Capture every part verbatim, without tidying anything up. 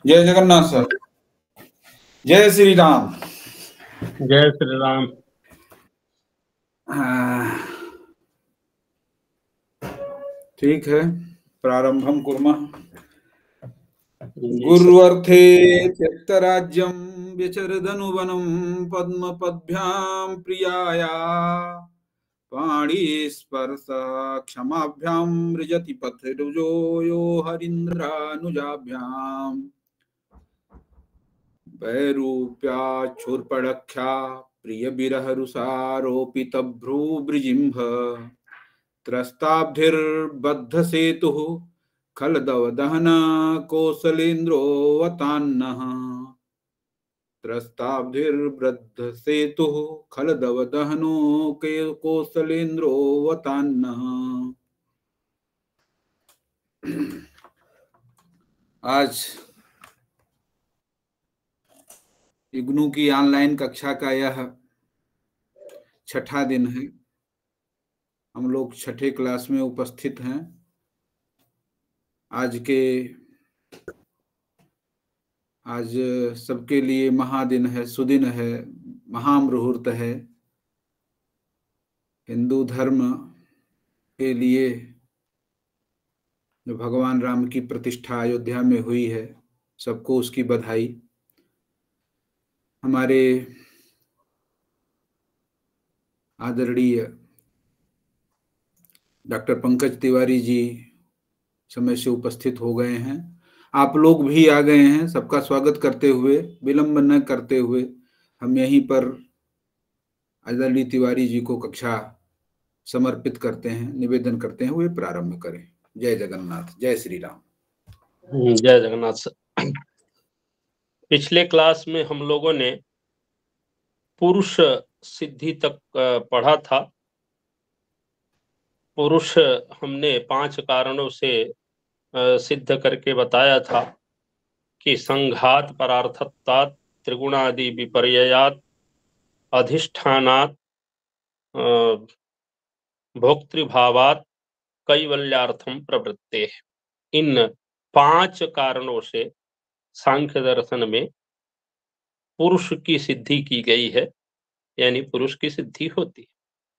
जय जगन्नाथ सर। जय श्री राम। जय श्री राम। ठीक है, प्रारंभम कुर्मः। गुर्वर्थे त्यक्तराज्यं व्यचरदनुवनं पद्मपद्भ्यां प्रियाया पाणिस्पर्शः क्षमाभ्यां मृजति पथरुजो यो हरीन्द्रानुजाभ्याम् वैरूप्याच्छूर्पणख्या प्रियविरहरुषारोपितभ्रूवृजिम्भ त्रस्ताब्धिर्बद्धसेतुः खलदवदहन कौसलेन्द्रोऽवतान्नः त्रस्ताब्धिर्बद्धसेतुः खलदवदहनो कौसलेन्द्रोऽवतान्नः। आज इग्नू की ऑनलाइन कक्षा का यह छठा दिन है। हम लोग छठे क्लास में उपस्थित हैं। आज के आज सबके लिए महादिन है, सुदिन है, महामुहूर्त है। हिंदू धर्म के लिए जो भगवान राम की प्रतिष्ठा अयोध्या में हुई है, सबको उसकी बधाई। हमारे आदरणीय डॉक्टर पंकज तिवारी जी समय से उपस्थित हो गए हैं। आप लोग भी आ गए हैं। सबका स्वागत करते हुए, विलंब न करते हुए हम यहीं पर आदरणीय तिवारी जी को कक्षा समर्पित करते हैं, निवेदन करते हैं वे प्रारंभ करें। जय जगन्नाथ, जय श्री राम। जय जगन्नाथ। पिछले क्लास में हम लोगों ने पुरुष सिद्धि तक पढ़ा था। पुरुष हमने पांच कारणों से सिद्ध करके बताया था कि संघात परार्थत्वात् त्रिगुणादि विपर्ययात् अधिष्ठानात् भोक्तृभावात् कैवल्यार्थम प्रवृत्ते। इन पांच कारणों से सांख्य दर्शन में पुरुष की सिद्धि की गई है, यानी पुरुष की सिद्धि होती है।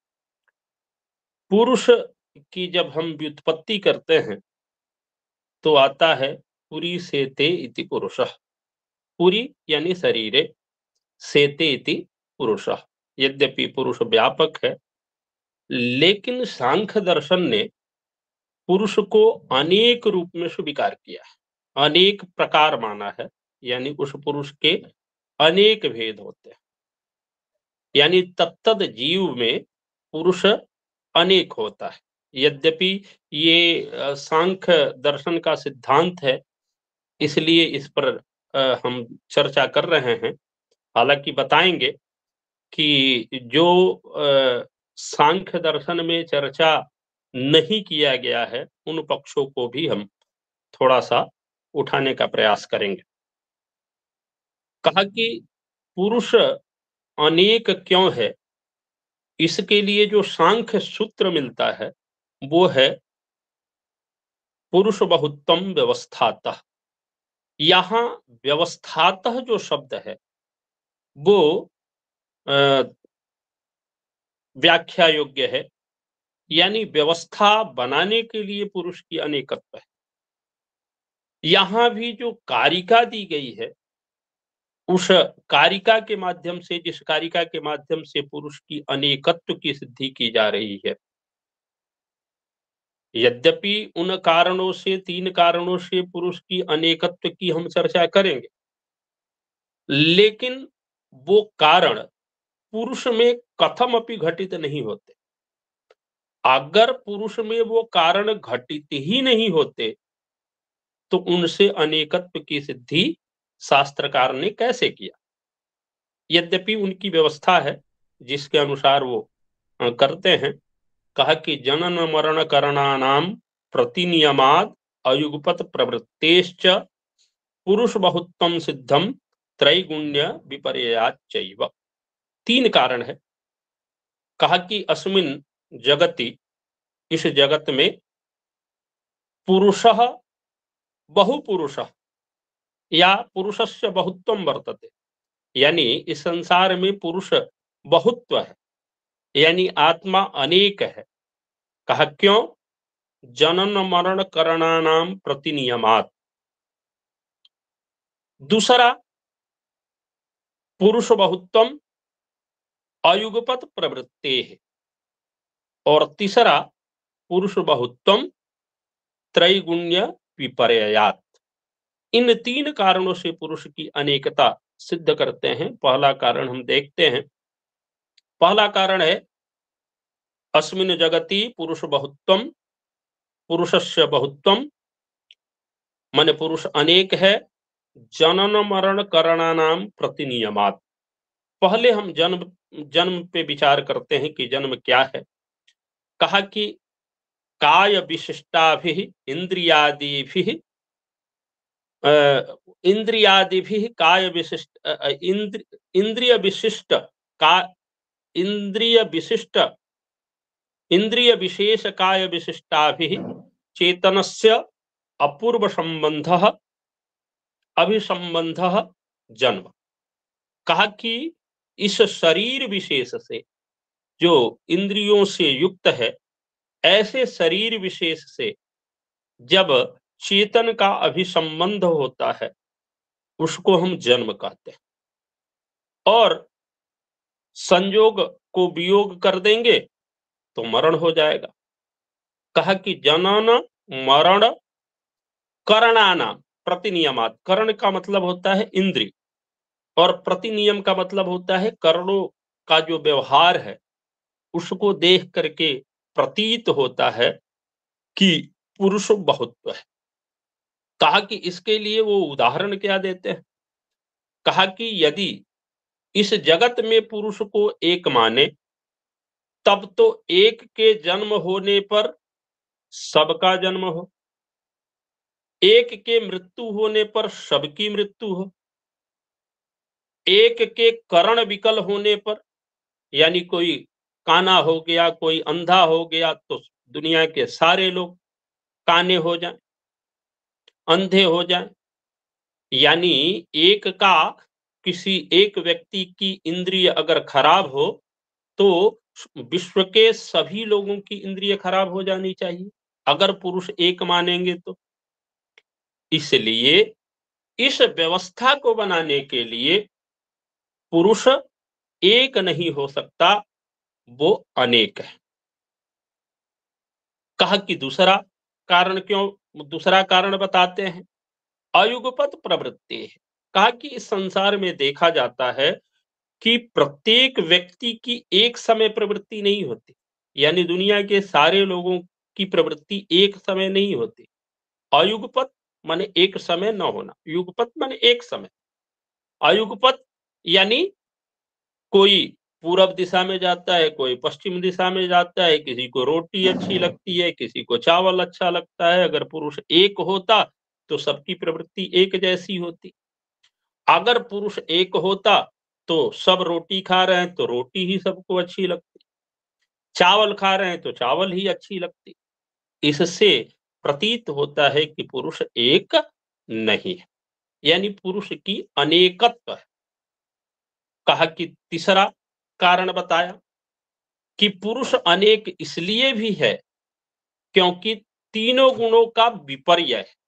पुरुष की जब हम व्युत्पत्ति करते हैं तो आता है पुरी सेते इति पुरुषः। पुरी यानी शरीरे, सेते इति पुरुषः। यद्यपि पुरुष व्यापक है, लेकिन सांख्य दर्शन ने पुरुष को अनेक रूप में स्वीकार किया है, अनेक प्रकार माना है। यानी उस पुरुष के अनेक भेद होते हैं, यानी तत्तद जीव में पुरुष अनेक होता है। यद्यपि ये सांख्य दर्शन का सिद्धांत है, इसलिए इस पर हम चर्चा कर रहे हैं। हालांकि बताएंगे कि जो सांख्य दर्शन में चर्चा नहीं किया गया है, उन पक्षों को भी हम थोड़ा सा उठाने का प्रयास करेंगे। कहा कि पुरुष अनेक क्यों है, इसके लिए जो सांख्य सूत्र मिलता है वो है पुरुष बहुत्तम व्यवस्थातः। यहां व्यवस्थातः जो शब्द है वो व्याख्या योग्य है, यानी व्यवस्था बनाने के लिए पुरुष की अनेकत्व है। यहां भी जो कारिका दी गई है, उस कारिका के माध्यम से, जिस कारिका के माध्यम से पुरुष की अनेकत्व की सिद्धि की जा रही है, यद्यपि उन कारणों से, तीन कारणों से पुरुष की अनेकत्व की हम चर्चा करेंगे, लेकिन वो कारण पुरुष में कथम अपि घटित नहीं होते। अगर पुरुष में वो कारण घटित ही नहीं होते तो उनसे अनेकत्व की सिद्धि शास्त्रकार ने कैसे किया। यद्यपि उनकी व्यवस्था है जिसके अनुसार वो करते हैं। कहा कि जनन मरण करणानाम प्रतिनियमाद अयुगपत प्रवृत्तेश्च पुरुष बहुत्तम सिद्धम त्रैगुण्य विपर्ययात् चैव। तीन कारण है। कहा कि अस्मिन जगति, इस जगत में, पुरुषः बहुपुरुषः, या पुरुषस्य बहुत्वम वर्तते, यानी इस संसार में पुरुष बहुत्व है, यानी आत्मा अनेक है। कहा क्यों? जनन मरण करणानाम प्रतिनियमात। दूसरा पुरुष बहुत्वम अयुगपत प्रवृत्ते है, और तीसरा पुरुष बहुत्वम त्रैगुण्य विपर्ययात। इन तीन कारणों से पुरुष की अनेकता सिद्ध करते हैं। पहला कारण हम देखते हैं। पहला कारण है अस्मिन् जगति पुरुष बहुत्वम, पुरुषस्य बहुत्वम, माने पुरुष अनेक है, जनन मरण करणानाम प्रतिनियमात। पहले हम जन्म जन्म पे विचार करते हैं कि जन्म क्या है। कहा कि काय विशिष्टाभिः इंद्रियादिभिः इंद्रियादिभिः काय विशिष्ट इंद्र इंद्रिय विशिष्ट का इंद्रिय विशिष्ट इंद्रिय विशेष काय विशिष्टाभिः चेतनस्य अपूर्व संबंधः अभिसंबंधः जन्म। कहा कि इस शरीर विशेष से, जो इंद्रियों से युक्त है, ऐसे शरीर विशेष से जब चेतन का अभिसंबंध होता है उसको हम जन्म कहते हैं, और संयोग को वियोग कर देंगे तो मरण हो जाएगा। कहा कि जनन मरण करणाना प्रतिनियमात। करण का मतलब होता है इंद्रिय, और प्रतिनियम का मतलब होता है कर्णों का जो व्यवहार है उसको देख करके प्रतीत होता है कि पुरुष बहुत्व है। कहा कि इसके लिए वो उदाहरण क्या देते हैं। कहा कि यदि इस जगत में पुरुष को एक माने, तब तो एक के जन्म होने पर सबका जन्म हो, एक के मृत्यु होने पर सबकी मृत्यु हो, एक के करण विकल होने पर, यानी कोई काना हो गया, कोई अंधा हो गया, तो दुनिया के सारे लोग काने हो जाएं, अंधे हो जाएं। यानी एक का, किसी एक व्यक्ति की इंद्रिय अगर खराब हो तो विश्व के सभी लोगों की इंद्रिय खराब हो जानी चाहिए, अगर पुरुष एक मानेंगे तो। इसलिए इस व्यवस्था को बनाने के लिए पुरुष एक नहीं हो सकता, वो अनेक है। कहा कि दूसरा कारण क्यों, दूसरा कारण बताते हैं, अयुगपत प्रवृत्ति है। कहा कि इस संसार में देखा जाता है कि प्रत्येक व्यक्ति की एक समय प्रवृत्ति नहीं होती, यानी दुनिया के सारे लोगों की प्रवृत्ति एक समय नहीं होती। अयुगपत माने एक समय न होना, युगपत माने एक समय। अयुगपत यानी कोई पूरब दिशा में जाता है, कोई पश्चिम दिशा में जाता है, किसी को रोटी अच्छी लगती है, किसी को चावल अच्छा लगता है। अगर पुरुष एक होता तो सबकी प्रवृत्ति एक जैसी होती। अगर पुरुष एक होता तो सब रोटी खा रहे हैं तो रोटी ही सबको अच्छी लगती, चावल खा रहे हैं तो चावल ही अच्छी लगती। इससे प्रतीत होता है कि पुरुष एक नहीं है, यानी पुरुष की अनेकत्व है। कहा कि तीसरा कारण बताया कि पुरुष अनेक इसलिए भी है क्योंकि तीनों गुणों का विपर्य है।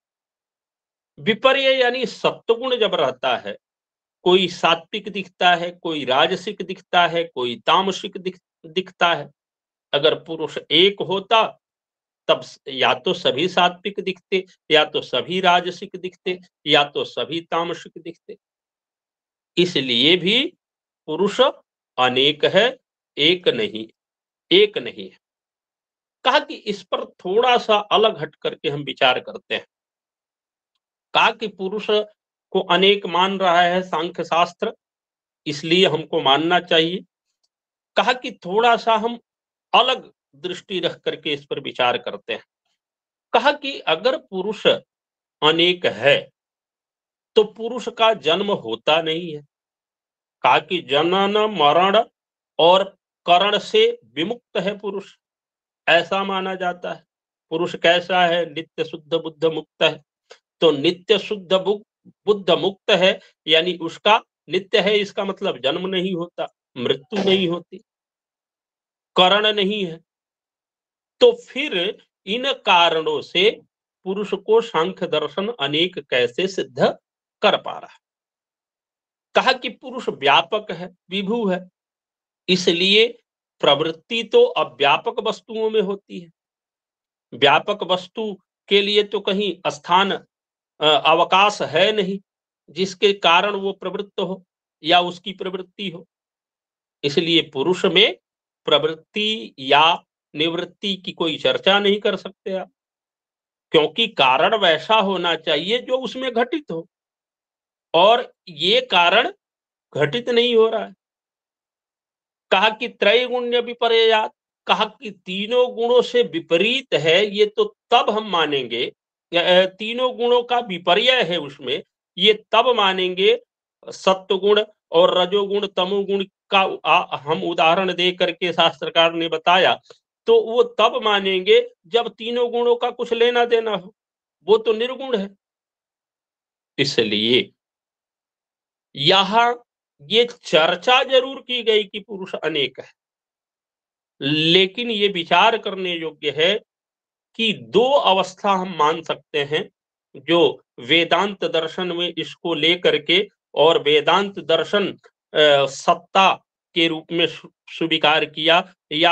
विपर्य यानी सत्वगुण जब रहता है, कोई सात्विक दिखता है, कोई राजसिक दिखता है, कोई तामसिक दिख, दिखता है। अगर पुरुष एक होता तब या तो सभी सात्विक दिखते, या तो सभी राजसिक दिखते, या तो सभी तामसिक दिखते। इसलिए भी पुरुष अनेक है, एक नहीं, एक नहीं है। कहा कि इस पर थोड़ा सा अलग हट करके हम विचार करते हैं। कहा कि पुरुष को अनेक मान रहा है सांख्य शास्त्र, इसलिए हमको मानना चाहिए। कहा कि थोड़ा सा हम अलग दृष्टि रख करके इस पर विचार करते हैं। कहा कि अगर पुरुष अनेक है तो पुरुष का जन्म होता नहीं है। कहा कि जनन मरण और करण से विमुक्त है पुरुष, ऐसा माना जाता है। पुरुष कैसा है? नित्य शुद्ध बुद्ध मुक्त है। तो नित्य शुद्ध बुद्ध मुक्त है यानी उसका नित्य है, इसका मतलब जन्म नहीं होता, मृत्यु नहीं होती, करण नहीं है। तो फिर इन कारणों से पुरुष को सांख्य दर्शन अनेक कैसे सिद्ध कर पा रहा? कहा कि पुरुष व्यापक है, विभु है, इसलिए प्रवृत्ति तो अव्यापक वस्तुओं में होती है। व्यापक वस्तु के लिए तो कहीं स्थान अवकाश है नहीं जिसके कारण वो प्रवृत्त हो या उसकी प्रवृत्ति हो। इसलिए पुरुष में प्रवृत्ति या निवृत्ति की कोई चर्चा नहीं कर सकते आप, क्योंकि कारण वैसा होना चाहिए जो उसमें घटित हो, और ये कारण घटित नहीं हो रहा है। कहा कि त्रैगुण्य विपर्यात, कहा कि तीनों गुणों से विपरीत है, ये तो तब हम मानेंगे, तीनों गुणों का विपर्य है उसमें, ये तब मानेंगे सत्वगुण और रजोगुण तमोगुण का आ, हम उदाहरण दे करके शास्त्रकार ने बताया, तो वो तब मानेंगे जब तीनों गुणों का कुछ लेना देना हो, वो तो निर्गुण है। इसलिए यहां ये चर्चा जरूर की गई कि पुरुष अनेक है, लेकिन ये विचार करने योग्य है कि दो अवस्था हम मान सकते हैं जो वेदांत दर्शन में इसको लेकर के, और वेदांत दर्शन आ, सत्ता के रूप में स्वीकार किया, या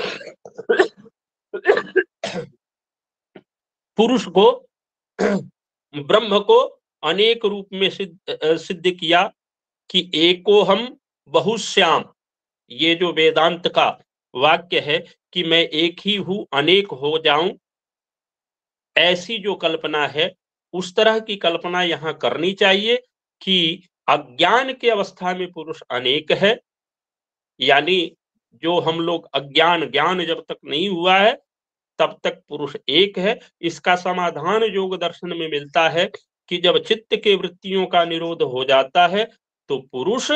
पुरुष को ब्रह्म को अनेक रूप में सिद्ध सिद्ध किया कि एको हम बहुश्याम, ये जो वेदांत का वाक्य है कि मैं एक ही हूं अनेक हो जाऊं, ऐसी जो कल्पना है उस तरह की कल्पना यहां करनी चाहिए कि अज्ञान के अवस्था में पुरुष अनेक है, यानी जो हम लोग अज्ञान, ज्ञान जब तक नहीं हुआ है तब तक पुरुष एक है। इसका समाधान योग दर्शन में मिलता है कि जब चित्त के वृत्तियों का निरोध हो जाता है तो पुरुष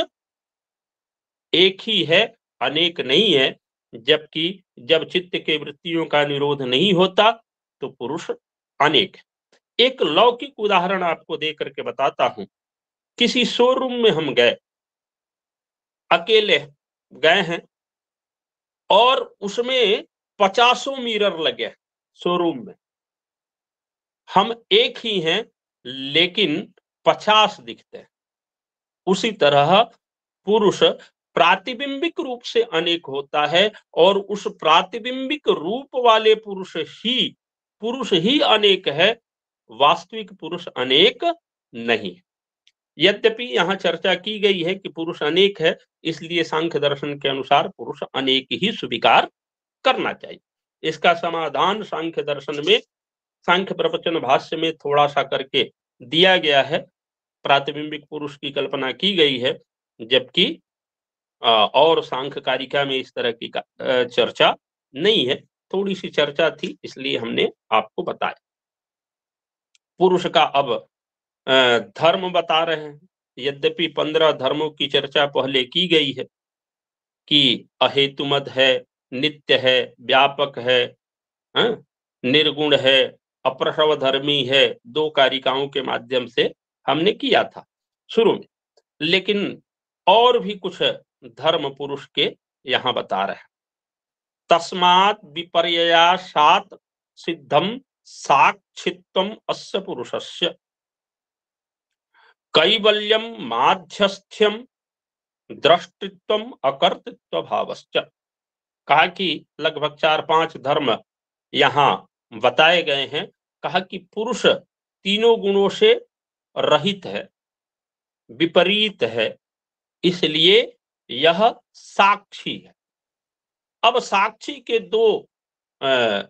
एक ही है, अनेक नहीं है, जबकि जब चित्त के वृत्तियों का निरोध नहीं होता तो पुरुष अनेक है। एक लौकिक उदाहरण आपको दे करके बताता हूं। किसी शोरूम में हम गए, अकेले गए हैं, और उसमें पचासों मिरर लगे शोरूम में, हम एक ही हैं लेकिन पचास दिखते हैं। उसी तरह पुरुष प्रातिबिंबिक रूप से अनेक होता है, और उस प्रातिबिंबिक रूप वाले पुरुष ही पुरुष ही अनेक है, वास्तविक पुरुष अनेक नहीं। यद्यपि यहां चर्चा की गई है कि पुरुष अनेक है, इसलिए सांख्य दर्शन के अनुसार पुरुष अनेक ही स्वीकार करना चाहिए। इसका समाधान सांख्य दर्शन में, सांख्य प्रवचन भाष्य में थोड़ा सा करके दिया गया है। प्रातिबिंबिक पुरुष की कल्पना की गई है, जबकि और सांख्य कारिका में इस तरह की चर्चा नहीं है। थोड़ी सी चर्चा थी, इसलिए हमने आपको बताया। पुरुष का अब धर्म बता रहे हैं। यद्यपि पंद्रह धर्मों की चर्चा पहले की गई है कि अहेतुमद है, नित्य है, व्यापक है, हा? निर्गुण है, अप्रसव धर्मी है, दो कारिकाओं के माध्यम से हमने किया था शुरू में। लेकिन और भी कुछ धर्म पुरुष के यहां बता रहे हैं। तस्मात् विपर्ययासात् सिद्धम साक्षित्वम अस्य पुरुषस्य कैवल्यम माध्यस्थ्यम दृष्टित्वम अकर्तृत्व भावश्च। कहा कि लगभग चार पांच धर्म यहां बताए गए हैं। कहा कि पुरुष तीनों गुणों से रहित है, विपरीत है, इसलिए यह साक्षी है। अब साक्षी के दो आ,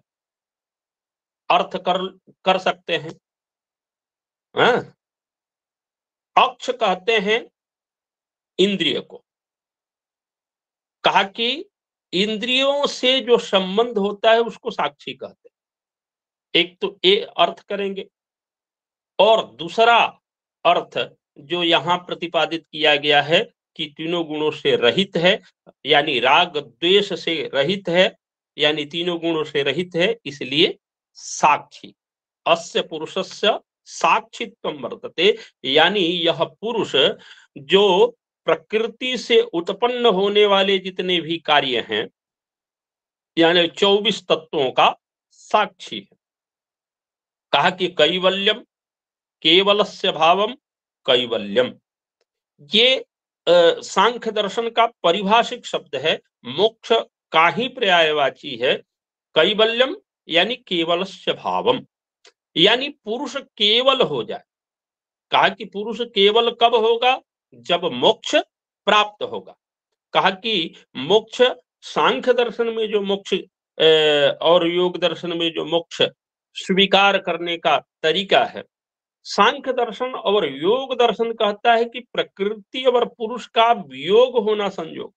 अर्थ कर कर सकते हैं। आ? अक्ष कहते हैं इंद्रिय को। कहा कि इंद्रियों से जो संबंध होता है उसको साक्षी कहते हैं। एक तो ये अर्थ करेंगे, और दूसरा अर्थ जो यहां प्रतिपादित किया गया है कि तीनों गुणों से रहित है, यानी राग द्वेष से रहित है, यानी तीनों गुणों से रहित है, इसलिए साक्षी। अस्य पुरुषस्य साक्षित्वम वर्तते, यानी यह पुरुष जो प्रकृति से उत्पन्न होने वाले जितने भी कार्य हैं, यानी चौबीस तत्वों का साक्षी है। कहा कि कैवल्यम, केवलस्य भावम कैवल्यम, ये सांख्य दर्शन का परिभाषिक शब्द है, मोक्ष का ही पर्यायवाची है। कैवल्यम यानी केवलस्य भावम, यानी पुरुष केवल हो जाए। कहा कि पुरुष केवल कब होगा? जब मोक्ष प्राप्त होगा। कहा कि मोक्ष सांख्य दर्शन में जो मोक्ष और योग दर्शन में जो मोक्ष स्वीकार करने का तरीका है, सांख्य दर्शन और योग दर्शन कहता है कि प्रकृति और पुरुष का वियोग होना संयोग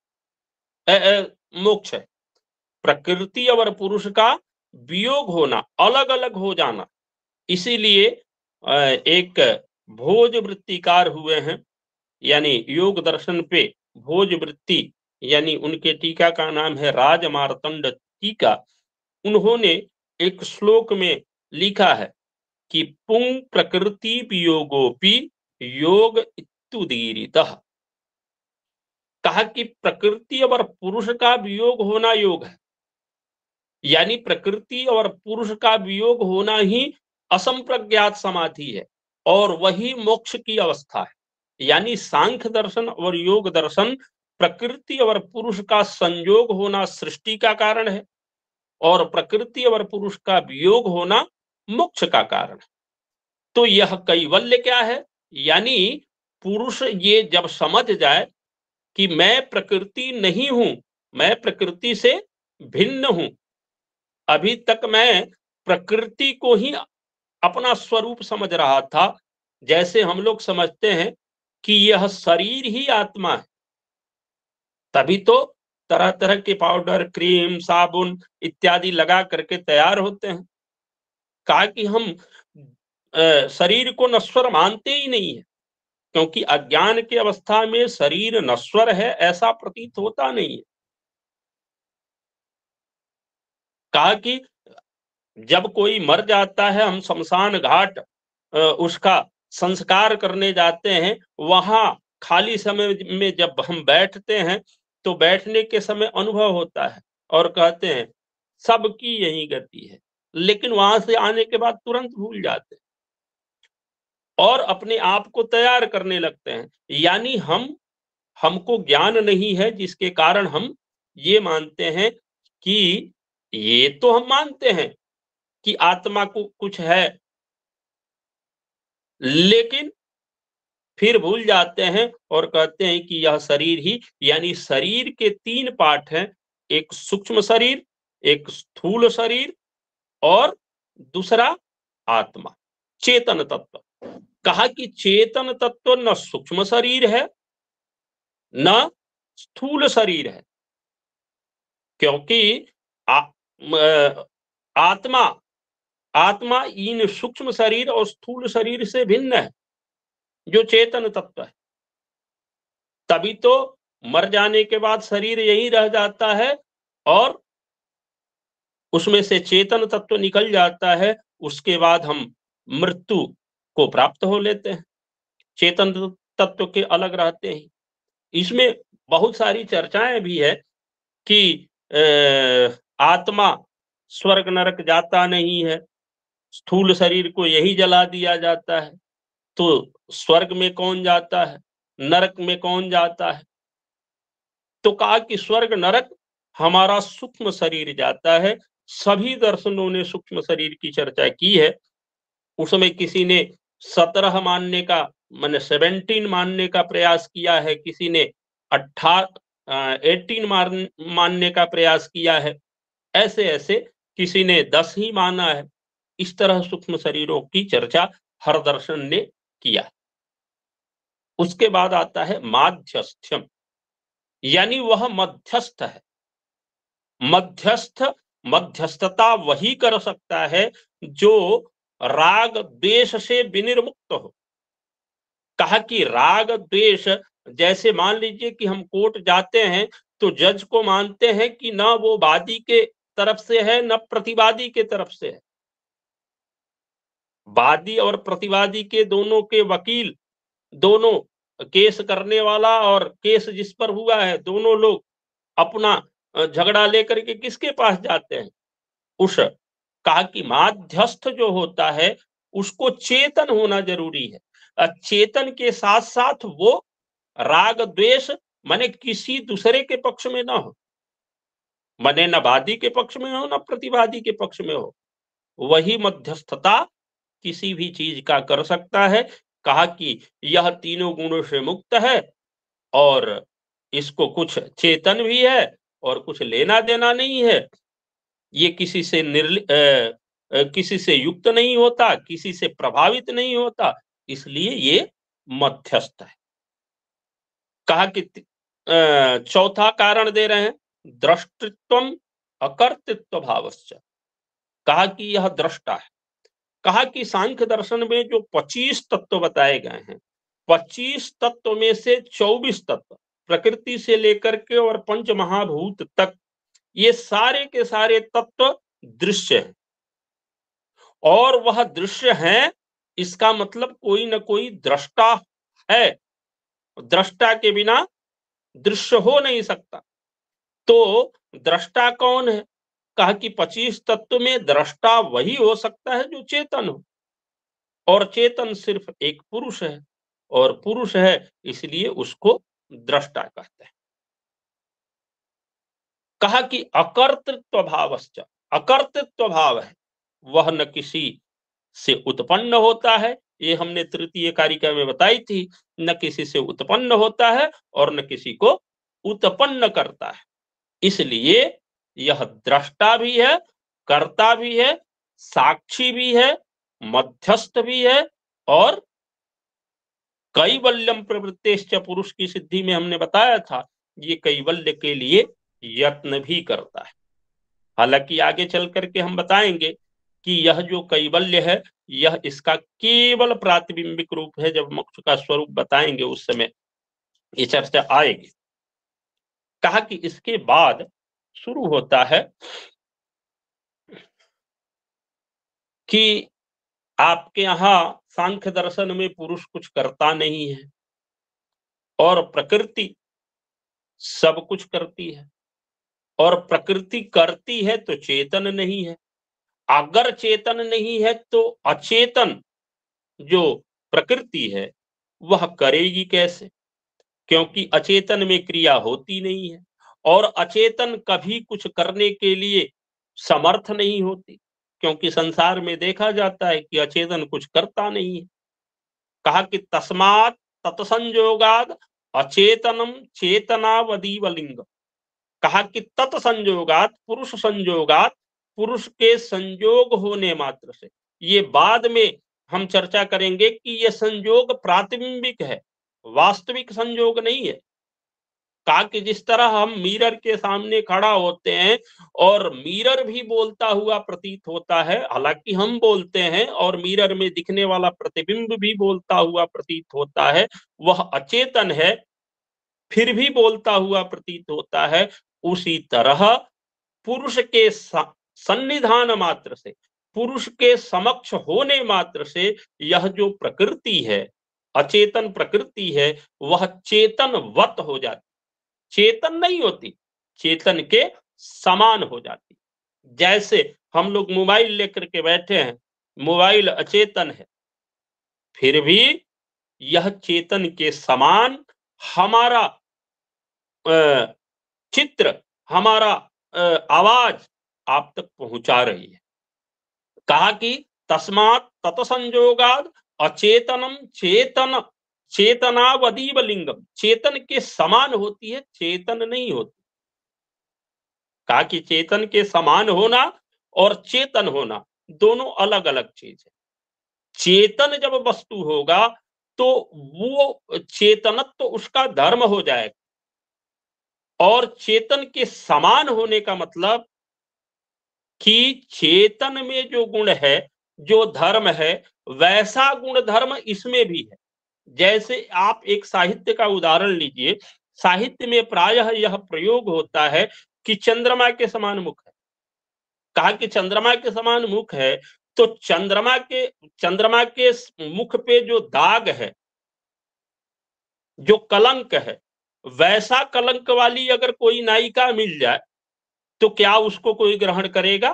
मोक्ष है। प्रकृति और पुरुष का वियोग होना, अलग अलग हो जाना। इसीलिए एक भोज वृत्तिकार हुए हैं, यानी योग दर्शन पे भोज वृत्ति, यानी उनके टीका का नाम है राजमार्तंड टीका। उन्होंने एक श्लोक में लिखा है कि पुंग प्रकृति वियोगोपि योग इत्युदीरितः। कहा कि प्रकृति और पुरुष का वियोग होना योग है, यानी प्रकृति और पुरुष का वियोग होना ही असंप्रज्ञात समाधि है और वही मोक्ष की अवस्था है। यानी सांख्य दर्शन और योग दर्शन प्रकृति और पुरुष का संयोग होना सृष्टि का कारण है और प्रकृति और पुरुष का वियोग होना मोक्ष का कारण है। तो यह कैवल्य क्या है? यानी पुरुष ये जब समझ जाए कि मैं प्रकृति नहीं हूं, मैं प्रकृति से भिन्न हूं, अभी तक मैं प्रकृति को ही अपना स्वरूप समझ रहा था, जैसे हम लोग समझते हैं कि यह शरीर ही आत्मा है, तभी तो तरह तरह के पाउडर, क्रीम, साबुन इत्यादि लगा करके तैयार होते हैं। कहा कि हम आ, शरीर को नश्वर मानते ही नहीं है, क्योंकि अज्ञान की अवस्था में शरीर नश्वर है ऐसा प्रतीत होता नहीं है। कहा कि जब कोई मर जाता है, हम शमशान घाट उसका संस्कार करने जाते हैं, वहां खाली समय में जब हम बैठते हैं तो बैठने के समय अनुभव होता है और कहते हैं सबकी यही गति है, लेकिन वहां से आने के बाद तुरंत भूल जाते हैं और अपने आप को तैयार करने लगते हैं। यानी हम हमको ज्ञान नहीं है, जिसके कारण हम ये मानते हैं कि ये तो हम मानते हैं कि आत्मा को कुछ है, लेकिन फिर भूल जाते हैं और कहते हैं कि यह शरीर ही, यानी शरीर के तीन पार्ट हैं, एक सूक्ष्म शरीर, एक स्थूल शरीर और दूसरा आत्मा, चेतन तत्व। कहा कि चेतन तत्व न सूक्ष्म शरीर है न स्थूल शरीर है, क्योंकि आ, आत्मा आत्मा इन सूक्ष्म शरीर और स्थूल शरीर से भिन्न है, जो चेतन तत्व है। तभी तो मर जाने के बाद शरीर यही रह जाता है और उसमें से चेतन तत्व निकल जाता है, उसके बाद हम मृत्यु को प्राप्त हो लेते हैं, चेतन तत्व के अलग रहते हैं। इसमें बहुत सारी चर्चाएं भी है कि आत्मा स्वर्ग नरक जाता नहीं है, स्थूल शरीर को यही जला दिया जाता है, तो स्वर्ग में कौन जाता है, नरक में कौन जाता है? तो कहा कि स्वर्ग नरक हमारा सूक्ष्म शरीर जाता है। सभी दर्शनों ने सूक्ष्म शरीर की चर्चा की है। उसमें किसी ने सत्रह मानने का, माने सेवेंटीन मानने का प्रयास किया है, किसी ने अट्ठारह एटीन मानने का प्रयास किया है, ऐसे ऐसे किसी ने दस ही माना है। इस तरह सूक्ष्म शरीरों की चर्चा हर दर्शन ने किया। उसके बाद आता है माध्यस्थ्यम, यानी वह मध्यस्थ है। मध्यस्थ मध्यस्थता वही कर सकता है जो राग द्वेष से विनिर्मुक्त हो। कहा कि राग द्वेष, जैसे मान लीजिए कि हम कोर्ट जाते हैं तो जज को मानते हैं कि न वो वादी के तरफ से है न प्रतिवादी के तरफ से है, वादी और प्रतिवादी के दोनों के वकील, दोनों केस करने वाला और केस जिस पर हुआ है, दोनों लोग अपना झगड़ा लेकर के किसके पास जाते हैं? उस कहा कि माध्यस्थ जो होता है उसको चेतन होना जरूरी है। चेतन के साथ साथ वो राग द्वेष माने किसी दूसरे के पक्ष में ना हो, माने न वादी के पक्ष में हो न प्रतिवादी के पक्ष में हो, वही मध्यस्थता किसी भी चीज का कर सकता है। कहा कि यह तीनों गुणों से मुक्त है और इसको कुछ चेतन भी है और कुछ लेना देना नहीं है, ये किसी से निर्ल किसी से युक्त नहीं होता, किसी से प्रभावित नहीं होता, इसलिए ये मध्यस्थ है। कहा कि चौथा कारण दे रहे हैं, दृष्टित्वम अकर्तृत्व भावश्च। कहा कि यह दृष्टा है। कहा कि सांख्य दर्शन में जो पच्चीस तत्व बताए गए हैं, पच्चीस तत्व में से चौबीस तत्व प्रकृति से लेकर के और पंच महाभूत तक, ये सारे के सारे तत्व दृश्य हैं और वह दृश्य है, इसका मतलब कोई न कोई दृष्टा है, दृष्टा के बिना दृश्य हो नहीं सकता। तो दृष्टा कौन है? कहा कि पच्चीस तत्व में दृष्टा वही हो सकता है जो चेतन हो, और चेतन सिर्फ एक पुरुष है, और पुरुष है इसलिए उसको दृष्टा कहते हैं। कहा कि अकर्तृत्व भावश्च, अकर्तृत्व भाव है, वह न किसी से उत्पन्न होता है, ये हमने तृतीय कारिका में बताई थी, न किसी से उत्पन्न होता है और न किसी को उत्पन्न करता है, इसलिए यह दृष्टा भी है, कर्ता भी है, साक्षी भी है, मध्यस्थ भी है और कैवल्यम प्रवृत्तेश्च पुरुष की सिद्धि में हमने बताया था, ये कैवल्य के लिए यत्न भी करता है। हालांकि आगे चल करके हम बताएंगे कि यह जो कैवल्य है यह इसका केवल प्रातिबिंबिक रूप है, जब मोक्ष का स्वरूप बताएंगे उस समय ये चर्चा आएगी। कहा कि इसके बाद शुरू होता है कि आपके यहां सांख्य दर्शन में पुरुष कुछ करता नहीं है और प्रकृति सब कुछ करती है, और प्रकृति करती है तो चेतन नहीं है। अगर चेतन नहीं है तो अचेतन जो प्रकृति है वह करेगी कैसे? क्योंकि अचेतन में क्रिया होती नहीं है और अचेतन कभी कुछ करने के लिए समर्थ नहीं होती, क्योंकि संसार में देखा जाता है कि अचेतन कुछ करता नहीं है। कहा कि तस्मात् तत्संयोगाद अचेतनम चेतनावदीव लिंग। कहा कि तत्संयोगात पुरुष संयोगात, पुरुष के संयोग होने मात्र से, ये बाद में हम चर्चा करेंगे कि ये संयोग प्रातिबिंबिक है, वास्तविक संयोग नहीं है। कहा कि जिस तरह हम मिरर के सामने खड़ा होते हैं और मिरर भी बोलता हुआ प्रतीत होता है, हालांकि हम बोलते हैं और मिरर में दिखने वाला प्रतिबिंब भी बोलता हुआ प्रतीत होता है, वह अचेतन है फिर भी बोलता हुआ प्रतीत होता है। उसी तरह पुरुष के सन्निधान मात्र से, पुरुष के समक्ष होने मात्र से यह जो प्रकृति है, अचेतन प्रकृति है, वह चेतनवत हो जाती, चेतन नहीं होती, चेतन के समान हो जाती। जैसे हम लोग मोबाइल लेकर के बैठे हैं, मोबाइल अचेतन है, फिर भी यह चेतन के समान हमारा चित्र, हमारा आवाज आप तक पहुंचा रही है। कहा कि तस्मात् तत्संयोगाद अचेतनम चेतन चेतनावदीव लिंगम, चेतन के समान होती है, चेतन नहीं होती। कहा कि चेतन के समान होना और चेतन होना दोनों अलग अलग चीज है। चेतन जब वस्तु होगा तो वो चेतनत्व तो उसका धर्म हो जाएगा, और चेतन के समान होने का मतलब कि चेतन में जो गुण है, जो धर्म है, वैसा गुण धर्म इसमें भी है। जैसे आप एक साहित्य का उदाहरण लीजिए, साहित्य में प्रायः यह प्रयोग होता है कि चंद्रमा के समान मुख है। कहा कि चंद्रमा के समान मुख है तो चंद्रमा के चंद्रमा के मुख पे जो दाग है, जो कलंक है, वैसा कलंक वाली अगर कोई नायिका मिल जाए तो क्या उसको कोई ग्रहण करेगा?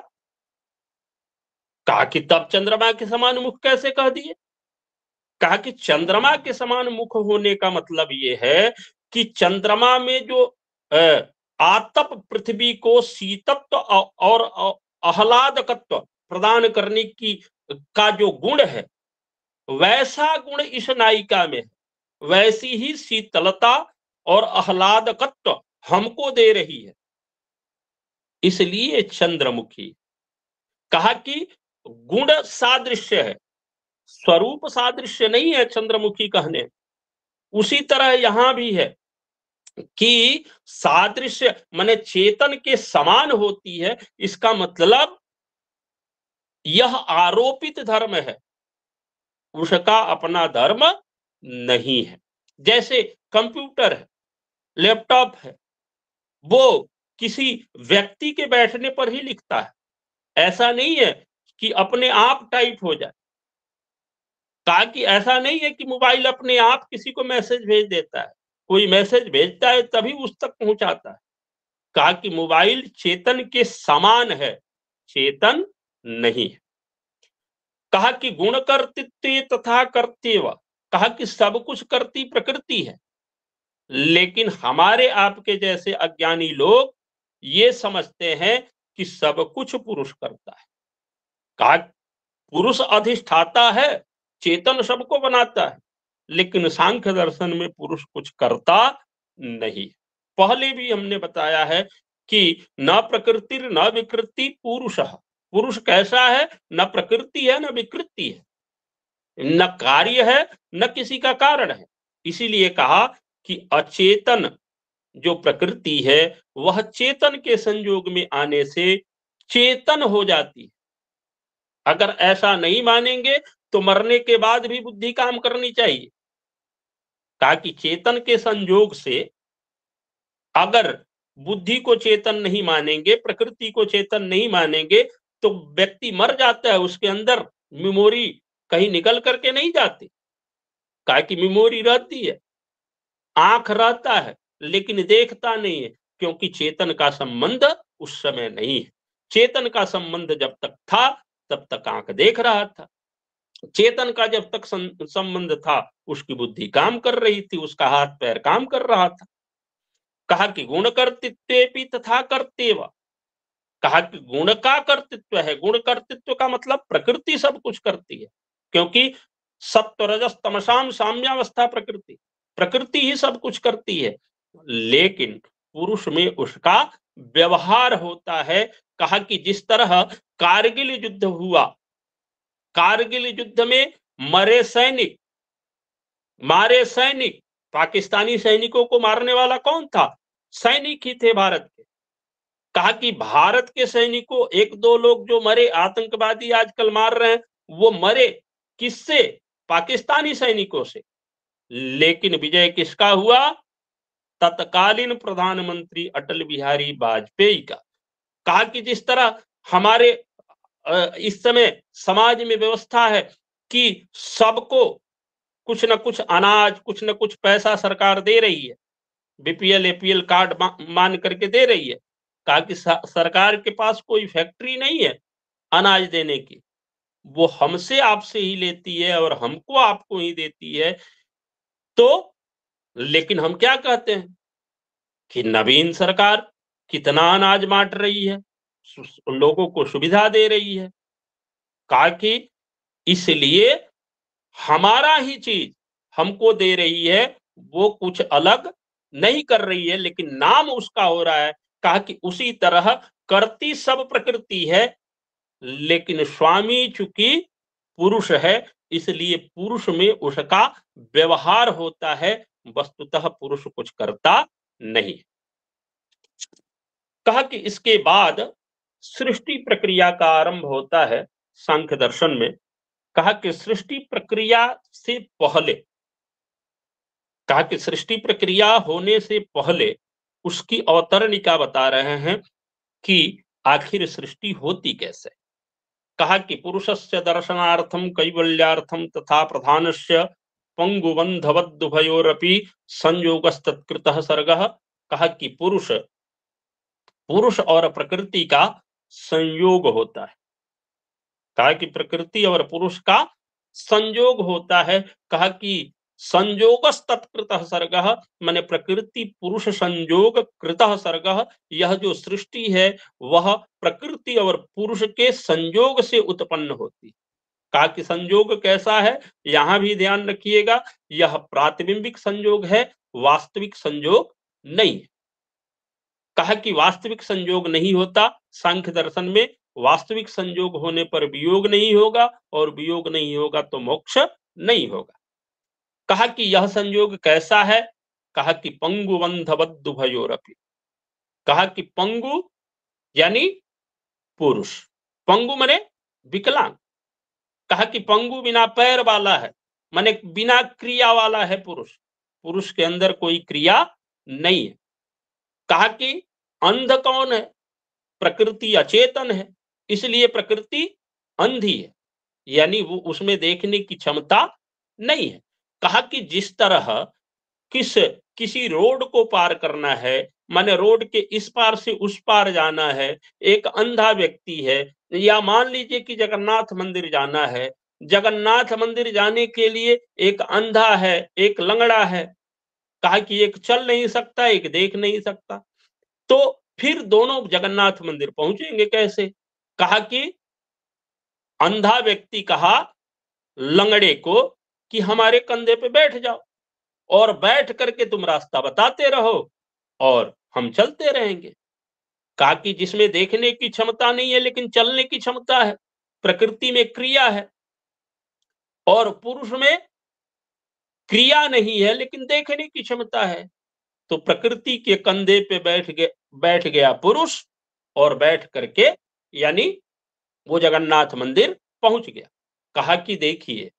कहा कि तब चंद्रमा के समान मुख कैसे कह दिए? कहा कि चंद्रमा के समान मुख होने का मतलब ये है कि चंद्रमा में जो आतप पृथ्वी को शीतत्व और आह्लादकत्व प्रदान करने की का जो गुण है, वैसा गुण इस नायिका में है। वैसी ही शीतलता और आह्लादकत्व हमको दे रही है, इसलिए चंद्रमुखी। कहा कि गुण सादृश्य है, स्वरूप सादृश्य नहीं है चंद्रमुखी कहने। उसी तरह यहां भी है कि सादृश्य माने चेतन के समान होती है, इसका मतलब यह आरोपित धर्म है, उसका अपना धर्म नहीं है। जैसे कंप्यूटर है, लैपटॉप है, वो किसी व्यक्ति के बैठने पर ही लिखता है, ऐसा नहीं है कि अपने आप टाइप हो जाए। कहा कि ऐसा नहीं है कि मोबाइल अपने आप किसी को मैसेज भेज देता है, कोई मैसेज भेजता है तभी उस तक पहुंचाता है। कहा कि मोबाइल चेतन के समान है, चेतन नहीं है। कहा कि गुण कर्तृत्व तथा कर्तव्य, कहा कि सब कुछ करती प्रकृति है, लेकिन हमारे आपके जैसे अज्ञानी लोग ये समझते हैं कि सब कुछ पुरुष करता है। कहा पुरुष अधिष्ठाता है, चेतन सबको बनाता है, लेकिन सांख्य दर्शन में पुरुष कुछ करता नहीं। पहले भी हमने बताया है कि न प्रकृति न विकृति पुरुष, पुरुष कैसा है? न प्रकृति है न विकृति है, न कार्य है न किसी का कारण है। इसीलिए कहा कि अचेतन जो प्रकृति है वह चेतन के संयोग में आने से चेतन हो जाती है। अगर ऐसा नहीं मानेंगे तो मरने के बाद भी बुद्धि काम करनी चाहिए। कहा कि चेतन के संयोग से अगर बुद्धि को चेतन नहीं मानेंगे, प्रकृति को चेतन नहीं मानेंगे, तो व्यक्ति मर जाता है, उसके अंदर मेमोरी कहीं निकल करके नहीं जाती। कहा कि मेमोरी रहती है, आंख रहता है, लेकिन देखता नहीं है, क्योंकि चेतन का संबंध उस समय नहीं है। चेतन का संबंध जब तक था तब तक आंख देख रहा था, चेतन का जब तक संबंध था उसकी बुद्धि काम कर रही थी, उसका हाथ पैर काम कर रहा था। कहा कि गुण कर्तृत्व तथा कर्तव्य, कहा कि गुण का कर्तृत्व है। गुण कर्तृत्व का मतलब प्रकृति सब कुछ करती है, क्योंकि सत्व रजस तमसाम साम्यावस्था प्रकृति, प्रकृति ही सब कुछ करती है, लेकिन पुरुष में उसका व्यवहार होता है। कहा कि जिस तरह कारगिल युद्ध हुआ, कारगिल युद्ध में मरे सैनिक, मारे सैनिक, पाकिस्तानी सैनिकों को मारने वाला कौन था? सैनिक ही थे भारत के। कहा कि भारत के सैनिकों, एक दो लोग जो मरे, आतंकवादी आजकल मार रहे हैं, वो मरे किससे? पाकिस्तानी सैनिकों से। लेकिन विजय किसका हुआ? तत्कालीन प्रधानमंत्री अटल बिहारी वाजपेयी का। कहा कि जिस तरह हमारे इस समय समाज में व्यवस्था है कि सबको कुछ न कुछ अनाज, कुछ न कुछ पैसा सरकार दे रही है, बीपीएल एपीएल कार्ड मान करके दे रही है। कहा कि सरकार के पास कोई फैक्ट्री नहीं है अनाज देने की, वो हमसे आपसे ही लेती है और हमको आपको ही देती है। तो लेकिन हम क्या कहते हैं कि नवीन सरकार कितना अनाज बांट रही है, लोगों को सुविधा दे रही है। कहा कि इसलिए हमारा ही चीज हमको दे रही है, वो कुछ अलग नहीं कर रही है, लेकिन नाम उसका हो रहा है। कहा कि उसी तरह करती सब प्रकृति है, लेकिन स्वामी चूंकि पुरुष है, इसलिए पुरुष में उसका व्यवहार होता है, वस्तुतः पुरुष कुछ करता नहीं। कहा कि इसके बाद सृष्टि प्रक्रिया का आरंभ होता है सांख्य दर्शन में। कहा कि सृष्टि प्रक्रिया से पहले, कहा कि सृष्टि प्रक्रिया होने से पहले उसकी अवतरणिका बता रहे हैं कि आखिर सृष्टि होती कैसे। कहा कि पुरुषस्य दर्शनार्थम कैवल्यार्थम तथा प्रधानस्य पंगुबंधवदुभयोरपि संयोगस्तत्कृतः सर्गः। कहा कि पुरुष पुरुष और प्रकृति का संयोग होता है। कहा कि प्रकृति और पुरुष का संयोग होता है। कहा कि संयोगस्तत्कृतः सर्गः, माने प्रकृति पुरुष संयोग कृतः सर्गः, यह जो सृष्टि है वह प्रकृति और पुरुष के संयोग से उत्पन्न होती। कहा कि संयोग कैसा है, यहां भी ध्यान रखिएगा, यह प्रातिबिंबिक संयोग है, वास्तविक संयोग नहीं है। कहा कि वास्तविक संयोग नहीं होता। सांख्य दर्शन में वास्तविक संयोग होने पर वियोग नहीं होगा, और वियोग नहीं होगा तो मोक्ष नहीं होगा। कहा कि यह संयोग कैसा है, कहा कि पंगुबंधवदुभयोरपि। कहा कि पंगु यानी पुरुष, पंगु माने विकलांग। कहा कि पंगु बिना पैर वाला है, माने बिना क्रिया वाला है पुरुष, पुरुष के अंदर कोई क्रिया नहीं है। कहा कि अंध कौन है, प्रकृति अचेतन है, इसलिए प्रकृति अंधी है, यानी वो उसमें देखने की क्षमता नहीं है। कहा कि जिस तरह किस किसी रोड को पार करना है, माने रोड के इस पार से उस पार जाना है, एक अंधा व्यक्ति है, या मान लीजिए कि जगन्नाथ मंदिर जाना है, जगन्नाथ मंदिर जाने के लिए एक अंधा है, एक लंगड़ा है। कहा कि एक चल नहीं सकता, एक देख नहीं सकता, तो फिर दोनों जगन्नाथ मंदिर पहुंचेंगे कैसे। कहा कि अंधा व्यक्ति कहा लंगड़े को कि हमारे कंधे पे बैठ जाओ और बैठ करके तुम रास्ता बताते रहो और हम चलते रहेंगे। कहा कि जिसमें देखने की क्षमता नहीं है लेकिन चलने की क्षमता है, प्रकृति में क्रिया है, और पुरुष में क्रिया नहीं है लेकिन देखने की क्षमता है, तो प्रकृति के कंधे पे बैठ गए बैठ गया पुरुष, और बैठ करके यानी वो जगन्नाथ मंदिर पहुंच गया। कहा कि देखिए,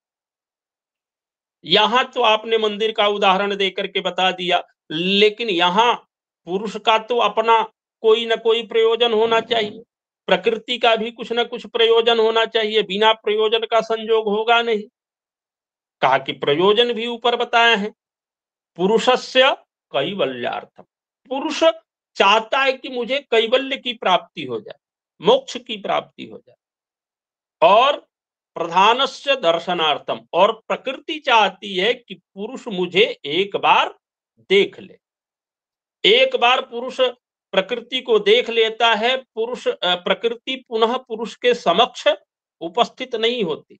यहां तो आपने मंदिर का उदाहरण देकर के बता दिया, लेकिन यहां पुरुष का तो अपना कोई ना कोई प्रयोजन होना चाहिए, प्रकृति का भी कुछ ना कुछ प्रयोजन होना चाहिए, बिना प्रयोजन का संयोग होगा नहीं। कहा कि प्रयोजन भी ऊपर बताए हैं, पुरुषस्य कैवल्यार्थम, पुरुष चाहता है कि मुझे कैवल्य की प्राप्ति हो जाए, मोक्ष की प्राप्ति हो जाए, और प्रधानस्य दर्शनार्थम, और प्रकृति चाहती है कि पुरुष मुझे एक बार देख ले। एक बार पुरुष प्रकृति को देख लेता है, पुरुष प्रकृति पुनः पुरुष के समक्ष उपस्थित नहीं होती,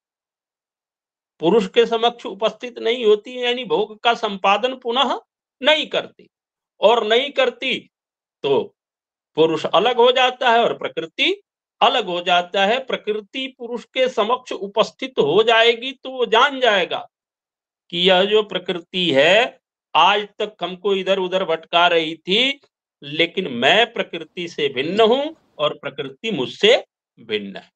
पुरुष के समक्ष उपस्थित नहीं होती यानी भोग का संपादन पुनः नहीं करती, और नहीं करती तो पुरुष अलग हो जाता है और प्रकृति अलग हो जाता है। प्रकृति पुरुष के समक्ष उपस्थित हो जाएगी तो वो जान जाएगा कि यह जो प्रकृति है आज तक हमको इधर उधर भटका रही थी, लेकिन मैं प्रकृति से भिन्न हूं और प्रकृति मुझसे भिन्न है।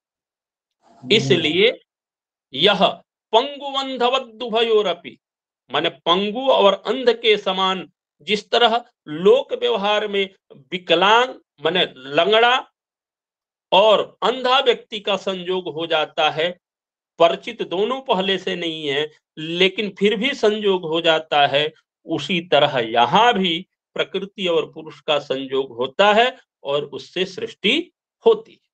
इसलिए यह पंगुबंधवदुभयोरपि, माने पंगु और अंध के समान, जिस तरह लोक व्यवहार में विकलांग माने लंगड़ा और अंधा व्यक्ति का संयोग हो जाता है, परिचित दोनों पहले से नहीं है लेकिन फिर भी संयोग हो जाता है, उसी तरह यहां भी प्रकृति और पुरुष का संयोग होता है और उससे सृष्टि होती है।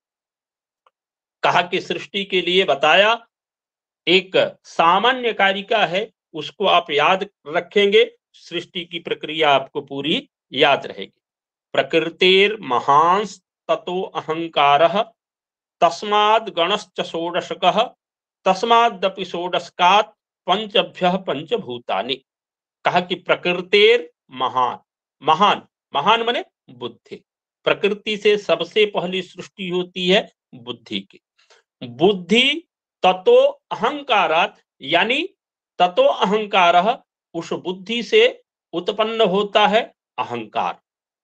कहा कि सृष्टि के लिए बताया एक सामान्य कारिका है, उसको आप याद रखेंगे, सृष्टि की प्रक्रिया आपको पूरी याद रहेगी। प्रकृतिर महांस ततो अहंकारः तस्माद् गणश्च षोडशकः तस्मादपि षोडशकात् पंचभ्यः पंचभूतानि। कहा कि प्रकृतिर महान, महान महान माने बुद्धि, प्रकृति से सबसे पहली सृष्टि होती है बुद्धि की। बुद्धि ततो अहंकारात, यानी ततो अहंकारः, उस बुद्धि से उत्पन्न होता है अहंकार,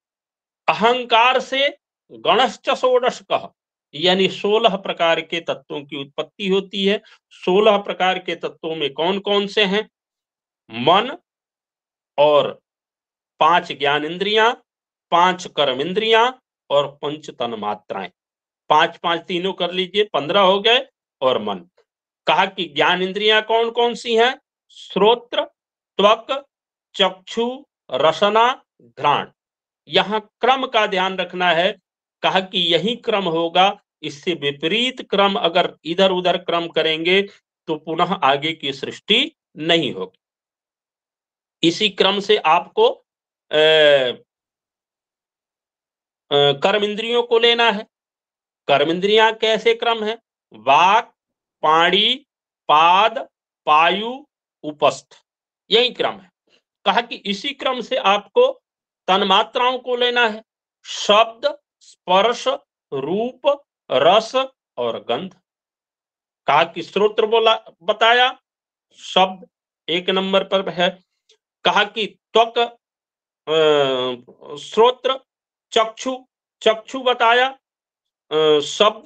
अहंकार से गणश्च षोडशकः, यानी सोलह प्रकार के तत्वों की उत्पत्ति होती है। सोलह प्रकार के तत्वों में कौन कौन से हैं? मन और पांच ज्ञान इंद्रियां, पांच कर्म इंद्रियां और पंच तन मात्राएं। पांच पांच तीनों कर लीजिए, पंद्रह हो गए, और मन। कहा कि ज्ञान इंद्रियां कौन कौन सी हैं? श्रोत्र, त्वक, चक्षु, रसना, घ्राण। यहां क्रम का ध्यान रखना है। कहा कि यही क्रम होगा, इससे विपरीत क्रम अगर इधर उधर क्रम करेंगे तो पुनः आगे की सृष्टि नहीं होगी। इसी क्रम से आपको कर्म इंद्रियों को लेना है। कर्म इंद्रियां कैसे क्रम है? वाक, पाणी, पाद, पायु, उपस्थ, यही क्रम है। कहा कि इसी क्रम से आपको तन्मात्राओं को लेना है। शब्द, स्पर्श, रूप, रस और गंध। कहा कि श्रोत्र बोला बताया, शब्द एक नंबर पर है। कहा कि त्वक, श्रोत्र, चक्षु, चक्षु बताया, शब्द,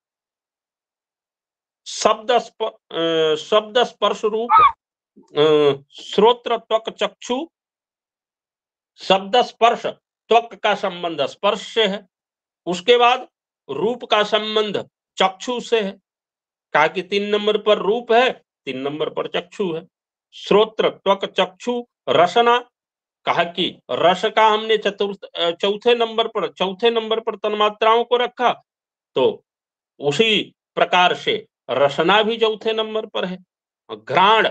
शब्द शब्द स्पर्श रूप, श्रोत्र, त्वक, चक्षु, शब्द स्पर्श, त्वक का संबंध स्पर्श से है। उसके बाद रूप का संबंध चक्षु से है। कहा कि तीन नंबर पर रूप है, तीन नंबर पर चक्षु है। श्रोत्र, त्वक, चक्षु, रसना। कहा कि रस का हमने चतुर्थ चौथे नंबर पर चौथे नंबर पर तन्मात्राओं को रखा, तो उसी प्रकार से रसना भी चौथे नंबर पर है। घ्राण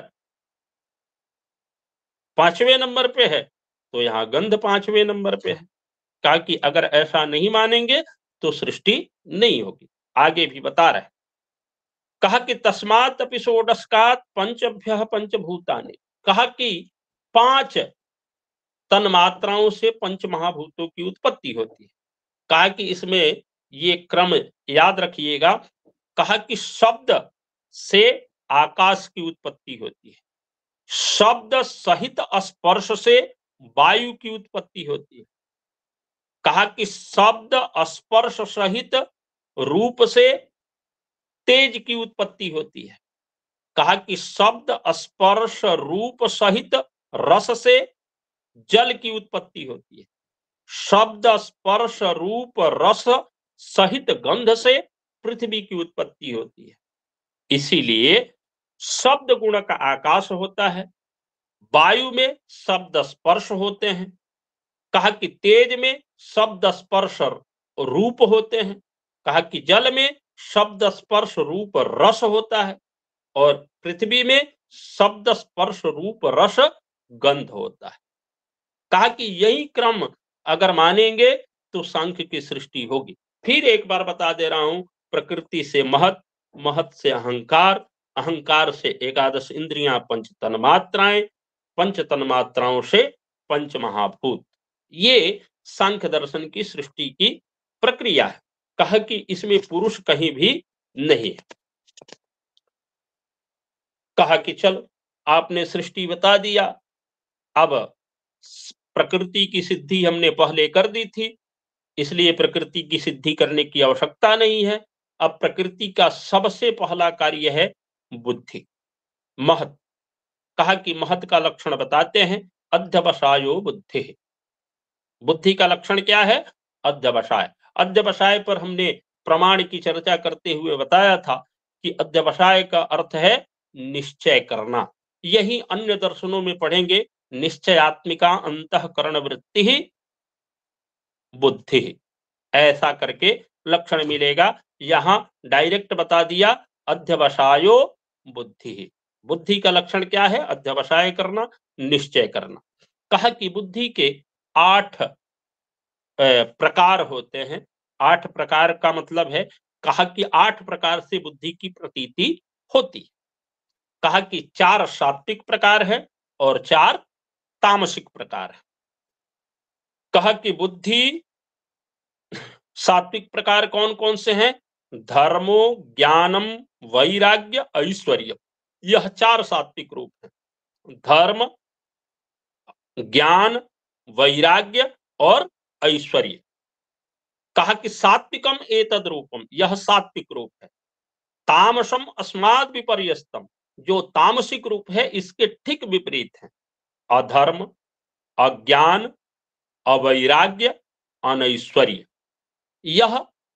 पांचवें नंबर पे है, तो यहाँ गंध पांचवें नंबर पे है। कहा कि अगर ऐसा नहीं मानेंगे तो सृष्टि नहीं होगी। आगे भी बता रहे। कहा कि तस्मात् अपि षोडशकात् पंचभ्यः पंचभूतानि। कहा कि पांच तन्मात्राओं से पंच महाभूतों की उत्पत्ति होती है। कहा कि इसमें ये क्रम याद रखिएगा। कहा कि शब्द से आकाश की उत्पत्ति होती है, शब्द सहित स्पर्श से वायु की उत्पत्ति होती है। कहा कि शब्द स्पर्श सहित रूप से तेज की उत्पत्ति होती है। कहा कि शब्द स्पर्श रूप सहित रस से जल की उत्पत्ति होती है। शब्द स्पर्श रूप रस सहित गंध से पृथ्वी की उत्पत्ति होती है। इसीलिए शब्द गुण का आकाश होता है, वायु में शब्द स्पर्श होते हैं। कहा कि तेज में शब्द स्पर्श रूप होते हैं। कहा कि जल में शब्द स्पर्श रूप रस होता है, और पृथ्वी में शब्द स्पर्श रूप रस गंध होता है। कहा कि यही क्रम अगर मानेंगे तो सांख्य की सृष्टि होगी। फिर एक बार बता दे रहा हूं, प्रकृति से महत, महत से अहंकार, अहंकार से एकादश इंद्रियां, पंच तन्मात्राएं, पंच तन्मात्राओं से पंच महाभूत। ये सांख्य दर्शन की सृष्टि की प्रक्रिया है। कहा कि इसमें पुरुष कहीं भी नहीं है। कहा कि चलो आपने सृष्टि बता दिया, अब प्रकृति की सिद्धि हमने पहले कर दी थी, इसलिए प्रकृति की सिद्धि करने की आवश्यकता नहीं है। अब प्रकृति का सबसे पहला कार्य है बुद्धि, महत। कहा कि महत का लक्षण बताते हैं, अध्यवसायो बुद्धि। बुद्धि का लक्षण क्या है? अध्यवसाय। अध्यवसाय पर हमने प्रमाण की चर्चा करते हुए बताया था कि अध्यवसाय का अर्थ है निश्चय करना। यही अन्य दर्शनों में पढ़ेंगे, निश्चयात्मिका अंतःकरण वृत्ति ही बुद्धि, ऐसा करके लक्षण मिलेगा। यहां डायरेक्ट बता दिया, अध्यवसायो बुद्धि। बुद्धि का लक्षण क्या है? अध्यवसाय करना, निश्चय करना। कहा कि बुद्धि के आठ प्रकार होते हैं। आठ प्रकार का मतलब है, कहा कि आठ प्रकार से बुद्धि की प्रतीति होती है। कहा कि चार सात्विक प्रकार है और चार तामसिक प्रकार है। कहा कि बुद्धि सात्विक प्रकार कौन कौन से हैं? धर्मो, ज्ञानम, वैराग्य, ऐश्वर्य। यह चार सात्विक रूप हैं। धर्म, ज्ञान, वैराग्य और ऐश्वर्य। कहा कि सात्विकम एतद रूपम, यह सात्विक रूप है। तामसम अस्माद विपर्यस्तम, जो तामसिक रूप है इसके ठीक विपरीत है। अधर्म, अज्ञान, अवैराग्य, अनैश्वर्य, यह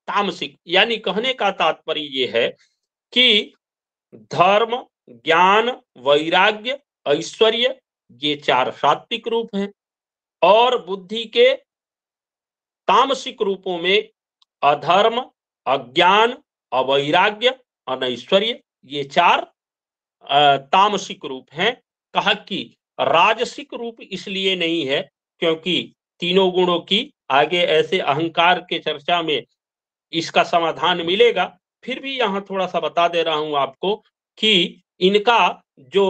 तामसिक, यानी कहने का तात्पर्य ये है कि धर्म, ज्ञान, वैराग्य, ऐश्वर्य ये चार सात्विक रूप हैं और बुद्धि के तामसिक रूपों में अधर्म, अज्ञान, अवैराग्य, अनैश्वर्य ये चार तामसिक रूप हैं। कहा कि राजसिक रूप इसलिए नहीं है क्योंकि तीनों गुणों की आगे ऐसे अहंकार के चर्चा में इसका समाधान मिलेगा, फिर भी यहां थोड़ा सा बता दे रहा हूं आपको कि इनका जो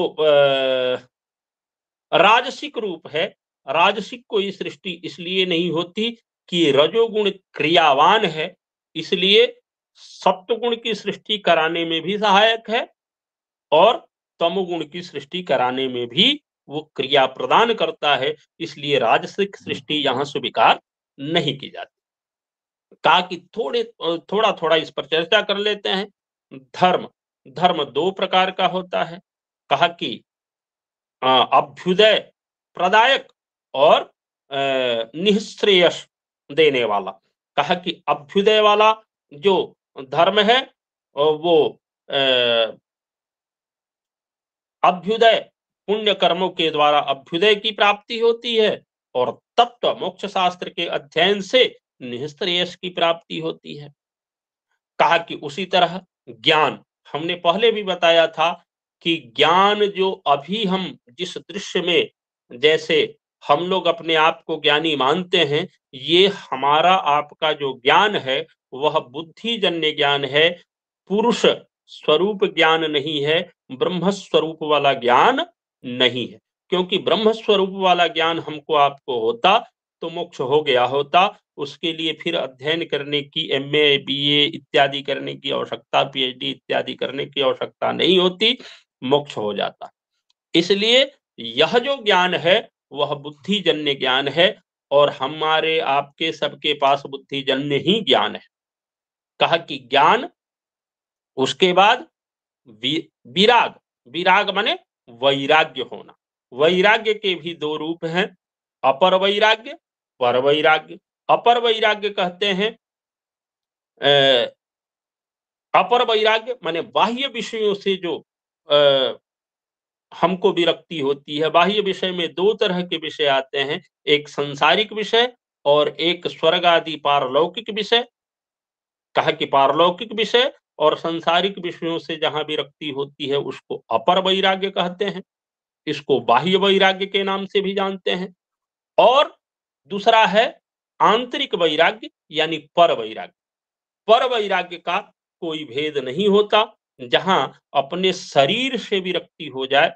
राजसिक रूप है, राजसिक कोई सृष्टि इसलिए नहीं होती कि रजोगुण क्रियावान है, इसलिए सत्वगुण की सृष्टि कराने में भी सहायक है और तमोगुण की सृष्टि कराने में भी वो क्रिया प्रदान करता है, इसलिए राजसिक सृष्टि यहां स्वीकार नहीं की जाती। कहा कि थोड़े थोड़ा थोड़ा इस पर चर्चा कर लेते हैं। धर्म, धर्म दो प्रकार का होता है। कहा कि अभ्युदय प्रदायक और निःश्रेयस देने वाला। कहा कि अभ्युदय वाला जो धर्म है वो अभ्युदय पुण्य कर्मों के द्वारा अभ्युदय की प्राप्ति होती है और तत्व मोक्ष शास्त्र के अध्ययन से निःश्रेयस की प्राप्ति होती है। कहा कि उसी तरह ज्ञान, हमने पहले भी बताया था कि ज्ञान जो अभी हम जिस दृश्य में जैसे हम लोग अपने आप को ज्ञानी मानते हैं, ये हमारा आपका जो ज्ञान है वह बुद्धिजन्य ज्ञान है, पुरुष स्वरूप ज्ञान नहीं है, ब्रह्म स्वरूप वाला ज्ञान नहीं है। क्योंकि ब्रह्म स्वरूप वाला ज्ञान हमको आपको होता तो मोक्ष हो गया होता, उसके लिए फिर अध्ययन करने की, एमए, बीए इत्यादि करने की आवश्यकता, पीएचडी इत्यादि करने की आवश्यकता नहीं होती, मोक्ष हो जाता। इसलिए यह जो ज्ञान है वह बुद्धिजन्य ज्ञान है और हमारे आपके सबके पास बुद्धिजन्य ही ज्ञान है। कहा कि ज्ञान, उसके बाद विराग, विराग माने वैराग्य होना। वैराग्य के भी दो रूप हैं, अपर वैराग्य, पर वैराग्य। अपर वैराग्य कहते हैं अ, अपर वैराग्य माने बाह्य विषयों से जो आ, हमको विरक्ति होती है। बाह्य विषय में दो तरह के विषय आते हैं, एक संसारिक विषय और एक स्वर्ग आदि पारलौकिक विषय। कहा कि पारलौकिक विषय और संसारिक विषयों से जहां विरक्ति होती है उसको अपर वैराग्य कहते हैं, इसको बाह्य वैराग्य के नाम से भी जानते हैं। और दूसरा है आंतरिक वैराग्य यानी पर वैराग्य। पर वैराग्य का कोई भेद नहीं होता, जहां अपने शरीर से विरक्ति हो जाए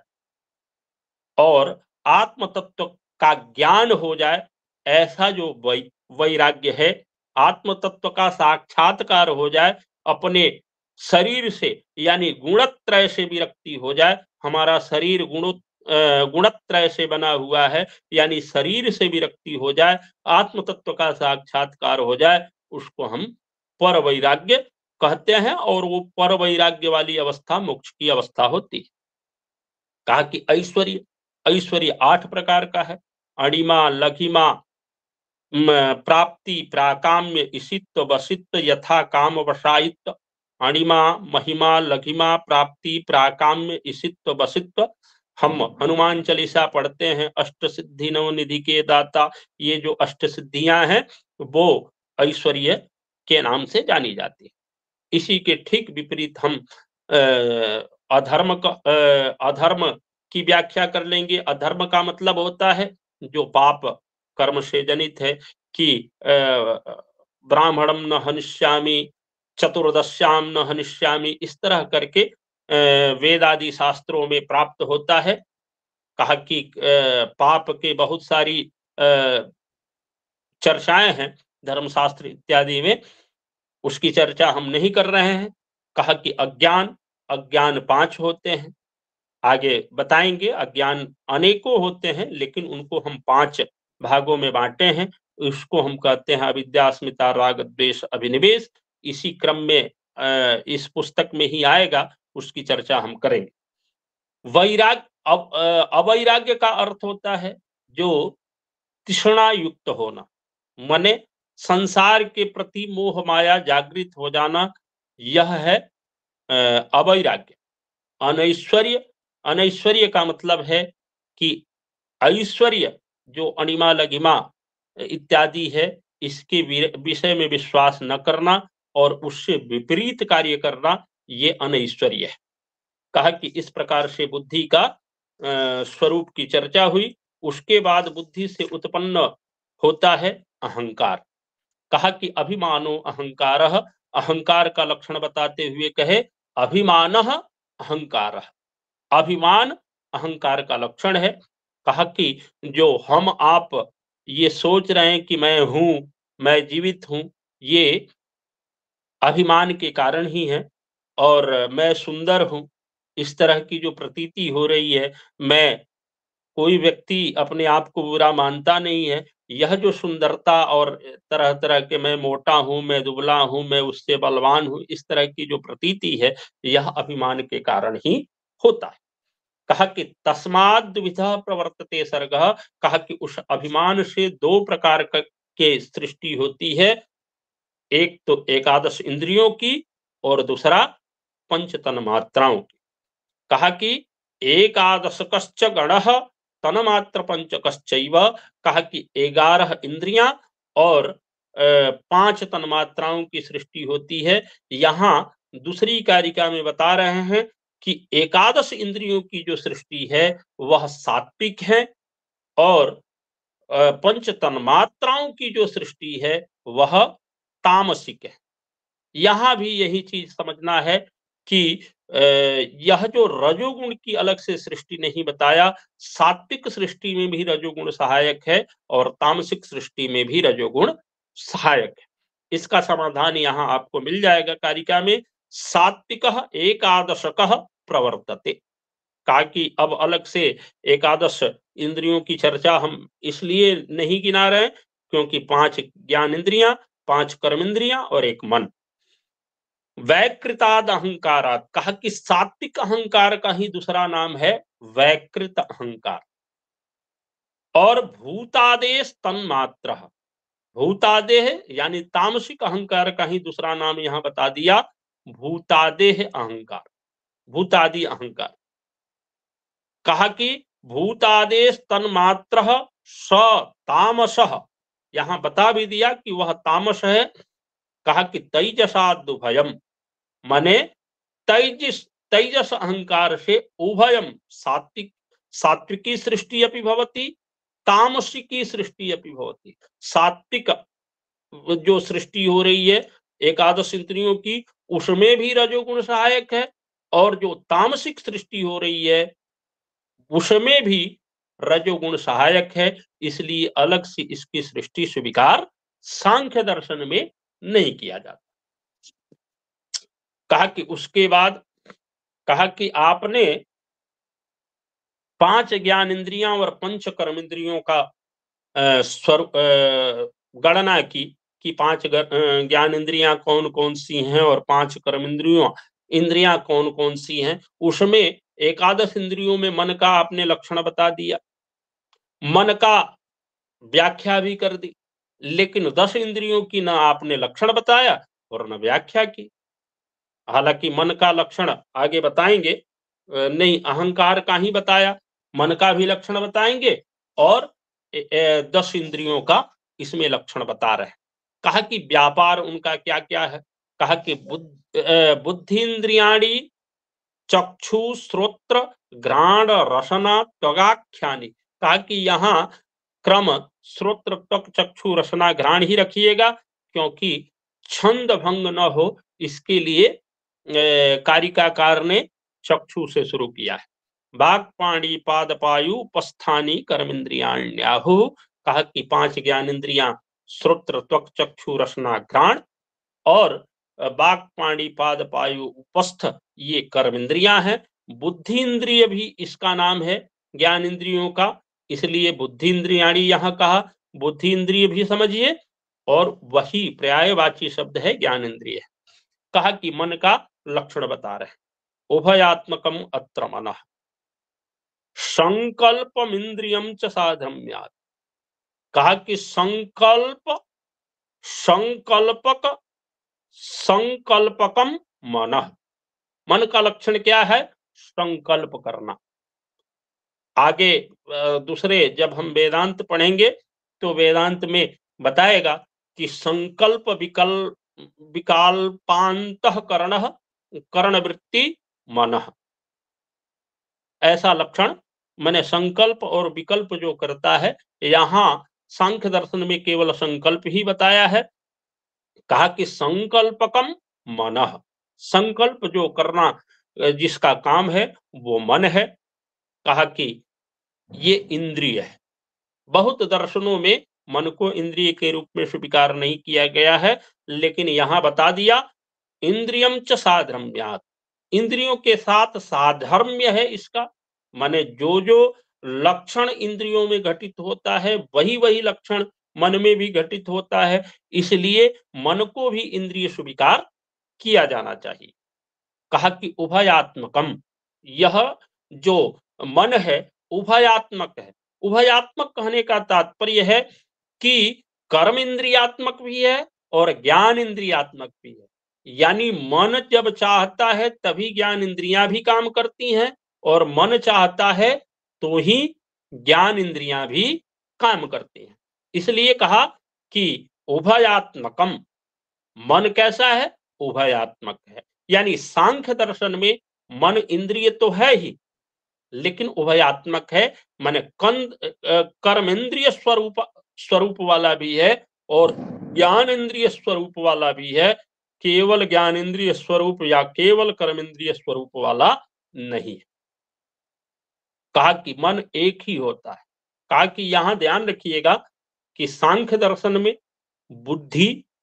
और आत्म तत्व का ज्ञान हो जाए, ऐसा जो वै वैराग्य है, आत्म तत्व का साक्षात्कार हो जाए, अपने शरीर से यानी गुणत्रय से विरक्ति हो जाए। हमारा शरीर गुणो गुणत्रय से बना हुआ है, यानी शरीर से विरक्ति हो जाए, आत्म तत्व का साक्षात्कार हो जाए, उसको हम पर वैराग्य कहते हैं और वो पर वैराग्य वाली अवस्था मोक्ष की अवस्था होती है। कहा कि ऐश्वर्य, ऐश्वर्य आठ प्रकार का है। अणिमा, लघिमा, प्राप्ति, प्राकाम्य, इसित्व, वसित्व, यथा काम वसायित्व। अणिमा, महिमा, लघिमा, प्राप्ति, प्राकाम्य, इसित्व, वसित्व। हम हनुमान चालीसा पढ़ते हैं, अष्ट सिद्धि नव निधि के दाता। ये जो अष्ट सिद्धियां हैं वो ऐश्वर्य के नाम से जानी जाती है। इसी के ठीक विपरीत हम अधर्म का अधर्म की व्याख्या कर लेंगे। अधर्म का मतलब होता है जो पाप कर्म से जनित है कि ब्राह्मणम न हनिष्यामि, चतुर्दश्याम न हनिष्यामि, इस तरह करके वेद आदि शास्त्रों में प्राप्त होता है। कहा कि पाप के बहुत सारी चर्चाएं हैं धर्मशास्त्र इत्यादि में, उसकी चर्चा हम नहीं कर रहे हैं। कहा कि अज्ञान, अज्ञान पांच होते हैं, आगे बताएंगे। अज्ञान अनेकों होते हैं लेकिन उनको हम पांच भागों में बांटे हैं। उसको हम कहते हैं अविद्या, अस्मिता, राग, द्वेष, अभिनिवेश। इसी क्रम में इस पुस्तक में ही आएगा, उसकी चर्चा हम करेंगे। वैराग्य, अब अवैराग्य का अर्थ होता है जो तृष्णा युक्त होना, माने संसार के प्रति मोह माया जागृत हो जाना, यह है अवैराग्य। अनैश्वर्य, अनैश्वर्य का मतलब है कि ऐश्वर्य जो अणिमा लघिमा इत्यादि है, इसके विषय में विश्वास न करना और उससे विपरीत कार्य करना, ये अनैश्वर्य है। कहा कि इस प्रकार से बुद्धि का स्वरूप की चर्चा हुई। उसके बाद बुद्धि से उत्पन्न होता है अहंकार। कहा कि अभिमानो अहंकारः, अहंकार का लक्षण बताते हुए कहे अभिमानः अहंकारः, अभिमान अहंकार का लक्षण है। कहा कि जो हम आप ये सोच रहे हैं कि मैं हूं, मैं जीवित हूं, ये अभिमान के कारण ही है। और मैं सुंदर हूं, इस तरह की जो प्रतीति हो रही है, मैं कोई व्यक्ति अपने आप को बुरा मानता नहीं है, यह जो सुंदरता और तरह तरह के मैं मोटा हूं, मैं दुबला हूं, मैं उससे बलवान हूं, इस तरह की जो प्रतीति है, यह अभिमान के कारण ही होता है। कहा कि तस्माद् द्विधा प्रवर्तते सर्गः, कहा कि उस अभिमान से दो प्रकार के सृष्टि होती है, एक तो एकादश इंद्रियों की और दूसरा पंच तन्मात्राओं की। कहा कि एकादशकश्च गणः तन्मात्र पंचकश्चैव, कहा कि ग्यारह इंद्रियां और पांच तन्मात्राओं की सृष्टि होती है। यहाँ दूसरी कारिका में बता रहे हैं कि एकादश इंद्रियों की जो सृष्टि है वह सात्विक है और पंच तन्मात्राओं की जो सृष्टि है वह तामसिक है। यहां भी यही चीज समझना है कि यह जो रजोगुण की अलग से सृष्टि नहीं बताया, सात्विक सृष्टि में भी रजोगुण सहायक है और तामसिक सृष्टि में भी रजोगुण सहायक है। इसका समाधान यहाँ आपको मिल जाएगा कारिका में। सात्विकः एकादशकः प्रवर्तते, कहा कि अब अलग से एकादश इंद्रियों की चर्चा हम इसलिए नहीं गिना रहे क्योंकि पांच ज्ञान इंद्रियां, पांच कर्म इंद्रियां और एक मन। वैकृताद अहंकारात, कहा कि सात्विक अहंकार का ही दूसरा नाम है वैकृत अहंकार। और भूतादेश तन्मात्र, भूतादेह यानी तामसिक अहंकार का ही दूसरा नाम यहां बता दिया भूतादेह अहंकार, भूतादि अहंकार। कहा कि भूतादेश तन्मात्र स तामसः, यहां बता भी दिया कि वह तामस है। कहा कि तैजसादुभयम, माने तैजस, तैजस अहंकार से उभयम, सात्विक सात्विकी सृष्टि अपि भवति, तामसिकी सृष्टि अपि भवति। सात्विक जो सृष्टि हो रही है एकादश इंद्रियों की, उसमें भी रजोगुण सहायक है और जो तामसिक सृष्टि हो रही है उसमें भी रजोगुण सहायक है। इसलिए अलग से इसकी सृष्टि स्वीकार सांख्य दर्शन में नहीं किया जाता। कहा कि उसके बाद कहा कि आपने पांच ज्ञान इंद्रियां और पंच कर्म इंद्रियों का स्वरूप गणना की कि पांच ज्ञान इंद्रियां कौन कौन सी हैं और पांच कर्म इंद्रियों इंद्रियां कौन कौन सी हैं। उसमें एकादश इंद्रियों में मन का आपने लक्षण बता दिया, मन का व्याख्या भी कर दी, लेकिन दस इंद्रियों की न आपने लक्षण बताया और न व्याख्या की। हालांकि मन का लक्षण आगे बताएंगे, नहीं अहंकार का ही बताया, मन का भी लक्षण बताएंगे और दस इंद्रियों का इसमें लक्षण बता रहे हैं। कहा कि व्यापार उनका क्या क्या है। कहा कि बुद्धि इंद्रियाणी चक्षु श्रोत्र घ्राण रसना त्वगाख्यानि, कहा कि यहाँ क्रम श्रोत्र त्वक चक्षु रसना घ्राण ही रखिएगा क्योंकि छंद भंग न हो, इसके लिए कारिकाकार ने चक्षु से शुरू किया है। बाग पाणी पाद पायु उपस्थानी कर्मेंद्रियाण्याहु, कहा कि पांच ज्ञान इंद्रियां श्रोत्र त्वक चक्षु रसना घ्राण और बाग पाणी पाद पायु उपस्थ ये कर्म इंद्रियां हैं। बुद्धि इंद्रिय भी इसका नाम है ज्ञान इंद्रियों का, इसलिए बुद्धि इंद्रियाणी यहाँ कहा। बुद्धि इंद्रिय भी समझिए और वही पर्यायवाची शब्द है ज्ञान इंद्रिय। कहा कि मन का लक्षण बता रहे, उभयात्मकम अत्र मनः संकल्पम इंद्रियम च साधम्यात्, कहा कि संकल्प संकल्पक संकल्पकम मनः। मन का लक्षण क्या है? संकल्प करना। आगे दूसरे जब हम वेदांत पढ़ेंगे तो वेदांत में बताएगा कि संकल्प विकल्प विकल्पांतःकरणः करणवृत्ति मनः। ऐसा लक्षण मैंने संकल्प और विकल्प जो करता है, यहां सांख्य दर्शन में केवल संकल्प ही बताया है। कहा कि संकल्पकम मनः, संकल्प जो करना जिसका काम है वो मन है। कहा कि ये इंद्रिय है। बहुत दर्शनों में मन को इंद्रिय के रूप में स्वीकार नहीं किया गया है, लेकिन यहां बता दिया इंद्रियम च साधर्म्यात्, इंद्रियों के साथ साधर्म्य है इसका। माने जो जो लक्षण इंद्रियों में घटित होता है वही वही लक्षण मन में भी घटित होता है, इसलिए मन को भी इंद्रिय स्वीकार किया जाना चाहिए। कहा कि उभयात्मकम, यह जो मन है उभयात्मक है। उभयात्मक कहने का तात्पर्य है कि कर्म इंद्रियात्मक भी है और ज्ञान इंद्रियात्मक भी है। यानी मन जब चाहता है तभी ज्ञान इंद्रियां भी काम करती हैं, और मन चाहता है तो ही ज्ञान इंद्रियां भी काम करती हैं। इसलिए कहा कि उभयात्मकम, मन कैसा है? उभयात्मक है। यानी सांख्य दर्शन में मन इंद्रिय तो है ही, लेकिन उभयात्मक है। माने कंद कर्मेंद्रिय स्वरूप स्वरूप वाला भी है और ज्ञान इंद्रिय स्वरूप वाला भी है। केवल ज्ञान इंद्रिय स्वरूप या केवल कर्मेंद्रिय स्वरूप वाला नहीं है। कहा कि मन एक ही होता है। कहा कि यहां ध्यान रखिएगा कि सांख्य दर्शन में बुद्धि,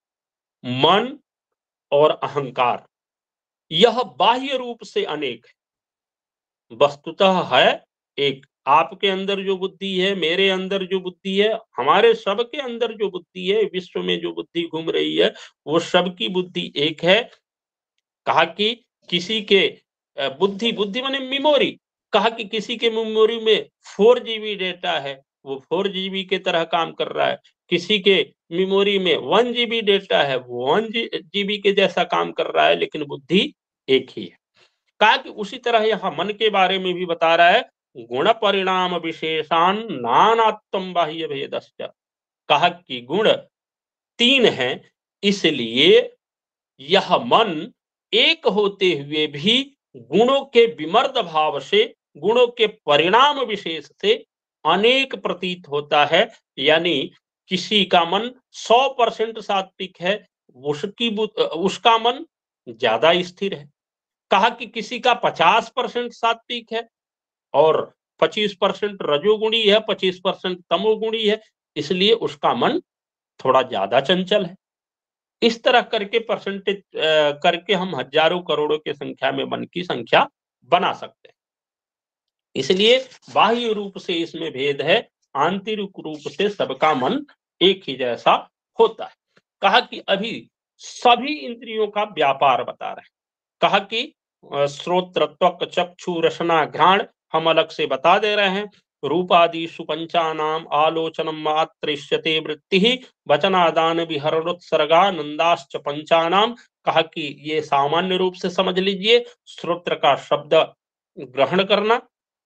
मन और अहंकार यह बाह्य रूप से अनेक है, वस्तुतः है एक। आपके अंदर जो बुद्धि है, मेरे अंदर जो बुद्धि है, हमारे सबके अंदर जो बुद्धि है, विश्व में जो बुद्धि घूम रही है, वो सबकी बुद्धि एक है। कहा कि किसी के बुद्धि बुद्धि माने मेमोरी, कहा कि किसी के मेमोरी में फोर जीबी डेटा है, वो फोर जीबी के तरह काम कर रहा है। किसी के मेमोरी में वन जीबी डेटा है, वो वन जीबी के जैसा काम कर रहा है, लेकिन बुद्धि एक ही है। कहा कि उसी तरह यहां मन के बारे में भी बता रहा है, गुण परिणाम विशेषान नानात्म बाह्य भेदश्च। कहा कि गुण तीन हैं, इसलिए यह मन एक होते हुए भी गुणों के विमर्द भाव से, गुणों के परिणाम विशेष से अनेक प्रतीत होता है। यानी किसी का मन सौ परसेंट सात्विक है, उसकी उसका मन ज्यादा स्थिर है। कहा कि किसी का पचास परसेंट सात्विक है और पच्चीस परसेंट रजोगुणी है, पच्चीस परसेंट तमोगुणी है, इसलिए उसका मन थोड़ा ज्यादा चंचल है। इस तरह करके परसेंटेज करके हम हजारों करोड़ों के संख्या में मन की संख्या बना सकते हैं। इसलिए बाह्य रूप से इसमें भेद है, आंतरिक रूप से सबका मन एक ही जैसा होता है। कहा कि अभी सभी इंद्रियों का व्यापार बता रहे हैं। कहा कि श्रोत्र, त्वक, चक्षु, रसना, घ्राण हम अलग से बता दे रहे हैं। रूपादिषु पंचानाम आलोचनम मात्रिष्यते वृत्ति वचनादान विहरणोत्सर्गा नंदाश्च पंचानाम। कहा कि ये सामान्य रूप से समझ लीजिए, श्रोत्र का शब्द ग्रहण करना,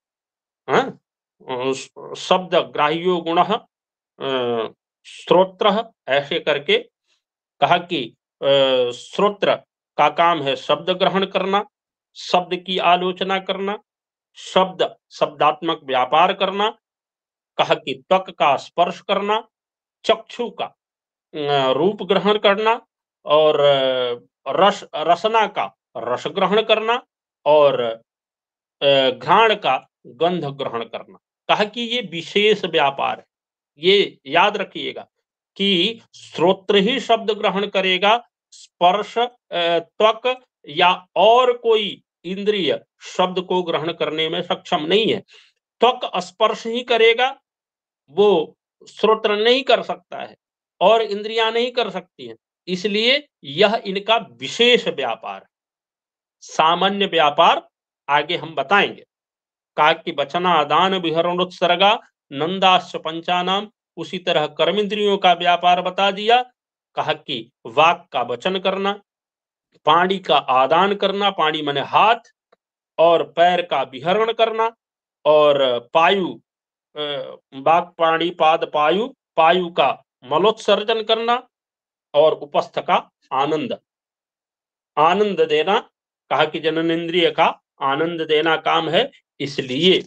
शब्द ग्राह्यो गुण श्रोत्र, ऐसे करके कहा कि श्रोत्र का काम है शब्द ग्रहण करना, शब्द की आलोचना करना, शब्द शब्दात्मक व्यापार करना। कहा कि त्वक का स्पर्श करना, चक्षु का रूप ग्रहण करना, और रस रसना का रस ग्रहण करना, और घ्राण का गंध ग्रहण करना। कहा कि ये विशेष व्यापार है। ये याद रखिएगा कि श्रोत्र ही शब्द ग्रहण करेगा, स्पर्श, त्वक या और कोई इंद्रिय शब्द को ग्रहण करने में सक्षम नहीं है। त्वक स्पर्श ही करेगा, वो श्रोत्र नहीं कर सकता है और इंद्रियां नहीं कर सकती हैं, इसलिए यह इनका विशेष व्यापार। सामान्य व्यापार आगे हम बताएंगे। कहा कि वचनादान विहरणोत्सर्गा नंदाश्च पंचानाम, उसी तरह कर्मेंद्रियों का व्यापार बता दिया। कहा कि वाक का वचन करना, पाणी का आदान करना, पाणी माने हाथ, और पैर का विहरण करना, और पायु वाक पाणी पाद पायु, पायु का मलोत्सर्जन करना, और उपस्थ का आनंद आनंद देना। कहा कि जननेन्द्रिय का आनंद देना काम है, इसलिए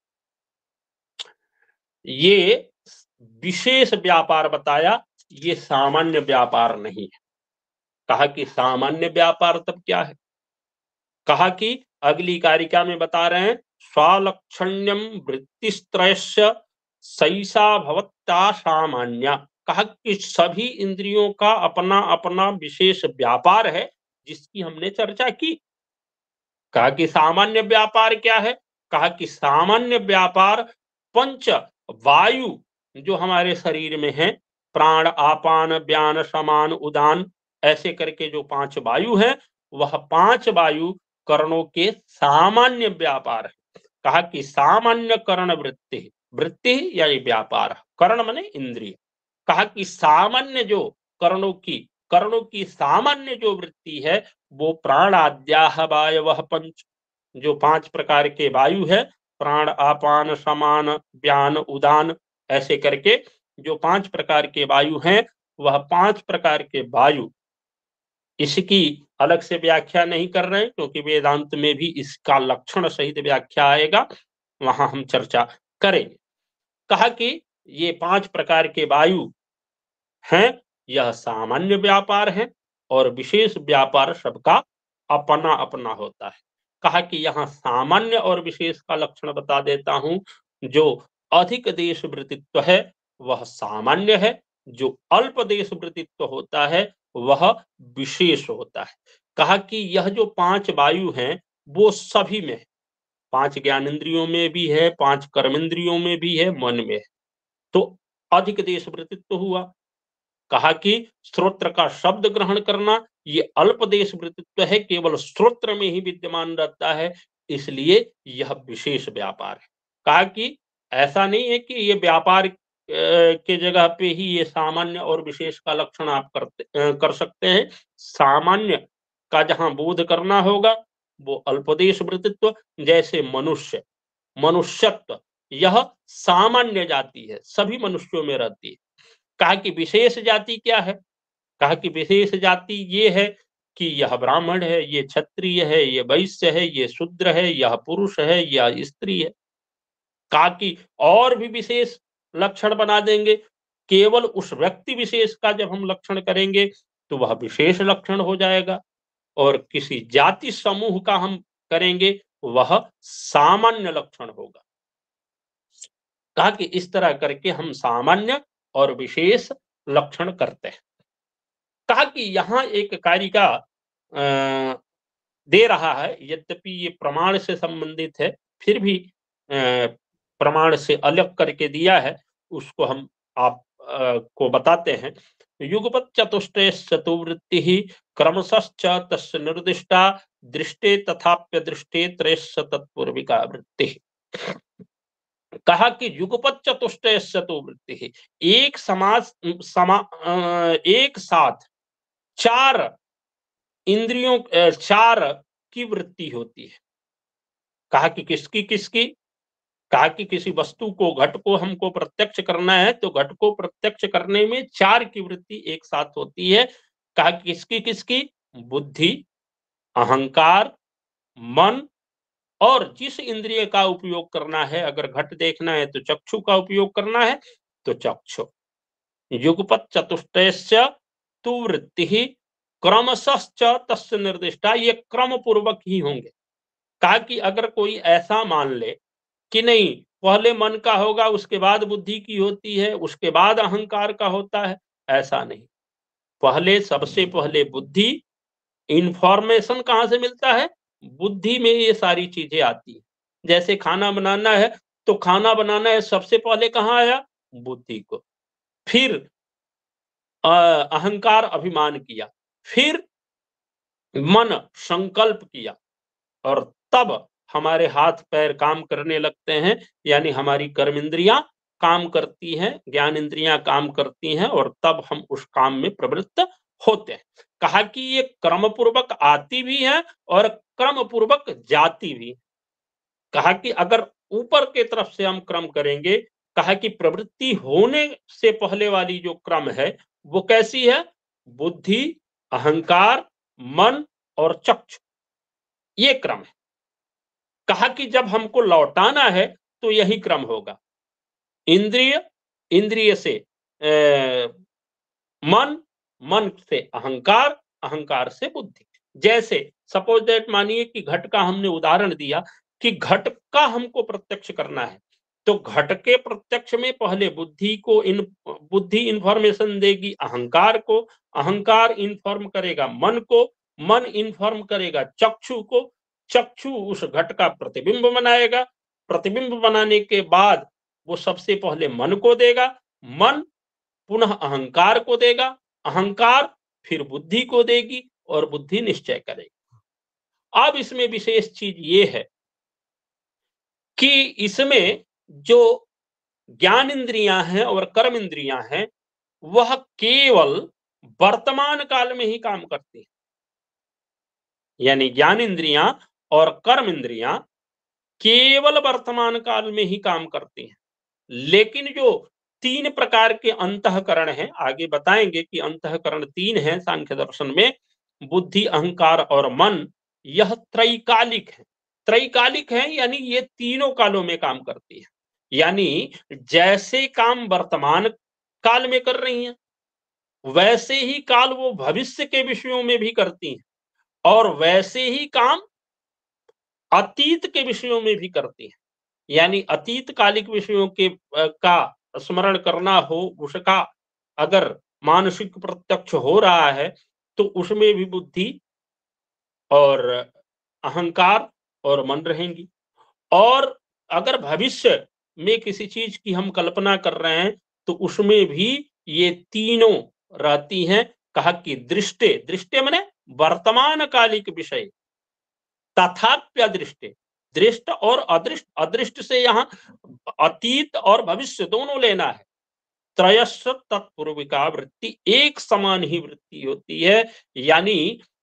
ये विशेष व्यापार बताया, ये सामान्य व्यापार नहीं है। कहा कि सामान्य व्यापार तब क्या है? कहा कि अगली कारिका में बता रहे हैं, स्वालक्षण्यम वृत्तिस्त्रयस्य सैसा भवत्या सामान्य। कहा कि सभी इंद्रियों का अपना अपना विशेष व्यापार है, जिसकी हमने चर्चा की। कहा कि सामान्य व्यापार क्या है? कहा कि सामान्य व्यापार पंच वायु जो हमारे शरीर में है, प्राण, आपान, व्यान, समान, उदान, ऐसे करके जो पांच वायु है, वह पांच वायु कर्णों के सामान्य व्यापार है। कहा कि सामान्य कर्ण वृत्ति, वृत्ति यानी व्यापार, कर्ण माने इंद्रिय। कहा कि सामान्य जो कर्णों की कर्णों की सामान्य जो वृत्ति है, वो प्राणाद्याह वायवः पंच, जो पांच प्रकार के वायु है, प्राण, आपान, समान, व्यान, उदान, ऐसे करके जो पांच प्रकार के वायु हैं, वह पांच प्रकार के वायु, इसकी अलग से व्याख्या नहीं कर रहे हैं, क्योंकि वेदांत में भी इसका लक्षण सहित व्याख्या आएगा, वहां हम चर्चा करेंगे। कहा कि ये पांच प्रकार के वायु हैं, यह सामान्य व्यापार है, और विशेष व्यापार सबका अपना अपना होता है। कहा कि यहाँ सामान्य और विशेष का लक्षण बता देता हूं। जो अधिक देश वृत्तित्व है वह सामान्य है, जो अल्प देश वृत्तित्व होता है वह विशेष होता है। कहा कि यह जो पांच वायु हैं वो सभी में है, पांच ज्ञानेन्द्रियों में भी है, पांच कर्मेंद्रियों में भी है, मन में है, तो अधिक देश वृत्तित्व हुआ। कहा कि श्रोत्र का शब्द ग्रहण करना ये अल्प देश वृत्तित्व है, केवल श्रोत्र में ही विद्यमान रहता है, इसलिए यह विशेष व्यापार है। कहा कि ऐसा नहीं है कि ये व्यापार के जगह पे ही ये सामान्य और विशेष का लक्षण आप करते कर सकते हैं। सामान्य का जहां बोध करना होगा वो अल्पदेश वृत्तित्व, जैसे मनुष्य, मनुष्यत्व यह सामान्य जाति है, सभी मनुष्यों में रहती है। कहा कि विशेष जाति क्या है? कहा कि विशेष जाति ये है कि यह ब्राह्मण है, ये क्षत्रिय है, ये वैश्य है, ये शूद्र है, यह पुरुष है, यह स्त्री है। कहा कि और भी विशेष लक्षण बना देंगे, केवल उस व्यक्ति विशेष का जब हम लक्षण करेंगे तो वह विशेष लक्षण हो जाएगा, और किसी जाति समूह का हम करेंगे वह सामान्य लक्षण होगा। कहा कि इस तरह करके हम सामान्य और विशेष लक्षण करते हैं। कहा कि यहां एक कारिका दे रहा है, यद्यपि ये प्रमाण से संबंधित है, फिर भी प्रमाण से अलग करके दिया है, उसको हम आप को बताते हैं। युगपत चतुष्टयश्चतुर्वृत्ति ही क्रमशश्च तस्य निर्दिष्टा दृष्टे तथाप्य दृष्टे त्रयश्च तत्पूर्विका वृत्ति। कहा कि युगपत चतुष्टयश्चतुर्वृत्ति ही, एक समाज समा एक साथ चार इंद्रियों चार की वृत्ति होती है। कहा कि किसकी किसकी? कहा कि किसी वस्तु को, घट को हमको प्रत्यक्ष करना है तो घट को प्रत्यक्ष करने में चार की वृत्ति एक साथ होती है। कहा कि किसकी किसकी? बुद्धि, अहंकार, मन, और जिस इंद्रिय का उपयोग करना है, अगर घट देखना है तो चक्षु का उपयोग करना है तो चक्षु। युगपत चतुष्टयस्य तु वृत्ति क्रमशश्च तस्य निर्दिष्टा, ये क्रम पूर्वक ही होंगे। कहा कि अगर कोई ऐसा मान ले कि नहीं, पहले मन का होगा, उसके बाद बुद्धि की होती है, उसके बाद अहंकार का होता है, ऐसा नहीं। पहले, सबसे पहले बुद्धि, इंफॉर्मेशन कहां से मिलता है? बुद्धि में ये सारी चीजें आती है। जैसे खाना बनाना है तो खाना बनाना है, सबसे पहले कहां आया? बुद्धि को। फिर अहंकार अभिमान किया, फिर मन संकल्प किया, और तब हमारे हाथ पैर काम करने लगते हैं, यानी हमारी कर्म इंद्रियां काम करती हैं, ज्ञान इंद्रियां काम करती हैं और तब हम उस काम में प्रवृत्त होते हैं। कहा कि ये क्रम पूर्वक आती भी है और क्रम पूर्वक जाती भी। कहा कि अगर ऊपर के तरफ से हम क्रम करेंगे, कहा कि प्रवृत्ति होने से पहले वाली जो क्रम है वो कैसी है? बुद्धि, अहंकार, मन और चक्षु, ये क्रम है। कहा कि जब हमको लौटाना है तो यही क्रम होगा। इंद्रिय, इंद्रिय से ए, मन, मन से अहंकार, अहंकार से बुद्धि। जैसे सपोज दैट मानिए कि घट का हमने उदाहरण दिया कि घट का हमको प्रत्यक्ष करना है, तो घट के प्रत्यक्ष में पहले बुद्धि को इन बुद्धि इंफॉर्मेशन देगी अहंकार को, अहंकार इंफॉर्म करेगा मन को, मन इंफॉर्म करेगा चक्षु को, चक्षु उस घट का प्रतिबिंब बनाएगा, प्रतिबिंब बनाने के बाद वो सबसे पहले मन को देगा, मन पुनः अहंकार को देगा, अहंकार फिर बुद्धि को देगी और बुद्धि निश्चय करेगी। अब इसमें विशेष चीज ये है कि इसमें जो ज्ञान इंद्रियां हैं और कर्म इंद्रियां हैं वह केवल वर्तमान काल में ही काम करती हैं। यानी ज्ञान इंद्रियां और कर्म इंद्रियां केवल वर्तमान काल में ही काम करती हैं। लेकिन जो तीन प्रकार के अंतःकरण हैं, आगे बताएंगे कि अंतःकरण तीन हैं सांख्य दर्शन में, बुद्धि, अहंकार और मन, यह त्रैकालिक है। त्रैकालिक है यानी ये तीनों कालों में काम करती है। यानी जैसे काम वर्तमान काल में कर रही हैं वैसे ही काल वो भविष्य के विषयों में भी करती हैं और वैसे ही काम अतीत के विषयों में भी करती हैं। यानी अतीत कालिक विषयों के का स्मरण करना हो, उसका अगर मानसिक प्रत्यक्ष हो रहा है तो उसमें भी बुद्धि और अहंकार और मन रहेंगी। और अगर भविष्य में किसी चीज की हम कल्पना कर रहे हैं तो उसमें भी ये तीनों रहती हैं। कहा कि दृष्टे, दृष्टे माने वर्तमान कालिक विषय, तथाप्य दृष्टे, दृष्ट और अदृष्ट, अदृष्ट से यहां अतीत और भविष्य दोनों लेना है। त्रयस्व तत्पूर्विका वृत्ति, एक समान ही वृत्ति होती है। यानी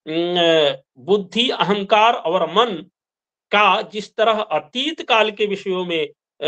बुद्धि, अहंकार और मन का जिस तरह अतीत काल के विषयों में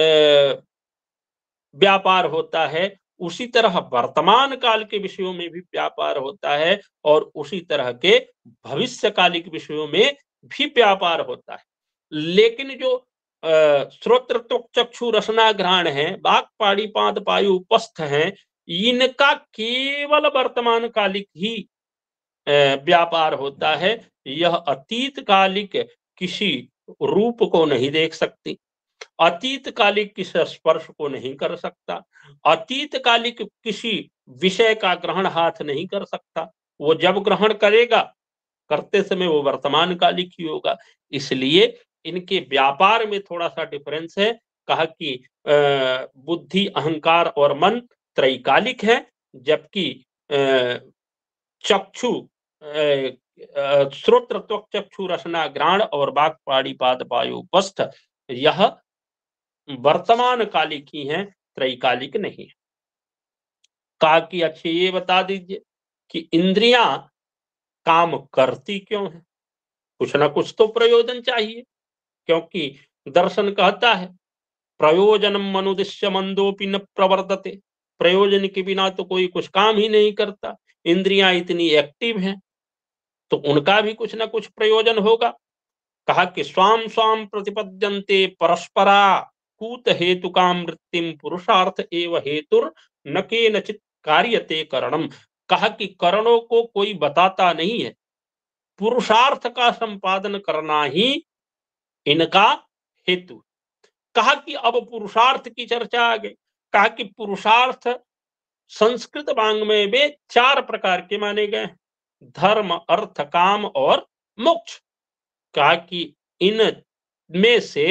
व्यापार होता है उसी तरह वर्तमान काल के विषयों में भी व्यापार होता है और उसी तरह के भविष्यकालिक विषयों में भी व्यापार होता है। लेकिन जो श्रोत्र त्वक चक्षु रसना घ्राण है, वाक् पाणिपाद पायु उपस्थ हैं, इनका केवल वर्तमान कालिक ही व्यापार होता है। यह अतीत कालिक किसी रूप को नहीं देख सकती, अतीत कालिक किसी स्पर्श को नहीं कर सकता, अतीत कालिक किसी विषय का ग्रहण हाथ नहीं कर सकता। वो जब ग्रहण करेगा करते समय वो वर्तमान कालिक ही होगा। इसलिए इनके व्यापार में थोड़ा सा डिफरेंस है। कहा कि बुद्धि, अहंकार और मन त्रैकालिक है, जबकि चक्षु, श्रोत्र त्वक चक्षु रसना घ्राण और वाक् पाणिपाद पायु उपस्थ, यह वर्तमान कालिक ही हैं, त्रैकालिक नहीं है। कहा कि अच्छे ये बता दीजिए कि इंद्रियां काम करती क्यों है? कुछ ना कुछ तो प्रयोजन चाहिए, क्योंकि दर्शन कहता है प्रयोजनम मनुदिश्य मंदोपि न प्रवर्तते, प्रयोजन के बिना तो कोई कुछ काम ही नहीं करता। इंद्रियां इतनी एक्टिव हैं तो उनका भी कुछ ना कुछ प्रयोजन होगा। कहा कि स्वाम स्वाम प्रतिपद्यन्ते परस्परा कूत हेतु काम वृत्तिम पुरुषार्थ एव हेतुर न केनचित् कार्यते करणम। कहा कि करणों को कोई बताता नहीं है, पुरुषार्थ का संपादन करना ही इनका हेतु। कहा कि अब पुरुषार्थ की चर्चा आ गई। कहा कि पुरुषार्थ संस्कृत वाङ्मय में चार प्रकार के माने गए, धर्म, अर्थ, काम और मोक्ष। कहा कि इन में से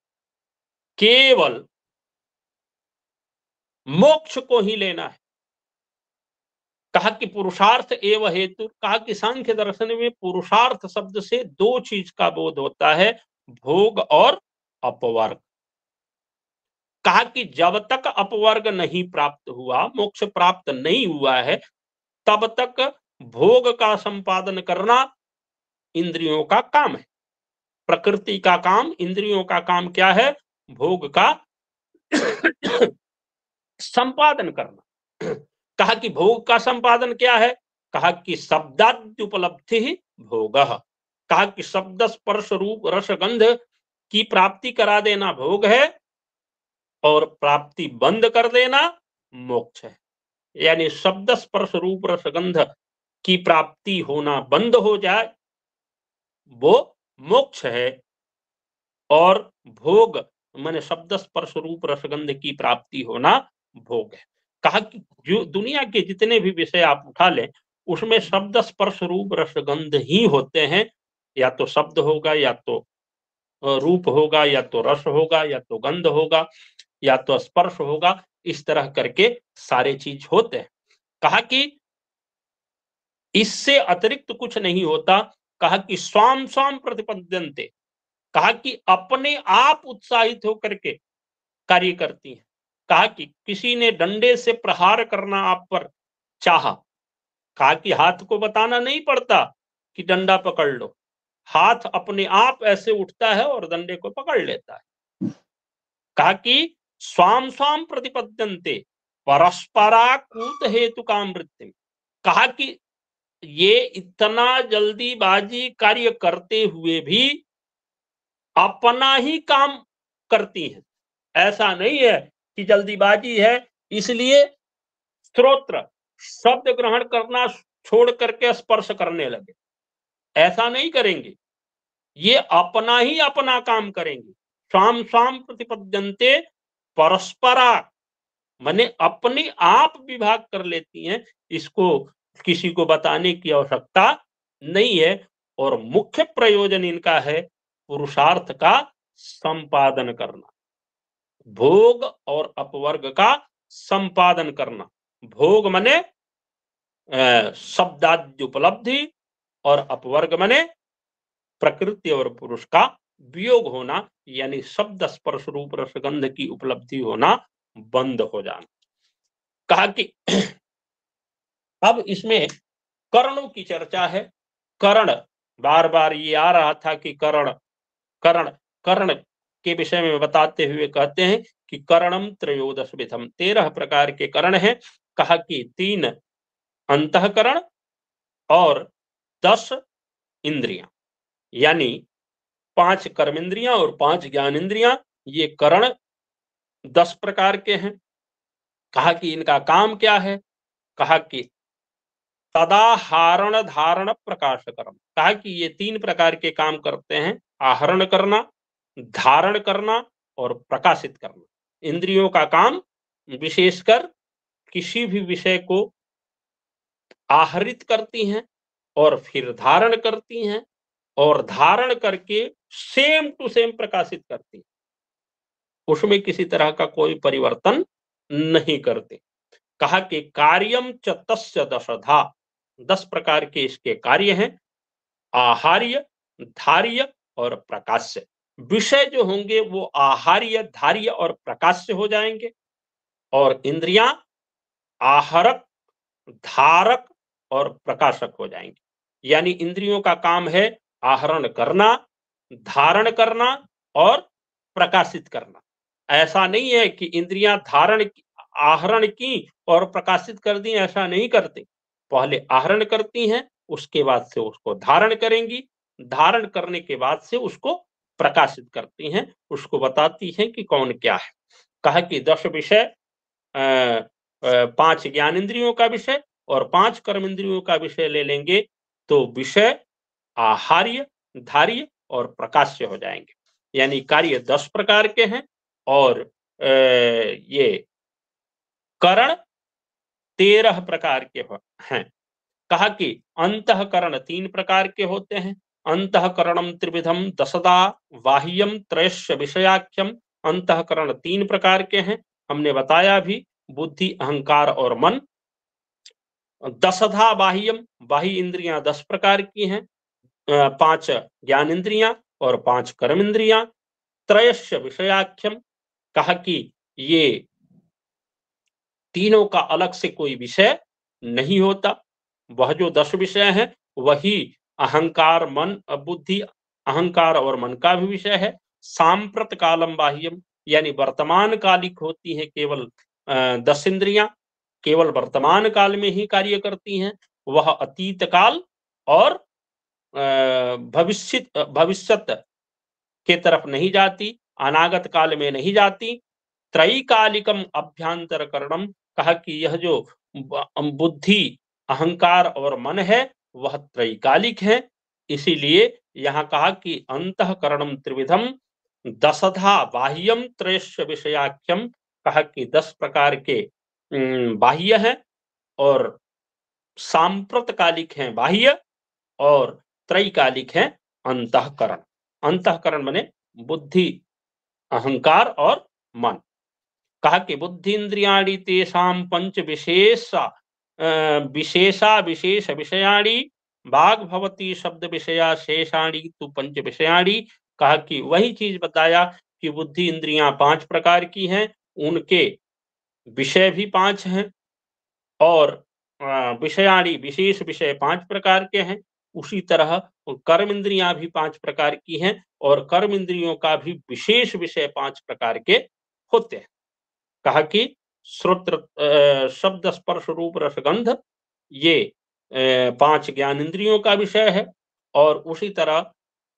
केवल मोक्ष को ही लेना है। कहा कि पुरुषार्थ एव हेतु। कहा कि सांख्य दर्शन में पुरुषार्थ शब्द से दो चीज का बोध होता है, भोग और अपवर्ग। कहा कि जब तक अपवर्ग नहीं प्राप्त हुआ, मोक्ष प्राप्त नहीं हुआ है, तब तक भोग का संपादन करना इंद्रियों का काम है। प्रकृति का काम, इंद्रियों का काम क्या है? भोग का संपादन करना। कहा कि भोग का संपादन क्या है? कहा कि शब्दाद्युपलब्धि ही भोगः। कहा कि शब्द स्पर्श रूप रस गंध की प्राप्ति करा देना भोग है और प्राप्ति बंद कर देना मोक्ष है। यानी शब्द स्पर्श रूप रस गंध की प्राप्ति होना बंद हो जाए वो मोक्ष है, और भोग माने शब्द स्पर्श रूप रसगंध की प्राप्ति होना भोग है। कहा कि जो दुनिया के जितने भी विषय आप उठा लें उसमें शब्द स्पर्श रूप रसगंध ही होते हैं। या तो शब्द होगा, या तो रूप होगा, या तो रस होगा, या तो गंध होगा, या तो स्पर्श होगा, इस तरह करके सारे चीज होते हैं। कहा कि इससे अतिरिक्त कुछ नहीं होता। कहा कि स्वाम स्वाम प्रतिपद्यन्ते, कहा कि अपने आप उत्साहित होकर के कार्य करती हैं। कहा कि किसी ने डंडे से प्रहार करना आप पर चाहा, कहा कि हाथ को बताना नहीं पड़ता कि डंडा पकड़ लो, हाथ अपने आप ऐसे उठता है और डंडे को पकड़ लेता है। कहा कि स्वाम स्वाम प्रतिपद्यन्ते परस्पराकूत हेतु कामृत्यु, कहा कि ये इतना जल्दीबाजी कार्य करते हुए भी अपना ही काम करती हैं। ऐसा नहीं है कि जल्दीबाजी है इसलिए श्रोत्र शब्द ग्रहण करना छोड़ करके स्पर्श करने लगे, ऐसा नहीं करेंगे। ये अपना ही अपना काम करेंगे। स्वाम स्वाम प्रतिपद्यन्ते परस्परा, माने अपने आप विभाग कर लेती हैं, इसको किसी को बताने की आवश्यकता नहीं है। और मुख्य प्रयोजन इनका है पुरुषार्थ का संपादन करना, भोग और अपवर्ग का संपादन करना। भोग मने शब्दाद्य उपलब्धि और अपवर्ग मने प्रकृति और पुरुष का वियोग होना, यानी शब्द स्पर्श रूप रसगंध की उपलब्धि होना बंद हो जाना। कहा कि अब इसमें कर्णों की चर्चा है। कर्ण, बार बार ये आ रहा था कि कर्ण कर्ण कर्ण के विषय में बताते हुए कहते हैं कि कर्णम त्रयोदश विधम, तेरह प्रकार के कर्ण हैं। कहा कि तीन अंतःकरण और दस इंद्रियां, यानी पांच कर्मेंद्रियां और पांच ज्ञानेंद्रियां, ये कर्ण दस प्रकार के हैं। कहा कि इनका काम क्या है? कहा कि तदाहरण धारण प्रकाश कर्म, कहा कि ये तीन प्रकार के काम करते हैं, आहरण करना, धारण करना और प्रकाशित करना। इंद्रियों का काम विशेषकर किसी भी विषय को आहरित करती हैं और फिर धारण करती हैं और धारण करके सेम टू सेम प्रकाशित करती हैं, उसमें किसी तरह का कोई परिवर्तन नहीं करते। कहा कि कार्यम च तस्य दशधा, दस प्रकार के इसके कार्य हैं, आहार्य, धार्य और प्रकाश्य। विषय जो होंगे वो आहार्य, धार्य और प्रकाश्य हो जाएंगे, और इंद्रियां आहरक, धारक और प्रकाशक हो जाएंगे। यानी इंद्रियों का काम है आहरण करना, धारण करना और प्रकाशित करना। ऐसा नहीं है कि इंद्रियां धारण आहरण की और प्रकाशित कर दी, ऐसा नहीं करते। पहले आहरण करती हैं, उसके बाद से उसको धारण करेंगी, धारण करने के बाद से उसको प्रकाशित करती हैं, उसको बताती हैं कि कौन क्या है। कहा कि दस विषय, पांच ज्ञान इंद्रियों का विषय और पांच कर्म इंद्रियों का विषय ले लेंगे तो विषय आहार्य, धार्य और प्रकाश्य हो जाएंगे। यानी कार्य दस प्रकार के हैं और ये करण तेरह प्रकार के हैं। कहा कि अंतःकरण तीन प्रकार के होते हैं। अंतःकरणम त्रिविधम दसदा बाह्यम त्रयस्य विषयाख्यम। अंतःकरण तीन प्रकार के हैं, हमने बताया भी, बुद्धि, अहंकार और मन। दसधा बाह्यम, बाह्य इंद्रियां दस प्रकार की हैं, पांच ज्ञान इंद्रियां और पांच कर्म इंद्रियां। त्रयस्य विषयाख्यम, कहा कि ये तीनों का अलग से कोई विषय नहीं होता। वह जो दस विषय हैं वही अहंकार, मन, बुद्धि, अहंकार और मन का भी विषय है। सांप्रत कालम बाह्यम, यानी वर्तमान कालिक होती है केवल दस इंद्रियां, केवल वर्तमान काल में ही कार्य करती हैं। वह अतीत काल और भविष्य भविष्यत के तरफ नहीं जाती, अनागत काल में नहीं जाती। त्रैकालिकम अभ्यांतर करणम, कहा कि यह जो बुद्धि, अहंकार और मन है वह त्रैकालिक है। इसीलिए यहां कहा कि अंतःकरणम त्रिविधम दशधा बाह्यम त्रयस्य विषयाख्यम, कहा कि दस प्रकार के बाह्य हैं और सांप्रतकालिक हैं बाह्य, और त्रैकालिक हैं अंतःकरण। अंतःकरण माने बुद्धि, अहंकार और मन। कहा कि बुद्धि इंद्रियाणि तेषां पंच विशेषा विशेषा विशेष विषयाणि भाग भवती शब्द विषया शेषाणि तु पंच विषयाणि। कहा कि वही चीज बताया कि बुद्धि इंद्रियां पांच प्रकार की हैं, उनके विषय भी पांच हैं, और विषयाणि विशेष विषय पांच प्रकार के हैं। उसी तरह कर्म इंद्रियां भी पांच प्रकार की हैं, और कर्म इंद्रियों का भी विशेष विषय पांच प्रकार के होते हैं। कहा कि श्रोत्र, शब्द, स्पर्श, रूप, रसगंध, ये पांच ज्ञान इंद्रियों का विषय है। और उसी तरह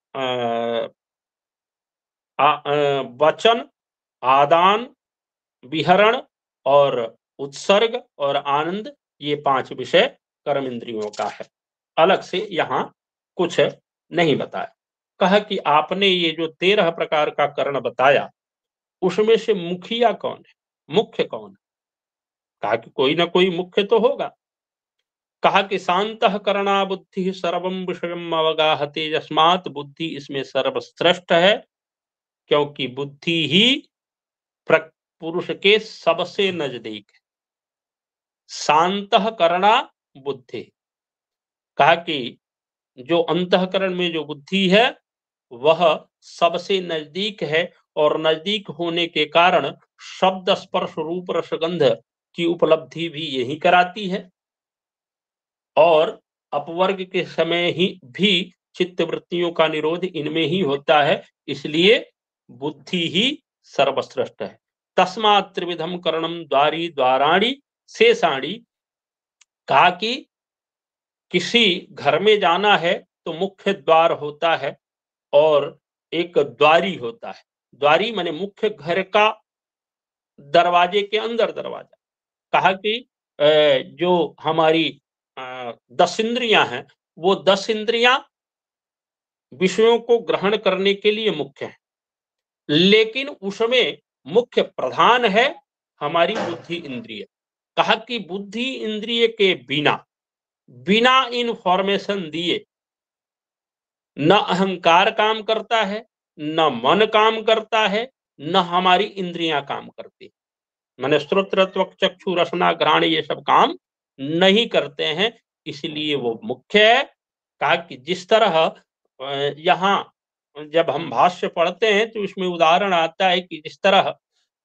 वचन, आदान, विहरण और उत्सर्ग और आनंद, ये पांच विषय कर्म इंद्रियों का है। अलग से यहाँ कुछ नहीं बताया। कहा कि आपने ये जो तेरह प्रकार का कर्ण बताया उसमें से मुखिया कौन है, मुख्य कौन है? कहा कि कोई ना कोई मुख्य तो होगा। कहा कि शांतः करणा बुद्धि सर्वम विषयम अवगाहते, यस्मात् बुद्धि इसमें सर्वश्रेष्ठ है, क्योंकि बुद्धि ही पुरुष के सबसे नजदीक है। शांतः करणा बुद्धि, कहा कि जो अंतःकरण में जो बुद्धि है वह सबसे नजदीक है, और नजदीक होने के कारण शब्द, स्पर्श, रूप, रसगंध की उपलब्धि भी यही कराती है, और अपवर्ग के समय ही भी चित्त वृत्तियों का निरोध इनमें ही होता है। इसलिए बुद्धि ही सर्वश्रेष्ठ है। तस्मात् त्रिविधम करणम द्वारी द्वाराणी शेषाणी, कहा कि किसी घर में जाना है तो मुख्य द्वार होता है और एक द्वारी होता है। द्वारी माने मुख्य घर का दरवाजे के अंदर दरवाजा। कहा कि जो हमारी दस इंद्रियां हैं वो दस इंद्रियां विषयों को ग्रहण करने के लिए मुख्य है, लेकिन उसमें मुख्य प्रधान है हमारी बुद्धि इंद्रिय। कहा कि बुद्धि इंद्रिय के बिना बिना इंफॉर्मेशन दिए न अहंकार काम करता है, न मन काम करता है, न हमारी इंद्रियां काम करती। माने श्रोत्र, त्वक, चक्षु, रसना, घ्राण ये सब काम नहीं करते हैं, इसलिए वो मुख्य है। कहा कि जिस तरह यहाँ जब हम भाष्य पढ़ते हैं तो इसमें उदाहरण आता है कि जिस तरह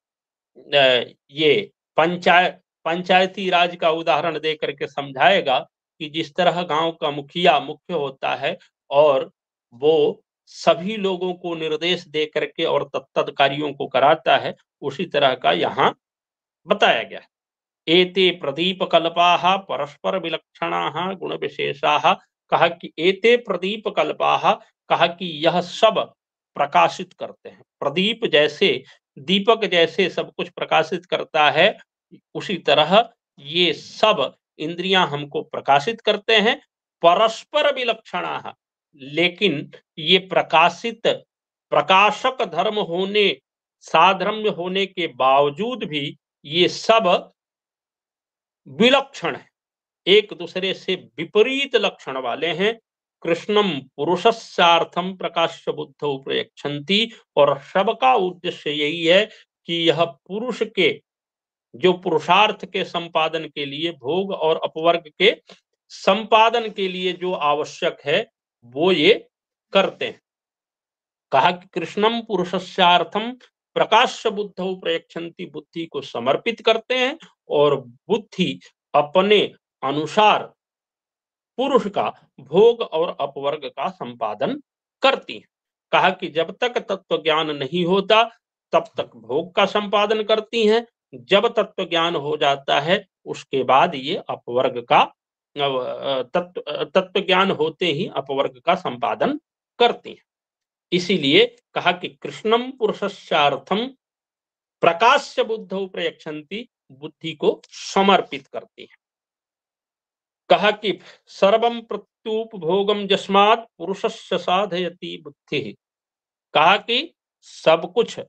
ये पंचायत पंचायती राज का उदाहरण दे करके समझाएगा कि जिस तरह गांव का मुखिया मुख्य होता है और वो सभी लोगों को निर्देश दे करके और तत्त कार्यों को कराता है, उसी तरह का यहाँ बताया गया है। एते प्रदीप कल्पाः परस्पर विलक्षणाः गुण विशेषाः, कहा कि एते प्रदीप कल्पाः, कहा कि यह सब प्रकाशित करते हैं। प्रदीप जैसे दीपक जैसे सब कुछ प्रकाशित करता है, उसी तरह ये सब इंद्रियां हमको प्रकाशित करते हैं। परस्पर विलक्षणाः, लेकिन ये प्रकाशित प्रकाशक धर्म होने, साधर्म्य होने के बावजूद भी ये सब विलक्षण है, एक दूसरे से विपरीत लक्षण वाले हैं। कृष्णम पुरुषस्यार्थम प्रकाश्य बुद्धौ प्रयच्छन्ति, और सबका उद्देश्य यही है कि यह पुरुष के जो पुरुषार्थ के संपादन के लिए, भोग और अपवर्ग के संपादन के लिए जो आवश्यक है वो ये करते हैं। कहा कि कृष्णम पुरुषस्यार्थम प्रकाश्य बुद्धौ प्रयच्छन्ति, बुद्धि को समर्पित करते हैं और बुद्धि अपने अनुसार पुरुष का भोग और अपवर्ग का संपादन करती है। कहा कि जब तक तत्व ज्ञान नहीं होता तब तक भोग का संपादन करती हैं, जब तत्व ज्ञान हो जाता है उसके बाद ये अपवर्ग का तत्व तत्व ज्ञान होते ही अपवर्ग का संपादन करती हैं। इसीलिए कहा कि कृष्णम पुरुषस्यार्थम प्रकाश्य बुद्धौ प्रयच्छन्ति, बुद्धि को समर्पित करती है। कहा कि सर्वम प्रत्युपभोगम जस्मात् पुरुषस्य साधयति बुद्धि, कहा कि सब कुछ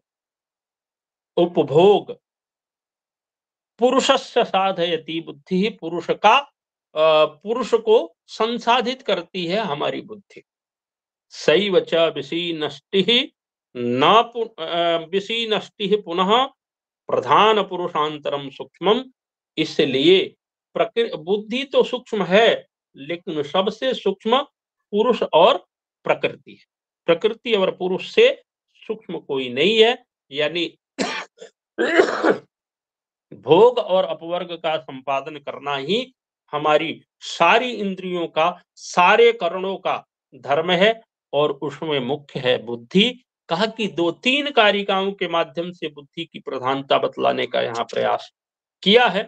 उपभोग पुरुषस्य साधयति बुद्धि, पुरुष का पुरुष को संसाधित करती है हमारी बुद्धि। सैव च विषीनष्टिः न विषीनष्टिः पुनः प्रधान पुरुषांतरम सूक्ष्मम, इसलिए बुद्धि तो सूक्ष्म है लेकिन सबसे सूक्ष्म पुरुष और प्रकृति है। प्रकृति और पुरुष से सूक्ष्म कोई नहीं है, यानी भोग और अपवर्ग का संपादन करना ही हमारी सारी इंद्रियों का, सारे कर्णों का धर्म है और उसमें मुख्य है बुद्धि। कहा कि दो तीन कारिकाओं के माध्यम से बुद्धि की प्रधानता बतलाने का यहाँ प्रयास किया है।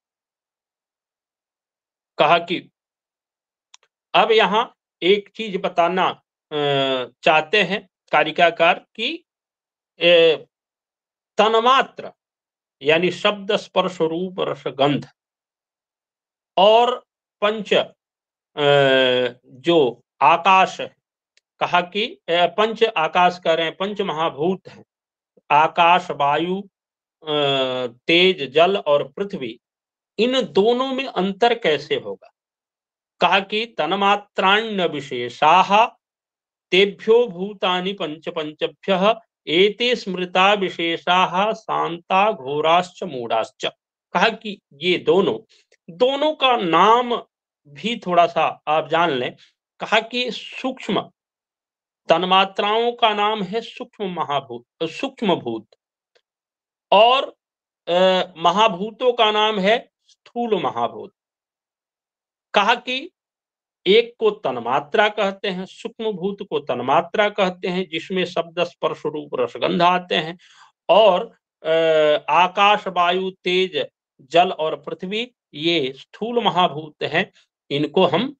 कहा कि अब यहाँ एक चीज बताना चाहते हैं कारिकाकार की तन्मात्र यानी शब्द स्पर्श रूप रस गंध और पंच जो आकाश है, कहा कि पंच आकाश कह रहे हैं, पंच महाभूत हैं, आकाश वायु तेज जल और पृथ्वी, इन दोनों में अंतर कैसे होगा। कहा कि तन्मात्राण्य विशेषाः तेभ्यो भूतानि पंच पंचभ्यः एते स्मृता विशेषाः शांता घोराश्च मूढ़ाश्च। कहा कि ये दोनों दोनों का नाम भी थोड़ा सा आप जान लें। कहा कि सूक्ष्म तन्मात्राओं का नाम है सूक्ष्म महाभूत, सूक्ष्म भूत, और आ, महाभूतों का नाम है स्थूल महाभूत। कहा कि एक को तन्मात्रा कहते हैं, सूक्ष्म भूत को तन्मात्रा कहते हैं, जिसमें शब्द स्पर्श रूप रसगंध आते हैं, और आ, आकाश वायु तेज जल और पृथ्वी ये स्थूल महाभूत हैं। इनको हम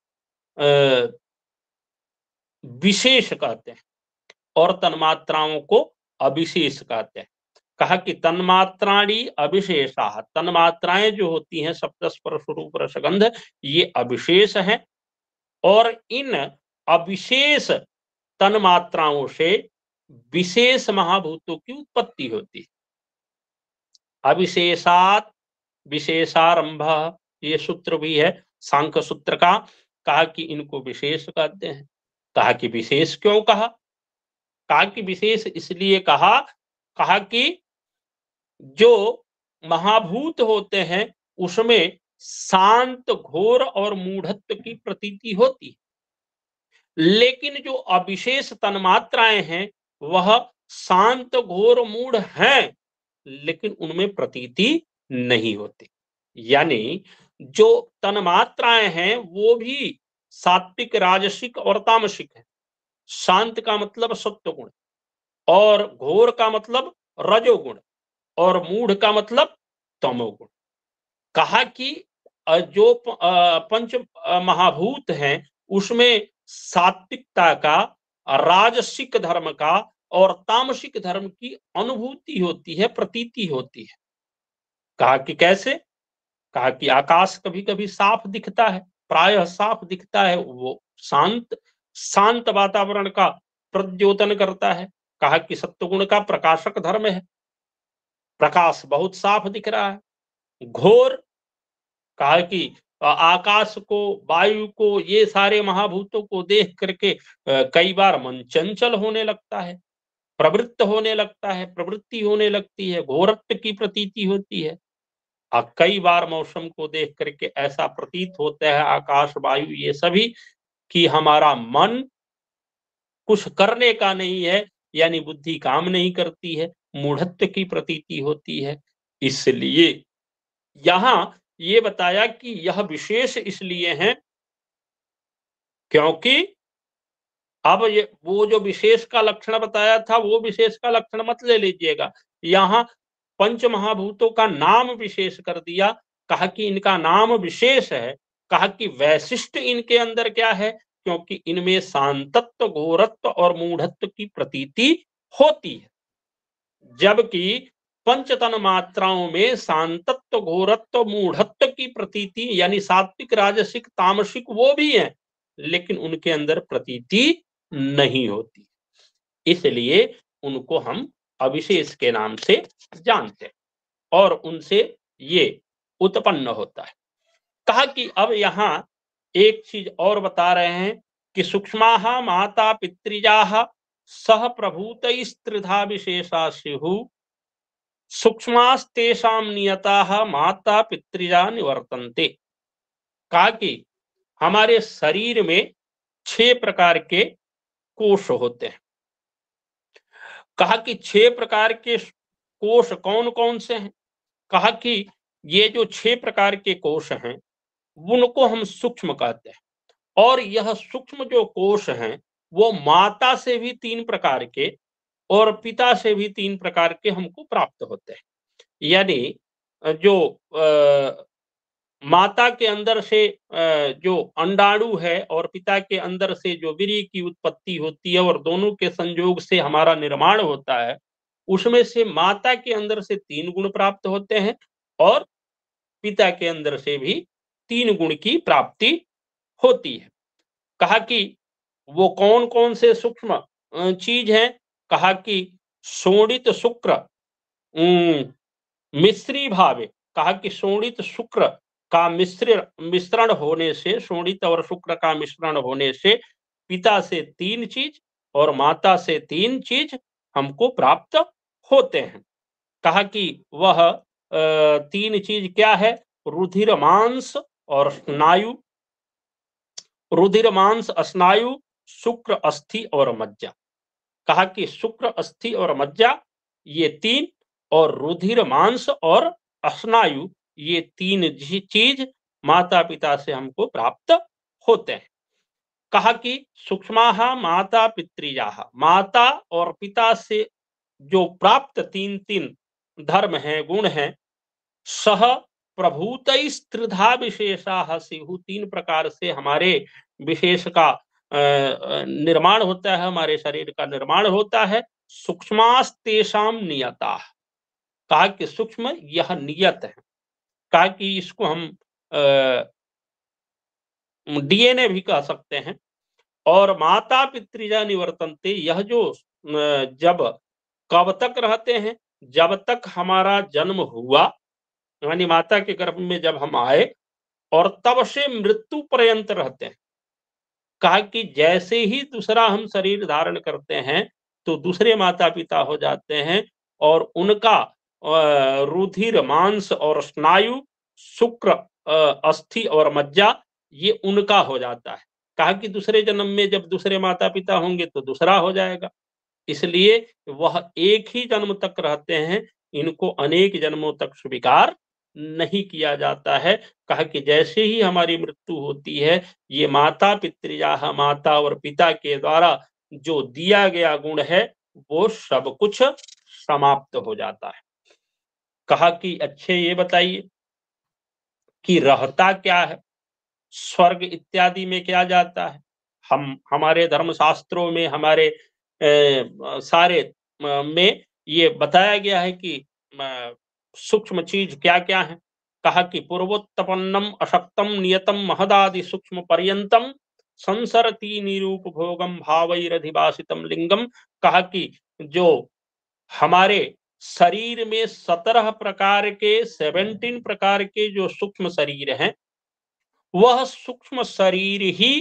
विशेष कहते हैं और तन्मात्राओं को अविशेष कहते हैं। कहा कि तन्मात्राणी अविशेषा, तन्मात्राएं जो होती हैं शब्द स्पर्श रूप रसगंध ये अविशेष हैं, और इन अविशेष तन्मात्राओं से विशेष महाभूतों की उत्पत्ति होती है। अविशेषात विशेषारंभ, ये सूत्र भी है सांख्य सूत्र का। कहा कि इनको विशेष कहते हैं। कहा कि विशेष क्यों कहा। कहा कि विशेष इसलिए कहा, कहा कि जो महाभूत होते हैं उसमें शांत घोर और मूढ़त्व की प्रतीति होती है, लेकिन जो अविशेष तन्मात्राएं हैं वह शांत घोर मूढ़ हैं लेकिन उनमें प्रतीति नहीं होती। यानी जो तन्मात्राएं हैं वो भी सात्विक राजसिक और तामसिक है। शांत का मतलब सत्व गुण, और घोर का मतलब रजोगुण, और मूढ़ का मतलब तमोगुण। कहा कि जो पंच महाभूत हैं उसमें सात्विकता का, राजसिक धर्म का और तामसिक धर्म की अनुभूति होती है, प्रतीति होती है। कहा कि कैसे। कहा कि आकाश कभी कभी साफ दिखता है, प्रायः साफ दिखता है, वो शांत शांत वातावरण का प्रद्योतन करता है। कहा कि सत्वगुण का प्रकाशक धर्म है, प्रकाश बहुत साफ दिख रहा है। घोर, कहा कि आकाश को, वायु को, ये सारे महाभूतों को देख करके कई बार मन चंचल होने लगता है, प्रवृत्त होने लगता है, प्रवृत्ति होने लगती है, घोरत्व की प्रतीति होती है। और कई बार मौसम को देख करके ऐसा प्रतीत होता है, आकाश वायु ये सभी, कि हमारा मन कुछ करने का नहीं है, यानी बुद्धि काम नहीं करती है। मूढ़त्व की प्रतीति होती है। इसलिए यहां ये बताया कि यह विशेष इसलिए है क्योंकि अब ये वो जो विशेष का लक्षण बताया था वो विशेष का लक्षण मत ले लीजिएगा, यहाँ पंच महाभूतों का नाम विशेष कर दिया, कहा कि इनका नाम विशेष है, कहा कि वैशिष्ट इनके अंदर क्या है, क्योंकि इनमें शांतत्व, घोरत्व और मूढ़त्व की प्रतीति होती है, जबकि पंचतन मात्राओं में शांतत्व, घोरत्व, मूढ़त्व की प्रतीति यानी सात्विक, राजसिक, तामसिक वो भी है, लेकिन उनके अंदर प्रतीति नहीं होती, इसलिए उनको हम अविशेष के नाम से जानते हैं और उनसे ये उत्पन्न होता है। कहा कि अब यहां एक चीज और बता रहे हैं कि सूक्ष्माः माता पितृजाः सह प्रभूतैस्त्रिधा विशेषा स्युः सूक्ष्मास्तेषां नियताः माता पितृजा निवर्तन्ते। कहा कि हमारे शरीर में छह प्रकार के कोष होते हैं। कहा कि छह प्रकार के कोष कौन कौन से हैं, कहा कि ये जो छह प्रकार के कोष हैं उनको हम सूक्ष्म कहते हैं, और यह सूक्ष्म जो कोष हैं वो माता से भी तीन प्रकार के और पिता से भी तीन प्रकार के हमको प्राप्त होते हैं। यानी जो आ, माता के अंदर से जो अंडाणु है और पिता के अंदर से जो वीर्य की उत्पत्ति होती है और दोनों के संयोग से हमारा निर्माण होता है, उसमें से माता के अंदर से तीन गुण प्राप्त होते हैं और पिता के अंदर से भी तीन गुण की प्राप्ति होती है। कहा कि वो कौन कौन से सूक्ष्म चीज हैं, कहा कि शोणित शुक्र मिश्री भावे, कहा कि शोणित शुक्र का मिश्र मिश्रण होने से, शोणित और शुक्र का मिश्रण होने से पिता से तीन चीज और माता से तीन चीज हमको प्राप्त होते हैं। कहा कि वह तीन चीज क्या है, रुधिर मांस और स्नायु, रुधिर मांस स्नायु, शुक्र अस्थि और मज्जा। कहा कि शुक्र अस्थि और मज्जा ये तीन और रुधिर मांस और स्नायु ये तीन चीज माता पिता से हमको प्राप्त होते हैं। कहा कि सूक्ष्माः माता पितृजाः, माता और पिता से जो प्राप्त तीन तीन धर्म हैं, गुण हैं, सह प्रभूतैस्त्रिधा विशेषाः स्युः, तीन प्रकार से हमारे विशेष का निर्माण होता है, हमारे शरीर का निर्माण होता है। सूक्ष्मास्तेषां नियताः, कहा कि सूक्ष्म यह नियत है, कहा कि इसको हम डीएनए भी कह सकते हैं। और माता पितृजा निवर्तन्ते, यह जो जब कब तक रहते हैं, जब तक हमारा जन्म हुआ यानी माता के गर्भ में जब हम आए और तब से मृत्यु पर्यंत रहते हैं। कहा कि जैसे ही दूसरा हम शरीर धारण करते हैं तो दूसरे माता पिता हो जाते हैं और उनका रुधिर मांस और स्नायु, शुक्र अस्थि और मज्जा ये उनका हो जाता है। कहा कि दूसरे जन्म में जब दूसरे माता पिता होंगे तो दूसरा हो जाएगा, इसलिए वह एक ही जन्म तक रहते हैं, इनको अनेक जन्मों तक स्वीकार नहीं किया जाता है। कहा कि जैसे ही हमारी मृत्यु होती है, ये माता पितृजाः, माता और पिता के द्वारा जो दिया गया गुण है वो सब कुछ समाप्त हो जाता है। कहा कि अच्छे ये बताइए कि रहता क्या है, स्वर्ग इत्यादि में क्या जाता है। हम हमारे धर्मशास्त्रों में, हमारे ए, सारे में ये बताया गया है कि सूक्ष्म चीज क्या क्या है। कहा कि पूर्वोत्पन्नम अशक्तम नियतम महदादि सूक्ष्म पर्यंतम संसरती निरूप भोगम भावैरधिवासितम लिंगम। कहा कि जो हमारे शरीर में सत्रह प्रकार के, सेवनटीन प्रकार के जो सूक्ष्म शरीर हैं, वह सूक्ष्म शरीर ही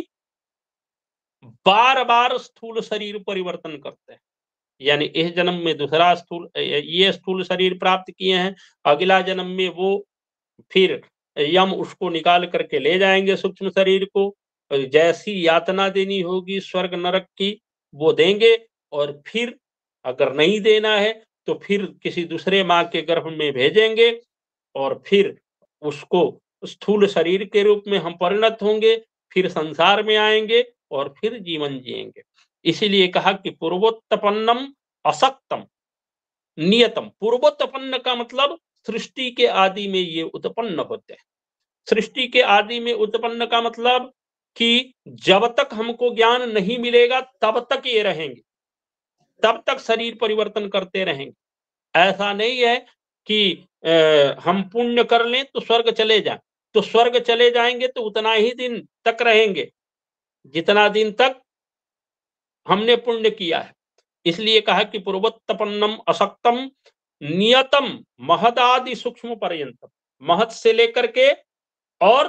बार बार स्थूल शरीर परिवर्तन करते हैं। यानी इस जन्म में दूसरा स्थूल ये स्थूल शरीर प्राप्त किए हैं, अगला जन्म में वो फिर यम उसको निकाल करके ले जाएंगे सूक्ष्म शरीर को, जैसी यातना देनी होगी स्वर्ग नरक की वो देंगे, और फिर अगर नहीं देना है तो फिर किसी दूसरे माँ के गर्भ में भेजेंगे और फिर उसको स्थूल शरीर के रूप में हम परिणत होंगे, फिर संसार में आएंगे और फिर जीवन जिएंगे। इसीलिए कहा कि पूर्वोत्पन्नम असक्तम नियतम। पूर्वोत्पन्न का मतलब सृष्टि के आदि में ये उत्पन्न होते हैं। सृष्टि के आदि में उत्पन्न का मतलब कि जब तक हमको ज्ञान नहीं मिलेगा तब तक ये रहेंगे, तब तक शरीर परिवर्तन करते रहेंगे। ऐसा नहीं है कि आ, हम पुण्य कर लें तो स्वर्ग चले जाएं, तो स्वर्ग चले जाएंगे तो उतना ही दिन तक रहेंगे जितना दिन तक हमने पुण्य किया है। इसलिए कहा कि पूर्वोत्पन्नम असक्तम नियतम महदादि सूक्ष्म पर्यंतम। महत से लेकर के और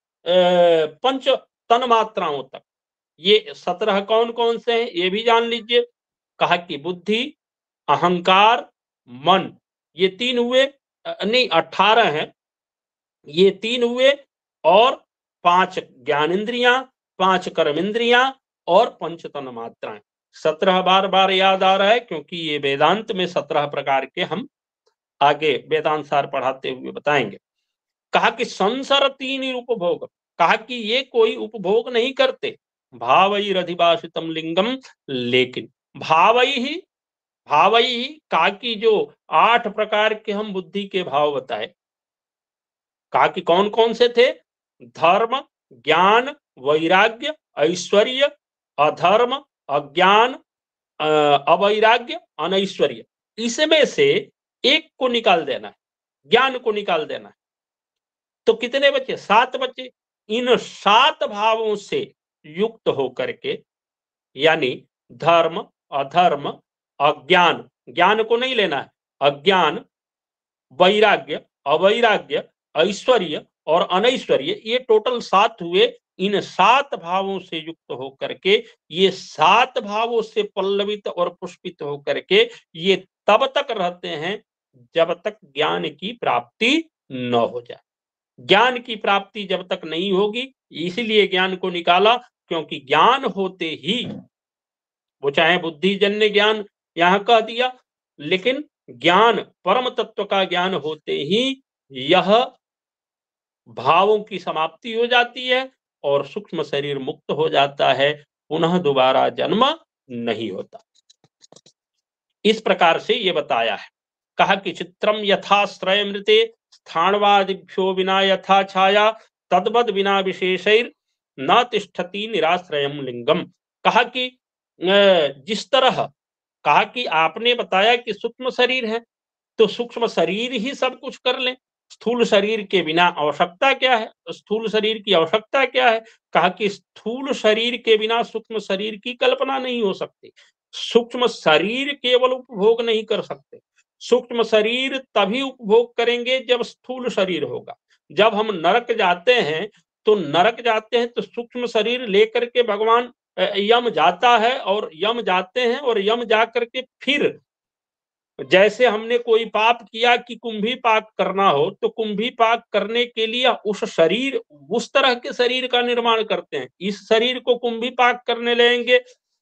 पंच तन मात्राओं तक। ये सत्रह कौन कौन से हैं ये भी जान लीजिए। कहा कि बुद्धि, अहंकार, मन, ये तीन हुए, नहीं अठारह हैं, ये तीन हुए, और पांच ज्ञानेन्द्रियां, पांच कर्मेंद्रियां और पंच तन मात्राएं। सत्रह बार बार याद आ रहा है क्योंकि ये वेदांत में सत्रह प्रकार के हम आगे वेदांत सार पढ़ाते हुए बताएंगे। कहा कि संसार तीन उपभोग। कहा कि ये कोई उपभोग नहीं करते। भावई रधिभाषितम लिंगम, लेकिन भावई ही भावई ही कहा कि जो आठ प्रकार के हम बुद्धि के भाव बताए, कहा कि कौन कौन से थे? धर्म, ज्ञान, वैराग्य, ऐश्वर्य, अधर्म, अज्ञान, अवैराग्य, अनैश्वर्य। इसमें से एक को निकाल देना है, ज्ञान को निकाल देना है। तो कितने बचे? सात बचे। इन सात भावों से युक्त होकर के, यानी धर्म, अधर्म, अज्ञान, ज्ञान को नहीं लेना है, अज्ञान, वैराग्य, अवैराग्य, ऐश्वर्य और अनैश्वर्य, ये टोटल सात हुए। इन सात भावों से युक्त होकर के, ये सात भावों से पल्लवित और पुष्पित होकर के ये तब तक रहते हैं जब तक ज्ञान की प्राप्ति न हो जाए। ज्ञान की प्राप्ति जब तक नहीं होगी, इसलिए ज्ञान को निकाला, क्योंकि ज्ञान होते ही, वो चाहे बुद्धिजन्य ज्ञान यहां कह दिया, लेकिन ज्ञान परम तत्व का ज्ञान होते ही यह भावों की समाप्ति हो जाती है और सूक्ष्म शरीर मुक्त हो जाता है, पुनः दोबारा जन्म नहीं होता। इस प्रकार से ये बताया है। कहा कि चित्रम यथाश्रय मृते स्थाणवादिभ्यो विना यथा छाया तद्वद विना विशेषैर न तिष्ठति निराश्रयम लिंगम। कहा कि जिस तरह, कहा कि आपने बताया कि सूक्ष्म शरीर है तो सूक्ष्म शरीर ही सब कुछ कर ले, स्थूल शरीर के बिना आवश्यकता क्या है? स्थूल शरीर की आवश्यकता क्या है? कहा कि स्थूल शरीर के बिना सूक्ष्म शरीर की कल्पना नहीं हो सकती। सूक्ष्म शरीर केवल उपभोग नहीं कर सकते, सूक्ष्म शरीर तभी उपभोग करेंगे जब स्थूल शरीर होगा। जब हम नरक जाते हैं तो नरक जाते हैं तो सूक्ष्म शरीर लेकर के भगवान यम जाता है, और यम जाते हैं और यम जाकर के फिर, जैसे हमने कोई पाप किया कि कुंभी पाक करना हो, तो कुंभी पाक करने के लिए उस शरीर, उस तरह के शरीर का निर्माण करते हैं। इस शरीर को कुंभी पाक करने लेंगे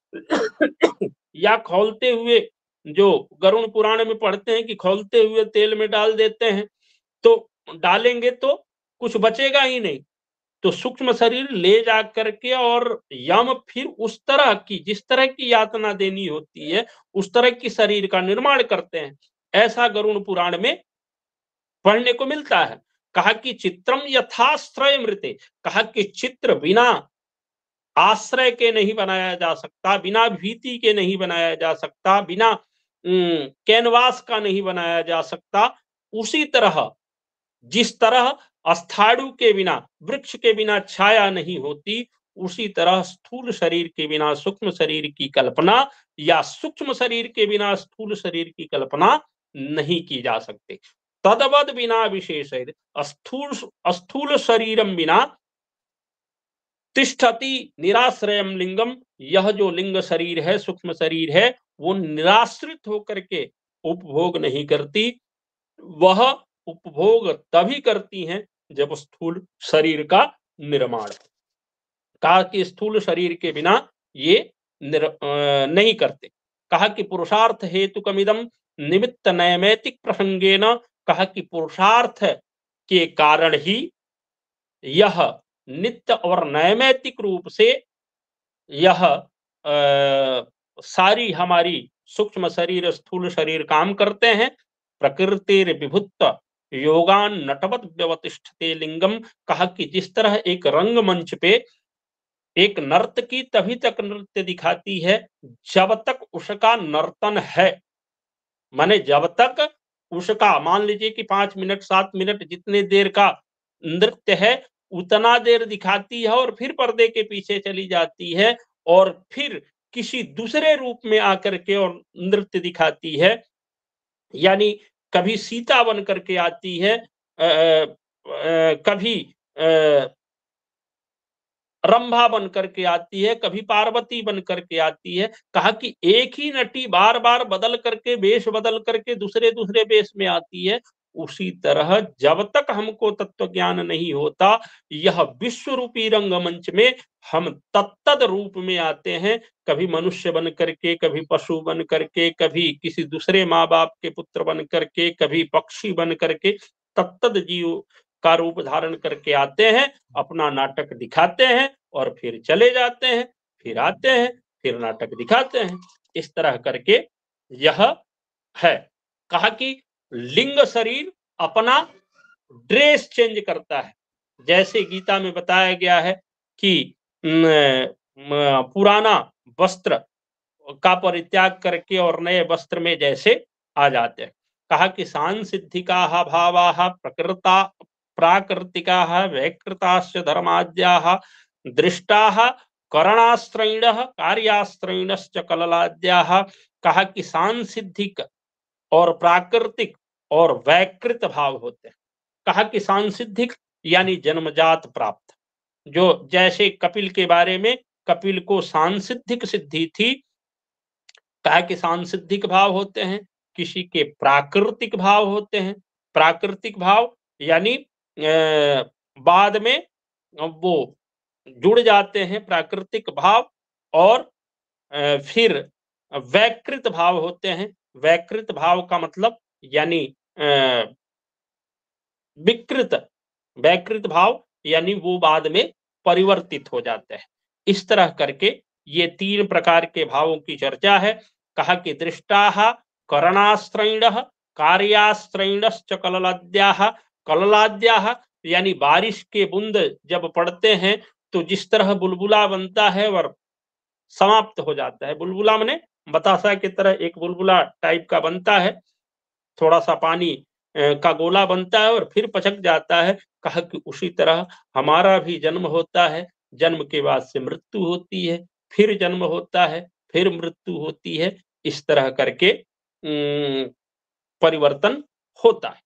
या खौलते हुए, जो गरुड़ पुराण में पढ़ते हैं कि खौलते हुए तेल में डाल देते हैं, तो डालेंगे तो कुछ बचेगा ही नहीं। तो सूक्ष्म शरीर ले जा करके और यम फिर उस तरह की, जिस तरह की यातना देनी होती है उस तरह की शरीर का निर्माण करते हैं। ऐसा गरुड़ पुराण में पढ़ने को मिलता है। कहा कि चित्रम यथाश्रय मृते। कहा कि चित्र बिना आश्रय के नहीं बनाया जा सकता, बिना भीति के नहीं बनाया जा सकता, बिना कैनवास का नहीं बनाया जा सकता। उसी तरह जिस तरह अस्थाणु के बिना, वृक्ष के बिना छाया नहीं होती, उसी तरह स्थूल शरीर के बिना सूक्ष्म शरीर की कल्पना, या सूक्ष्म शरीर के बिना स्थूल शरीर की कल्पना नहीं की जा सकती। तद्वद बिना विशेष, स्थूल स्थूल शरीरम बिना तिष्ठति निराश्रयम लिंगम। यह जो लिंग शरीर है, सूक्ष्म शरीर है, वो निराश्रित होकर के उपभोग नहीं करती। वह उपभोग तभी करती हैं जब स्थूल शरीर का निर्माण हो। कहा कि स्थूल शरीर के बिना ये नहीं करते। कहा कि पुरुषार्थ हेतु कमिदम निमित्त नैमित्तिक प्रसंगेन, कहा कि पुरुषार्थ के कारण ही यह नित्य और नैमित्तिक रूप से यह आ, सारी हमारी सूक्ष्म शरीर स्थूल शरीर काम करते हैं। प्रकृतिर विभुत्व योगान नटवत व्यवतिष्ठते लिंगम, कहा कि जिस तरह एक रंगमंच पे एक नर्तकी तभी तक नृत्य दिखाती है जब तक उसका नर्तन है, माने जब तक उसका मान लीजिए कि पांच मिनट सात मिनट जितने देर का नृत्य है उतना देर दिखाती है और फिर पर्दे के पीछे चली जाती है और फिर किसी दूसरे रूप में आकर के और नृत्य दिखाती है। यानी कभी सीता बन करके आती है, आ, आ, कभी आ, रंभा बन करके आती है, कभी पार्वती बन करके आती है। कहा कि एक ही नटी बार बार बदल करके वेश बदल करके दूसरे दूसरे वेश में आती है। उसी तरह जब तक हमको तत्व ज्ञान नहीं होता, यह विश्व रूपी रंगमंच में हम तत्तद रूप में आते हैं, कभी मनुष्य बन करके, कभी पशु बन करके, कभी किसी दूसरे माँ बाप के पुत्र बन करके, कभी पक्षी बन करके, तत्तद जीव का रूप धारण करके आते हैं, अपना नाटक दिखाते हैं और फिर चले जाते हैं, फिर आते हैं, फिर नाटक दिखाते हैं। इस तरह करके यह है। कहा कि लिंग शरीर अपना ड्रेस चेंज करता है, जैसे गीता में बताया गया है कि पुराना वस्त्र का परित्याग करके और नए वस्त्र में जैसे आ जाते हैं। कहा कि सांसिद्धिकाः भावाः प्रकृता प्राकृतिकाः वैकृताश्च धर्माद्याः दृष्टाः करणाश्रयिणः कार्याश्रयिणश्च कललाद्याः। कहा कि सांसिद्धिक और प्राकृतिक और वैकृत भाव होते हैं। कहा कि सांसिद्धिक यानी जन्मजात प्राप्त, जो जैसे कपिल के बारे में, कपिल को सांसिद्धिक सिद्धि थी। कहा कि सांसिद्धिक भाव होते हैं, किसी के प्राकृतिक भाव होते हैं। प्राकृतिक भाव यानी बाद में वो जुड़ जाते हैं प्राकृतिक भाव, और फिर वैकृत भाव होते हैं। वैकृत भाव का मतलब यानी विकृत, वैकृत भाव यानी वो बाद में परिवर्तित हो जाते हैं। इस तरह करके ये तीन प्रकार के भावों की चर्चा है। कहा कि दृष्टाः करणाश्रयिणः कार्याश्रयिणश्च कललाद्याः। कललाद्याः यानी बारिश के बूंद जब पड़ते हैं तो जिस तरह बुलबुला बनता है और समाप्त हो जाता है। बुलबुला माने बतासा की तरह एक बुलबुला टाइप का बनता है, थोड़ा सा पानी का गोला बनता है और फिर पचक जाता है। कहा कि उसी तरह हमारा भी जन्म होता है, जन्म के बाद से मृत्यु होती है, फिर जन्म होता है, फिर मृत्यु होती है। इस तरह करके परिवर्तन होता है।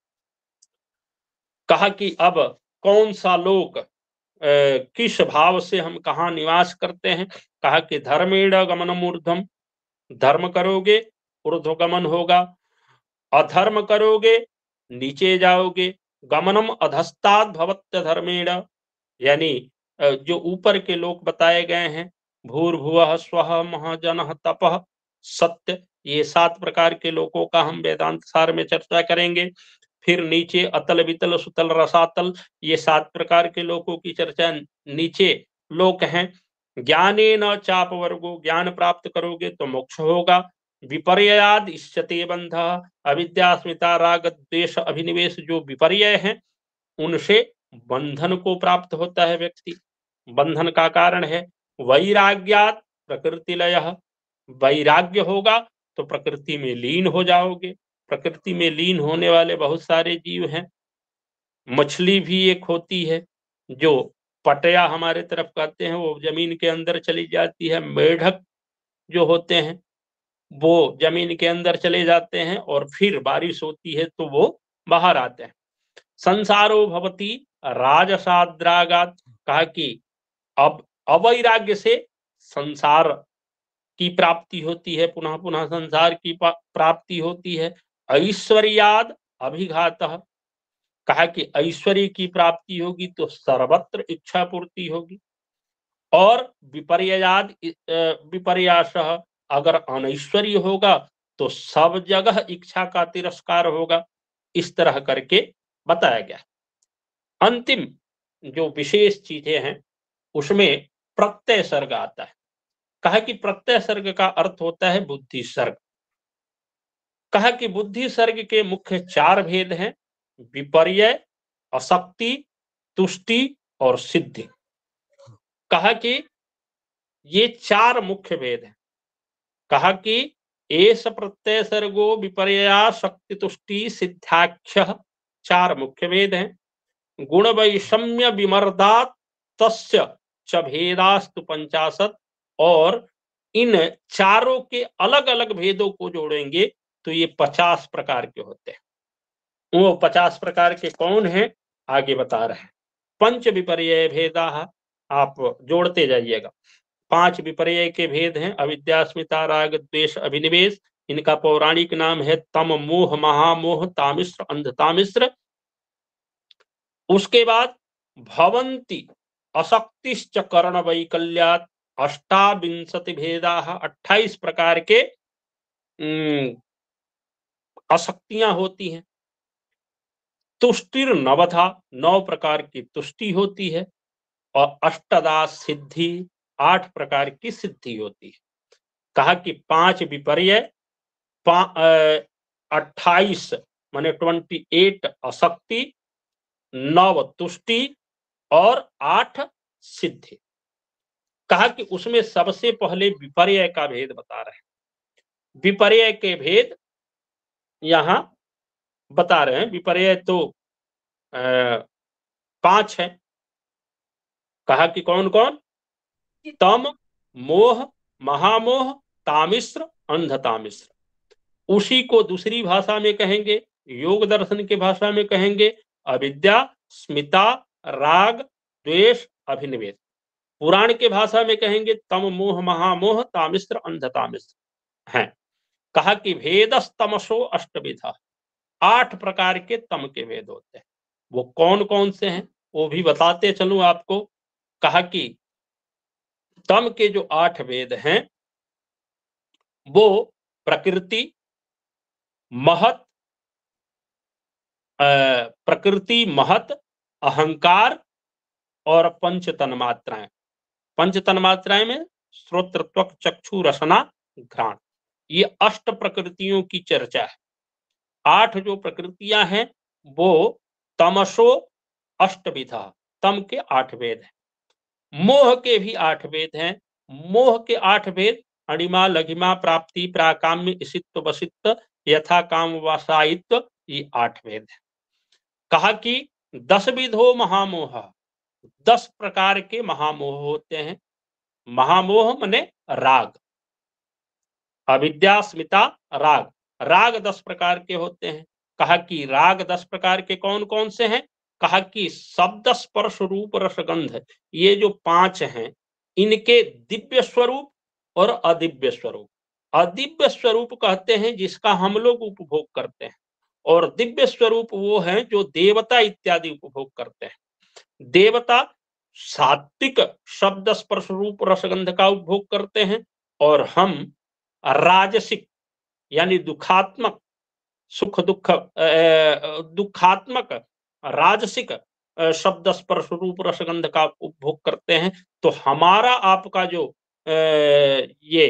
कहा कि अब कौन सा लोक किस भाव से हम कहाँ निवास करते हैं। कहा कि धर्मेण गमनम ऊर्ध्वम, धर्म करोगे ऊर्ध्वगमन होगा, अधर्म करोगे नीचे जाओगे। गमनम अधस्तात् भवत्य धर्मेण, यानी जो ऊपर के लोक बताए गए हैं, भूर्भुवः स्वः महाजनः तपः सत्य, ये सात प्रकार के लोकों का हम वेदांत सार में चर्चा करेंगे। फिर नीचे अतल वितल सुतल रसातल, ये सात प्रकार के लोकों की चर्चा नीचे लोक हैं। ज्ञानेन चाप वर्गो, ज्ञान प्राप्त करोगे तो मोक्ष होगा। विपर्याद इष्यते बंधः, अविद्या अस्मिता राग द्वेष अभिनिवेश जो विपर्यय हैं उनसे बंधन को प्राप्त होता है व्यक्ति। बंधन का कारण है वैराग्यात प्रकृति लयः, वैराग्य होगा तो प्रकृति में लीन हो जाओगे। प्रकृति में लीन होने वाले बहुत सारे जीव हैं। मछली भी एक होती है जो पटया हमारे तरफ कहते हैं, वो जमीन के अंदर चली जाती है। मेढक जो होते हैं वो जमीन के अंदर चले जाते हैं और फिर बारिश होती है तो वो बाहर आते हैं। संसारो भवति राजसाद्रागात, कहा कि अब अवैराग्य से संसार की प्राप्ति होती है, पुनः पुनः संसार की प्राप्ति होती है। ऐश्वर्याद अभिघातः, कहा कि ऐश्वर्य की प्राप्ति होगी तो सर्वत्र इच्छा पूर्ति होगी। और विपर्याद विपर्यासः, अगर अनैश्वर्य होगा तो सब जगह इच्छा का तिरस्कार होगा। इस तरह करके बताया गया। अंतिम जो विशेष चीजें हैं उसमें प्रत्यय सर्ग आता है। कहा कि प्रत्यय सर्ग का अर्थ होता है बुद्धि सर्ग। कहा कि बुद्धि सर्ग के मुख्य चार भेद हैं, विपर्यय, असक्ति, तुष्टि और सिद्धि। कहा कि ये चार मुख्य भेद हैं। कहा कि एष प्रत्यय सर्गो विपर्यया शक्ति तुष्टि सिद्धाख्य, चार मुख्य भेद हैं। गुण वैषम्य विमर्दात तस्य च भेदास्तु पंचाशत, और इन चारों के अलग अलग भेदों को जोड़ेंगे तो ये पचास प्रकार के होते हैं। वो पचास प्रकार के कौन हैं आगे बता रहे हैं। पंच विपर्यय भेदा, आप जोड़ते जाइएगा। पांच विपर्यय के भेद हैं, अविद्या, अस्मिता, राग, द्वेष, अभिनिवेश। इनका पौराणिक नाम है तम मोह, महामोह, तामिश्र, अंधतामिश्र। उसके बाद भवंती असक्तिश्च कर्ण वैकल्यात अष्टाविंशति भेदा, अट्ठाईस प्रकार के अशक्तियां होती हैं। तुष्टिर नवधा, नौ प्रकार की तुष्टि होती है। और अष्टदा सिद्धि, आठ प्रकार की सिद्धि होती है। कहा कि पांच विपर्य, अट्ठाईस माने ट्वेंटी एट अशक्ति, नौ तुष्टि और आठ सिद्धि। कहा कि उसमें सबसे पहले विपर्य का भेद बता रहे हैं। विपर्य के भेद यहां बता रहे हैं। विपर्य तो आ, पांच है। कहा कि कौन कौन? तम, मोह, महामोह, तामिश्र, अंधतामिश्र। उसी को दूसरी भाषा में कहेंगे, योग दर्शन के भाषा में कहेंगे अविद्या, स्मिता, राग, द्वेष, अभिनिवेश। पुराण के भाषा में कहेंगे तम, मोह, महामोह, तामिश्र, अंधतामिश्र हैं। कहा कि भेदस्तमसो अष्टविधा, आठ प्रकार के तम के भेद होते हैं। वो कौन कौन से हैं वो भी बताते चलूं आपको। कहा कि तम के जो आठ भेद हैं वो प्रकृति, महत, प्रकृति, महत, अहंकार और पंच तन्मात्राएं। पंच तन्मात्राएं में श्रोत्र, त्वक, चक्षु, रसना, घ्राण, ये अष्ट प्रकृतियों की चर्चा है। आठ जो प्रकृतियां हैं वो तमसो अष्टविधा, तम के आठ भेद हैं। मोह के भी आठ भेद हैं। मोह के आठ भेद अणिमा, लघिमा, प्राप्ति, प्राकाम्य, इसित्व, वसित्व, यथा काम, वासायित्व, ये आठ भेद हैं। कहा कि दस विधो महामोह, दस प्रकार के महामोह होते हैं। महामोह मने राग, अविद्या, स्मिता, राग। राग दस प्रकार के होते हैं। कहा कि राग दस प्रकार के कौन कौन से हैं? कहा कि शब्द, स्पर्श, रूप, रसगंध, ये जो पांच हैं इनके दिव्य स्वरूप और अदिव्य स्वरूप। अदिव्य स्वरूप कहते हैं जिसका हम लोग उपभोग करते हैं, और दिव्य स्वरूप वो हैं जो देवता इत्यादि उपभोग करते हैं। देवता सात्विक शब्द, स्पर्श, रूप, रसगंध का उपभोग करते हैं, और हम राजसिक यानी दुखात्मक, सुख दुख दुखात्मक राजसिक शब्द, स्पर्श, रूप, रसगंध का उपभोग करते हैं। तो हमारा आपका जो ये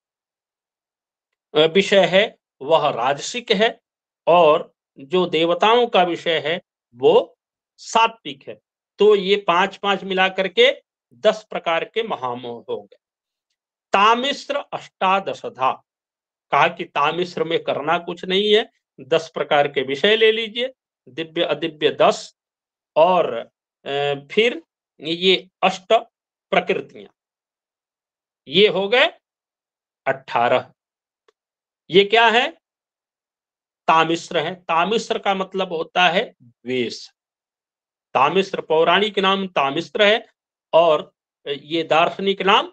विषय है वह राजसिक है, और जो देवताओं का विषय है वो सात्विक है। तो ये पांच पांच मिलाकर के दस प्रकार के महामोह हो गए। तामिश्र अष्टादशधा, कहा कि तामिश्र में करना कुछ नहीं है, दस प्रकार के विषय ले लीजिए, दिव्य अदिव्य दस, और फिर ये अष्ट प्रकृतियां, ये हो गए अठारह। ये क्या है? तामिश्र है। तामिश्र का मतलब होता है द्वेष। तामिश्र पौराणिक नाम तामिश्र है, और ये दार्शनिक नाम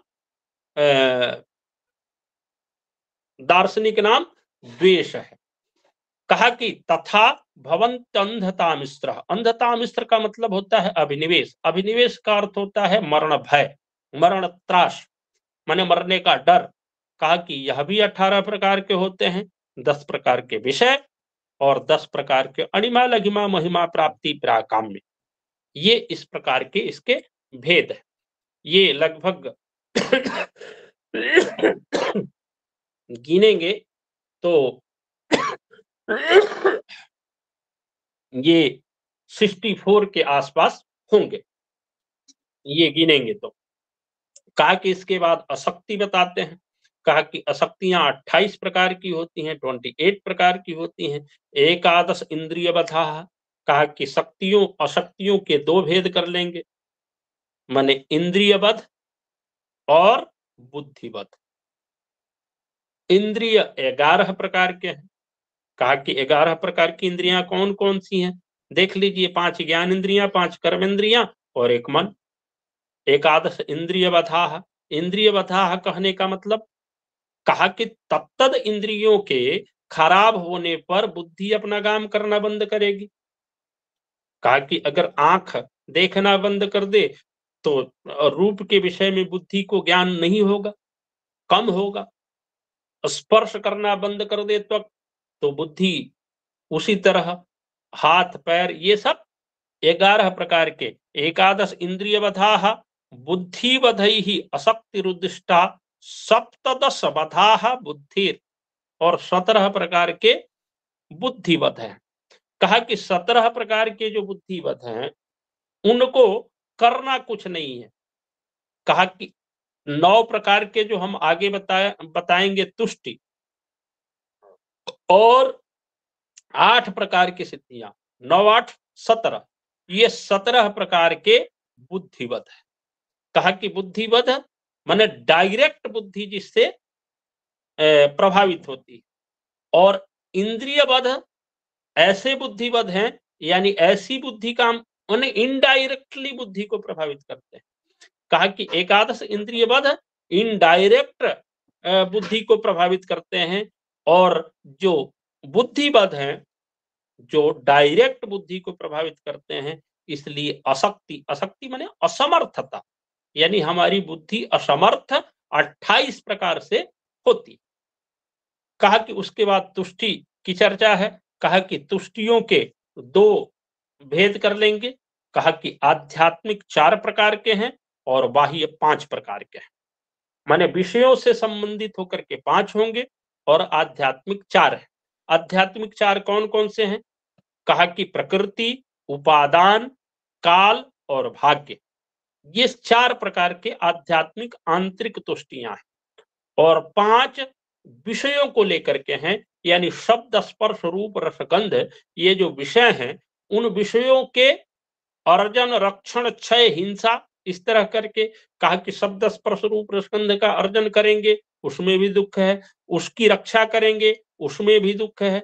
दार्शनिक नाम द्वेष है। कहा कि तथा भवंत अंधतामिश्र, अंधतामिश्र का मतलब होता है अभिनिवेश। अभिनिवेश का अर्थ होता है मरण भय, मरण त्रास, माने मरने का डर। कहा कि यह भी अठारह प्रकार के होते हैं। दस प्रकार के विषय और दस प्रकार के अणिमा लघिमा महिमा प्राप्ति प्राकाम्य, ये इस प्रकार के इसके भेद है। ये लगभग गिनेंगे तो ये चौंसठ के आसपास होंगे, ये गिनेंगे तो। कहा कि इसके बाद अशक्ति बताते हैं। कहा कि अशक्तियां अट्ठाईस प्रकार की होती हैं, अट्ठाईस प्रकार की होती हैं। एकादश इंद्रिय बधा। कहा कि शक्तियों अशक्तियों के दो भेद कर लेंगे, माने इंद्रियबद्ध और बुद्धिबद्ध। इंद्रिय ग्यारह प्रकार के हैं। कहा कि ग्यारह प्रकार की इंद्रियां कौन कौन सी हैं? देख लीजिए, पांच ज्ञान इंद्रियां, पांच कर्म इंद्रियां और एक मन। एकादश इंद्रिय बधाह। इंद्रिय बधाह कहने का मतलब, कहा कि तत्तद इंद्रियों के खराब होने पर बुद्धि अपना काम करना बंद करेगी। कहा कि अगर आंख देखना बंद कर दे तो रूप के विषय में बुद्धि को ज्ञान नहीं होगा, कम होगा। स्पर्श करना बंद कर दे तो, तो बुद्धि उसी तरह, हाथ पैर ये सब ग्यारह प्रकार के। एकादश इंद्रिय बधाह बुद्धि बधई अशक्ति रुदिष्टा सप्तदश बधाह बुद्धि, और सत्रह प्रकार के बुद्धिवत हैं। कहा कि सत्रह प्रकार के जो बुद्धिवत हैं उनको करना कुछ नहीं है। कहा कि नौ प्रकार के जो हम आगे बताए बताएंगे तुष्टि, और आठ प्रकार की सिद्धियां, नौ आठ सत्रह, ये सत्रह प्रकार के बुद्धिवत है। कहा कि बुद्धिवत माने डायरेक्ट बुद्धि जिससे प्रभावित होती, और इंद्रियबद्ध ऐसे बुद्धिवत हैं, यानी ऐसी बुद्धि का उन्हें इनडायरेक्टली बुद्धि को प्रभावित करते हैं। कहा कि एकादश इंद्रियबद्ध इनडायरेक्ट बुद्धि को प्रभावित करते हैं, और जो बुद्धिबद्ध हैं जो डायरेक्ट बुद्धि को प्रभावित करते हैं। इसलिए अशक्ति, अशक्ति माने असमर्थता, यानी हमारी बुद्धि असमर्थ अट्ठाईस प्रकार से होती। कहा कि उसके बाद तुष्टि की चर्चा है। कहा कि तुष्टियों के दो भेद कर लेंगे। कहा कि आध्यात्मिक चार प्रकार के हैं और बाह्य पांच प्रकार के हैं, माने विषयों से संबंधित होकर के पांच होंगे और आध्यात्मिक चार है। आध्यात्मिक चार कौन कौन से हैं? कहा कि प्रकृति, उपादान, काल और भाग्य, ये चार प्रकार के आध्यात्मिक आंतरिक तुष्टियां हैं, और पांच विषयों को लेकर के हैं, यानी शब्द स्पर्श रूप रसगंध, ये जो विषय हैं उन विषयों के अर्जन रक्षण क्षय हिंसा, इस तरह करके। कहा कि शब्द स्पर्श रूप रसगंध का अर्जन करेंगे उसमें भी दुख है, उसकी रक्षा करेंगे उसमें भी दुख है।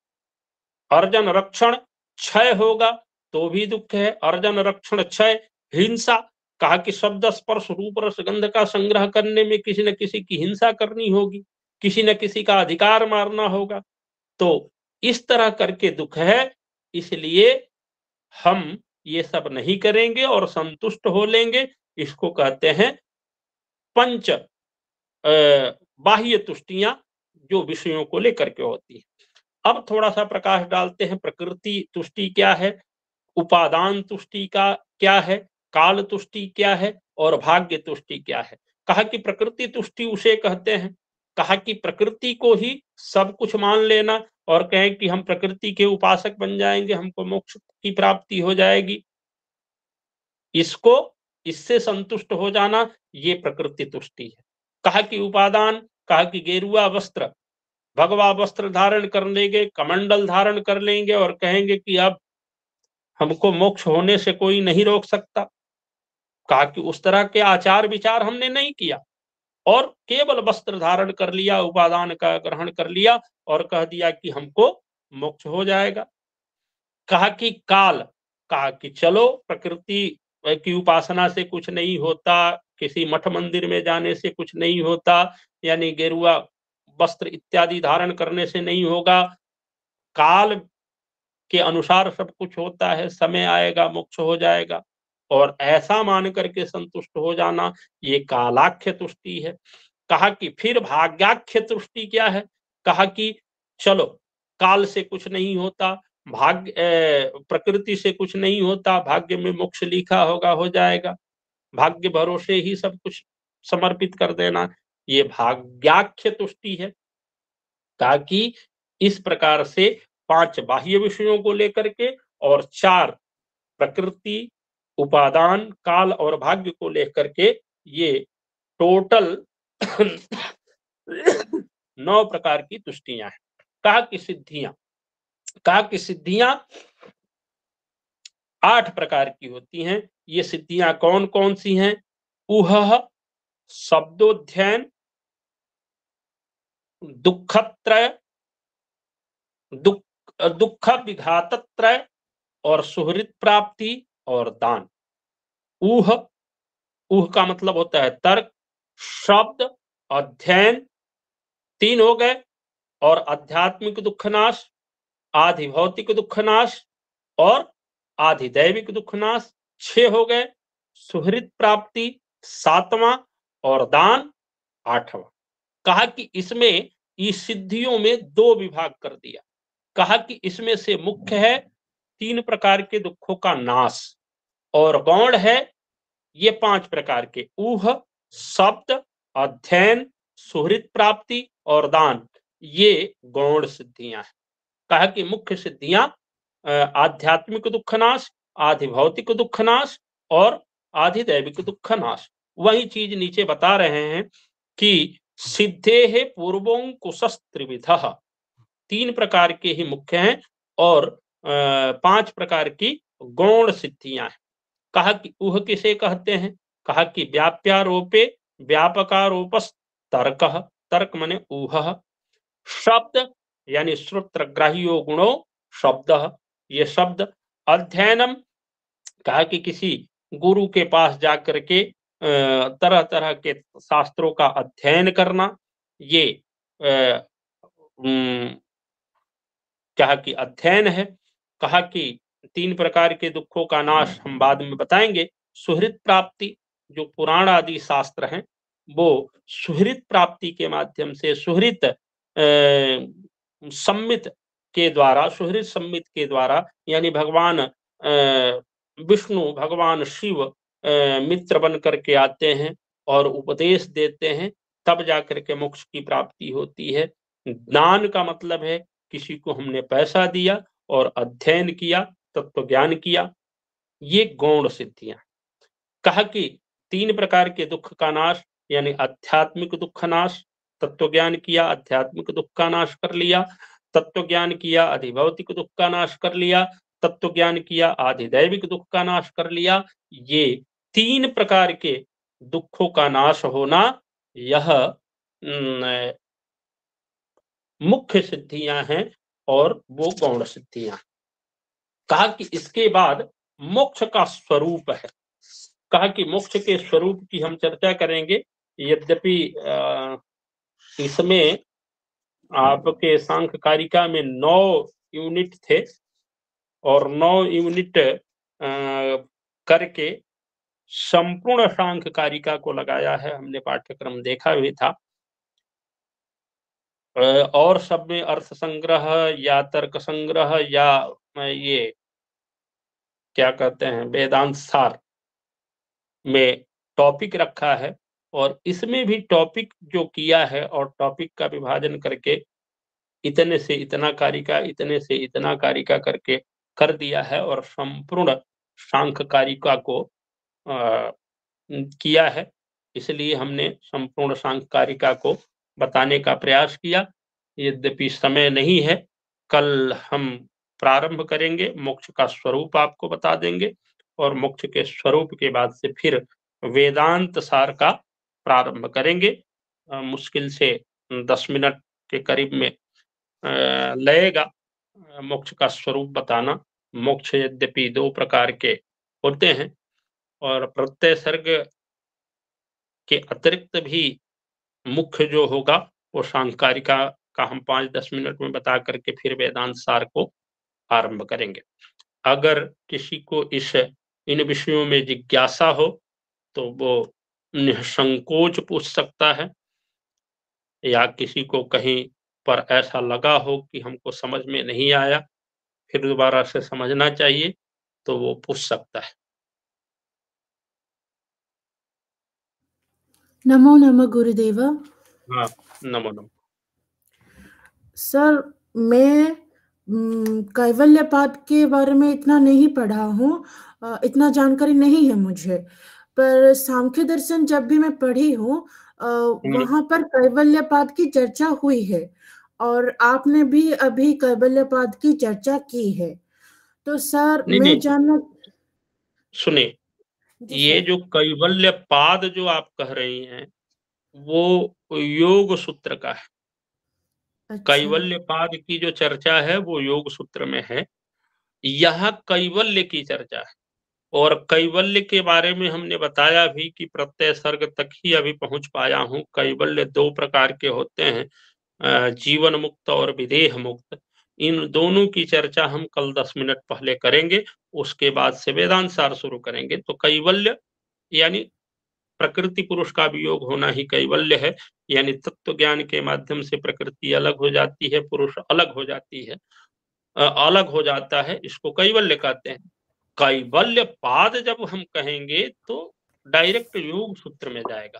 अर्जन रक्षण क्षय होगा तो भी दुख है, अर्जन रक्षण क्षय हिंसा। कहा कि शब्द स्पर्श रूप रसगंध का संग्रह करने में किसी न किसी की हिंसा करनी होगी, किसी न किसी का अधिकार मारना होगा, तो इस तरह करके दुख है। इसलिए हम ये सब नहीं करेंगे और संतुष्ट हो लेंगे। इसको कहते हैं पंच बाह्य तुष्टियां, जो विषयों को लेकर के होती है। अब थोड़ा सा प्रकाश डालते हैं, प्रकृति तुष्टि क्या है, उपादान तुष्टि का क्या है, काल तुष्टि क्या है और भाग्य तुष्टि क्या है। कहा कि प्रकृति तुष्टि उसे कहते हैं। कहा कि प्रकृति को ही सब कुछ मान लेना और कहें कि हम प्रकृति के उपासक बन जाएंगे, हमको मोक्ष की प्राप्ति हो जाएगी, इसको इससे संतुष्ट हो जाना, ये प्रकृति तुष्टि है। कहा कि उपादान, कहा कि गेरुआ वस्त्र, भगवा वस्त्र धारण कर लेंगे, कमंडल धारण कर लेंगे और कहेंगे कि अब हमको मोक्ष होने से कोई नहीं रोक सकता। कहा कि उस तरह के आचार विचार हमने नहीं किया और केवल वस्त्र धारण कर लिया, उपादान का ग्रहण कर लिया और कह दिया कि हमको मोक्ष हो जाएगा। कहा कि काल, कहा कि चलो प्रकृति की उपासना से कुछ नहीं होता, किसी मठ मंदिर में जाने से कुछ नहीं होता, यानी गेरुआ वस्त्र इत्यादि धारण करने से नहीं होगा, काल के अनुसार सब कुछ होता है, समय आएगा मोक्ष हो जाएगा, और ऐसा मान करके संतुष्ट हो जाना, ये कालाख्य तुष्टि है। कहा कि फिर भाग्याख्य तुष्टि क्या है? कहा कि चलो काल से कुछ नहीं होता, भाग्य प्रकृति से कुछ नहीं होता, भाग्य में मोक्ष लिखा होगा हो जाएगा, भाग्य भरोसे ही सब कुछ समर्पित कर देना, ये भाग्याख्य तुष्टि है। ताकि इस प्रकार से पांच बाह्य विषयों को लेकर के और चार प्रकृति, उपादान, काल और भाग्य को लेकर के ये टोटल नौ प्रकार की तुष्टियां हैं। कहा कि सिद्धियां, कहा कि सिद्धियां आठ प्रकार की होती हैं। ये सिद्धियां कौन कौन सी हैं? उह शब्दोध्ययन, दुखत्रय, दुख दुख विघातत्रय और सुहृत प्राप्ति और दान। ऊह, ऊह का मतलब होता है तर्क, शब्द, अध्ययन, तीन हो गए, और आध्यात्मिक दुखनाश, आधि भौतिक दुखनाश और आधिदैविक दुखनाश, छह हो गए, सुहृत प्राप्ति सातवां और दान आठवां। कहा कि इसमें इस सिद्धियों में दो विभाग कर दिया। कहा कि इसमें से मुख्य है तीन प्रकार के दुखों का नाश, और गौण है ये पांच प्रकार के ऊह, शब्द, अध्ययन, सुहृत प्राप्ति और दान, ये गौण सिद्धियां हैं। कहा कि मुख्य सिद्धियां आध्यात्मिक दुखनाश, आधि भौतिक दुखनाश और आधिदैविक दुखनाश। वही चीज नीचे बता रहे हैं कि सिद्धे पूर्वोंकुशस्त्रिविधः, तीन प्रकार के ही मुख्य हैं और पांच प्रकार की गौण सिद्धियां हैं। कहा कि ऊह किसे कहते हैं? कहा कि व्याप्यारोपे व्यापकारोपस तर्क, तर्क माने ऊह। शब्द यानी श्रोत्रग्राह्यो गुणो शब्द, ये शब्द। अध्ययनम, कहा कि किसी गुरु के पास जाकर के तरह तरह के शास्त्रों का अध्ययन करना, ये कहा कि अध्ययन है। कहा कि तीन प्रकार के दुखों का नाश हम बाद में बताएंगे। सुहृत प्राप्ति, जो पुराण आदि शास्त्र हैं वो सुहृत प्राप्ति के माध्यम से, सुहृत सम्मित के द्वारा, सुहृत सम्मित के द्वारा, यानी भगवान विष्णु, भगवान शिव मित्र बन करके आते हैं और उपदेश देते हैं, तब जाकर के मोक्ष की प्राप्ति होती है। दान का मतलब है किसी को हमने पैसा दिया और अध्ययन किया, तत्व ज्ञान किया, ये गौण सिद्धियां। कहा कि तीन प्रकार के दुख का नाश, यानी आध्यात्मिक दुख नाश, तत्व ज्ञान किया, आध्यात्मिक दुख का नाश कर लिया, तत्व ज्ञान किया, अधिभौतिक दुख का नाश कर लिया, तत्व ज्ञान किया, आधिदैविक दुख का नाश कर लिया। ये तीन प्रकार के दुखों का नाश होना, यह मुख्य सिद्धियां हैं और वो गौण सिद्धियां। कहा कि इसके बाद मोक्ष का स्वरूप है। कहा कि मोक्ष के स्वरूप की हम चर्चा करेंगे। यद्यपि इसमें आपके सांख्य कारिका में नौ यूनिट थे और नौ यूनिट करके संपूर्ण सांख्य कारिका को लगाया है, हमने पाठ्यक्रम देखा भी था। और सब में अर्थ संग्रह या तर्क संग्रह या ये क्या कहते हैं वेदांत सार में टॉपिक रखा है, और इसमें भी टॉपिक जो किया है और टॉपिक का विभाजन करके इतने से इतना कारिका, इतने से इतना कारिका करके कर दिया है और संपूर्ण सांख्य कारिका को आ, किया है। इसलिए हमने संपूर्ण सांख्य कारिका को बताने का प्रयास किया। यद्यपि समय नहीं है, कल हम प्रारंभ करेंगे, मोक्ष का स्वरूप आपको बता देंगे और मोक्ष के स्वरूप के बाद से फिर वेदांत सार का प्रारंभ करेंगे। आ, मुश्किल से दस मिनट के करीब में आ, लगेगा मोक्ष का स्वरूप बताना। मोक्ष यद्यपि दो प्रकार के होते हैं और प्रत्यय सर्ग के अतिरिक्त भी मुख्य जो होगा वो सांख्यकारिका का हम पांच दस मिनट में बता करके फिर वेदांत सार को आरंभ करेंगे। अगर किसी को इस इन विषयों में जिज्ञासा हो तो वो निसंकोच पूछ सकता है, या किसी को कहीं पर ऐसा लगा हो कि हमको समझ में नहीं आया, फिर दोबारा से समझना चाहिए, तो वो पूछ सकता है। नमो नमः गुरुदेव। हाँ, नमो नमः। सर, मैं कैवल्यपाद के बारे में इतना नहीं पढ़ा हूँ, इतना जानकारी नहीं है मुझे, पर सांख्य दर्शन जब भी मैं पढ़ी हूँ वहां पर कैवल्यपाद की चर्चा हुई है, और आपने भी अभी कैवल्यपाद की चर्चा की है। तो सर नहीं, मैं नहीं, जानना सुनिए, ये जो कैवल्यपाद जो आप कह रही हैं वो योग सूत्र का है। अच्छा। कैवल्यपाद की जो चर्चा है वो योग सूत्र में है। यह कैवल्य की चर्चा है, और कैवल्य के बारे में हमने बताया भी कि प्रत्यय सर्ग तक ही अभी पहुंच पाया हूं। कैवल्य दो प्रकार के होते हैं, जीवन मुक्त और विदेह मुक्त। इन दोनों की चर्चा हम कल दस मिनट पहले करेंगे, उसके बाद से वेदांत सार शुरू करेंगे। तो कैवल्य यानी प्रकृति पुरुष का वियोग होना ही कैवल्य है, यानी तत्व ज्ञान के माध्यम से प्रकृति अलग हो जाती है, पुरुष अलग हो जाती है, अलग हो जाता है, इसको कैवल्य कहते हैं। कैवल्य पाद जब हम कहेंगे तो डायरेक्ट योग सूत्र में जाएगा।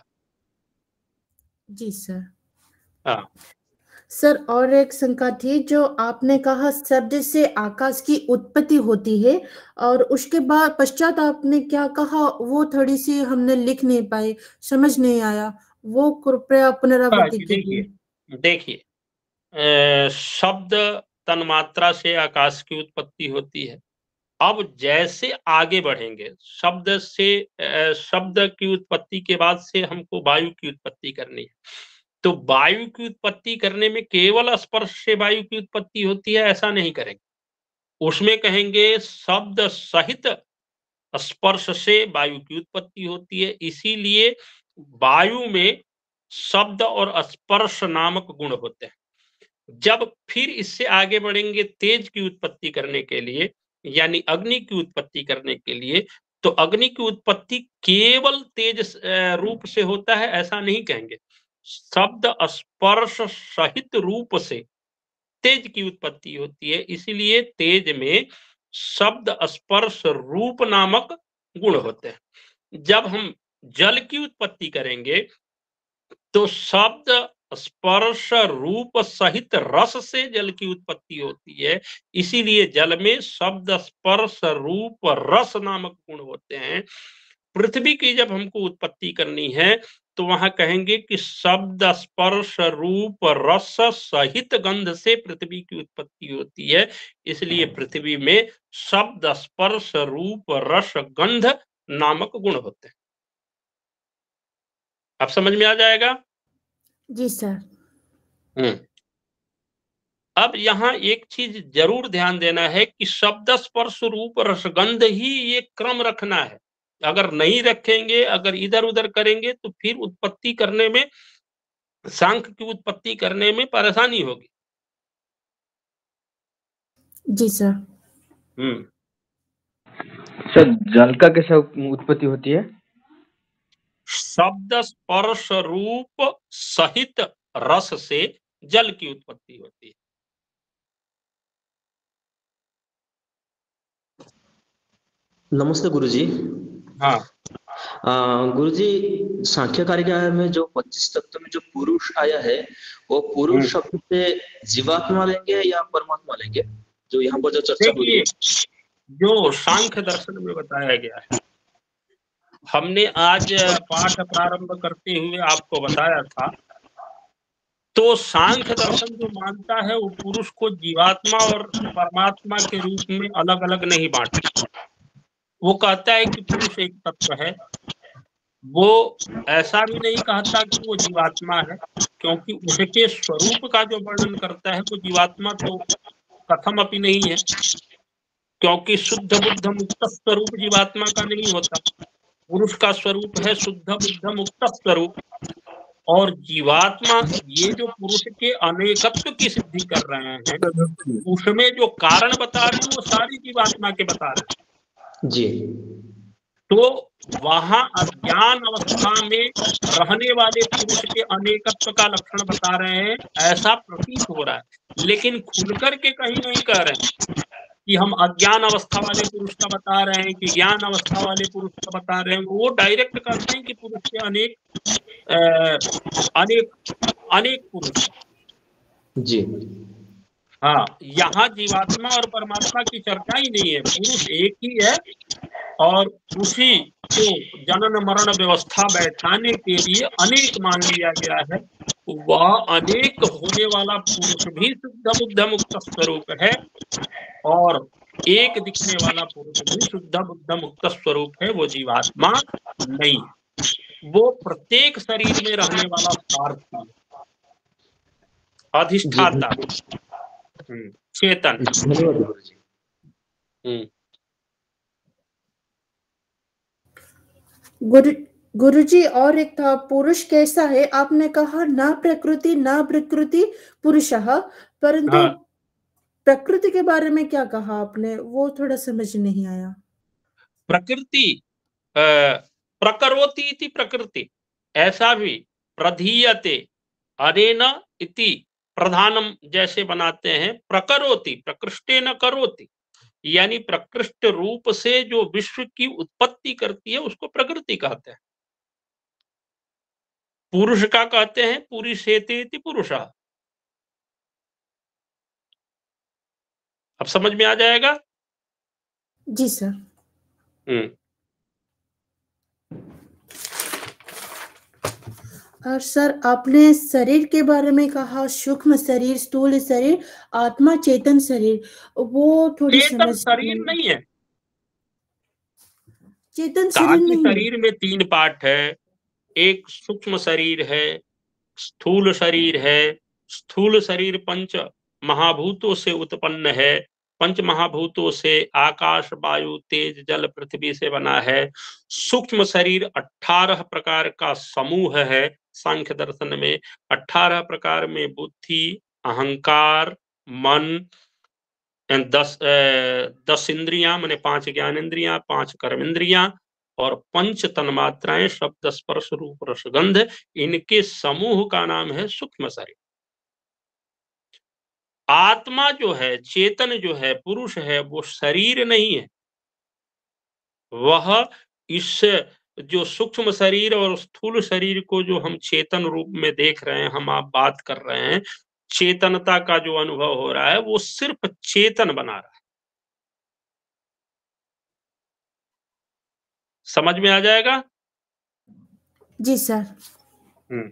जी सर। हाँ सर, और एक शंका थी, जो आपने कहा शब्द से आकाश की उत्पत्ति होती है, और उसके बाद पश्चात आपने क्या कहा वो थोड़ी सी हमने लिख नहीं पाई, समझ नहीं आया, वो कृपया पुनरावृत्ति कीजिए। देखिए देखिए शब्द तन्मात्रा से आकाश की उत्पत्ति होती है। अब जैसे आगे बढ़ेंगे, शब्द से शब्द की उत्पत्ति के बाद से हमको वायु की उत्पत्ति करनी है। तो वायु की उत्पत्ति करने में केवल स्पर्श से वायु की उत्पत्ति होती है, ऐसा नहीं करेंगे। उसमें कहेंगे शब्द सहित स्पर्श से वायु की उत्पत्ति होती है। इसीलिए वायु में शब्द और स्पर्श नामक गुण होते हैं। जब फिर इससे आगे बढ़ेंगे तेज की उत्पत्ति करने के लिए, यानी अग्नि की उत्पत्ति करने के लिए, तो अग्नि की उत्पत्ति केवल तेज रूप से होता है, ऐसा नहीं कहेंगे। शब्द स्पर्श सहित रूप से तेज की उत्पत्ति होती है। इसीलिए तेज में शब्द स्पर्श रूप नामक गुण होते हैं। जब हम जल की उत्पत्ति करेंगे तो शब्द स्पर्श रूप सहित रस से जल की उत्पत्ति होती है। इसीलिए जल में शब्द स्पर्श रूप रस नामक गुण होते हैं। पृथ्वी की जब हमको उत्पत्ति करनी है तो वहां कहेंगे कि शब्द स्पर्श रूप रस सहित गंध से पृथ्वी की उत्पत्ति होती है। इसलिए पृथ्वी में शब्द स्पर्श रूप रस गंध नामक गुण होते हैं। अब समझ में आ जाएगा? जी सर। हम्म अब यहाँ एक चीज जरूर ध्यान देना है कि शब्द स्पर्श रूप रसगंध ही ये क्रम रखना है। अगर नहीं रखेंगे, अगर इधर उधर करेंगे तो फिर उत्पत्ति करने में, सांख्य की उत्पत्ति करने में परेशानी होगी। जी सर। हम्म सर, जल का कैसे उत्पत्ति होती है? शब्द स्पर्श रूप सहित रस से जल की उत्पत्ति होती है। नमस्ते गुरुजी। हाँ गुरुजी, सांख्य कारिका में जो पच्चीस तत्व में जो पुरुष आया है, वो पुरुष शब्द से जीवात्मा लेंगे या परमात्मा लेंगे, जो यहाँ पर जो चर्चा हुई है? जो सांख्य दर्शन में बताया गया है, हमने आज पाठ प्रारंभ करते हुए आपको बताया था। तो सांख्य दर्शन जो मानता है वो पुरुष को जीवात्मा और परमात्मा के रूप में अलग अलग नहीं बांटता। वो कहता है कि पुरुष एक तत्व है। वो ऐसा भी नहीं कहता कि वो जीवात्मा है, क्योंकि उसके स्वरूप का जो वर्णन करता है वो जीवात्मा तो कथम अपि नहीं है, क्योंकि शुद्ध बुद्ध मुक्त स्वरूप जीवात्मा का नहीं होता। पुरुष का स्वरूप है शुद्ध बुद्ध मुक्त स्वरूप, और जीवात्मा ये जो पुरुष के अनेकत्व की सिद्धि कर रहे हैं, उसमें जो कारण बता रहे हैं वो सारी जीवात्मा के बता रहे हैं। जी। तो वहां अज्ञान अवस्था में रहने वाले पुरुष के अनेकत्व का लक्षण बता रहे हैं, ऐसा प्रतीत हो रहा है, लेकिन खुलकर के कहीं नहीं कह रहे हैं कि हम अज्ञान अवस्था वाले पुरुष का बता रहे हैं कि ज्ञान अवस्था वाले पुरुष का बता रहे हैं। वो डायरेक्ट कहते हैं कि पुरुष के अनेक आ, अनेक अनेक पुरुष जी। हाँ, यहाँ जीवात्मा और परमात्मा की चर्चा ही नहीं है, पुरुष एक ही है और उसी को जनन मरण व्यवस्था बैठाने के लिए अनेक मान लिया गया है। वह अनेक होने वाला पुरुष भी शुद्ध बुद्ध मुक्त स्वरूप है और एक दिखने वाला पुरुष भी शुद्ध बुद्ध मुक्त स्वरूप है। वो जीवात्मा नहीं है, वो प्रत्येक शरीर में रहने वाला सारथी, अधिष्ठाता, चेतन। धन्यवाद गुरुजी। हम्म गुरु गुरुजी, और एक था पुरुष कैसा है, आपने कहा ना प्रकृति ना प्रकृति पुरुषः, परंतु हाँ। प्रकृति के बारे में क्या कहा आपने, वो थोड़ा समझ नहीं आया। प्रकृति प्रकरोति इति प्रकृति, ऐसा भी प्रधीयते अनेन इति प्रधानम जैसे बनाते हैं, प्रकरोति प्रकृष्टे न करोति, यानी प्रकृष्ट रूप से जो विश्व की उत्पत्ति करती है उसको प्रकृति कहते हैं। पुरुष का कहते हैं पुरुषेते इति पुरुषः। अब समझ में आ जाएगा? जी सर। हम्म और सर आपने शरीर के बारे में कहा, सूक्ष्म शरीर, स्थूल शरीर, आत्मा, चेतन शरीर, वो थोड़ी चेतन समझ शरीर नहीं है। चेतन कहा शरीर कि नहीं है। शरीर में तीन पार्ट है, एक सूक्ष्म शरीर है, स्थूल शरीर है। स्थूल शरीर पंच महाभूतों से उत्पन्न है, पंच महाभूतों से आकाश वायु तेज जल पृथ्वी से बना है। सूक्ष्म शरीर अठारह प्रकार का समूह है, सांख्य दर्शन में अठारह प्रकार में बुद्धि, अहंकार, मन, दस दस इंद्रियां माने पांच ज्ञान इंद्रियां, पांच कर्म इंद्रियां और पंच तन्मात्राएं शब्द स्पर्श रूप रसगंध, इनके समूह का नाम है सूक्ष्म शरीर। आत्मा जो है, चेतन जो है, पुरुष है, वो शरीर नहीं है। वह इस जो सूक्ष्म शरीर और स्थूल शरीर को जो हम चेतन रूप में देख रहे हैं, हम आप बात कर रहे हैं, चेतनता का जो अनुभव हो रहा है वो सिर्फ चेतन बना रहा है। समझ में आ जाएगा? जी सर। हम्म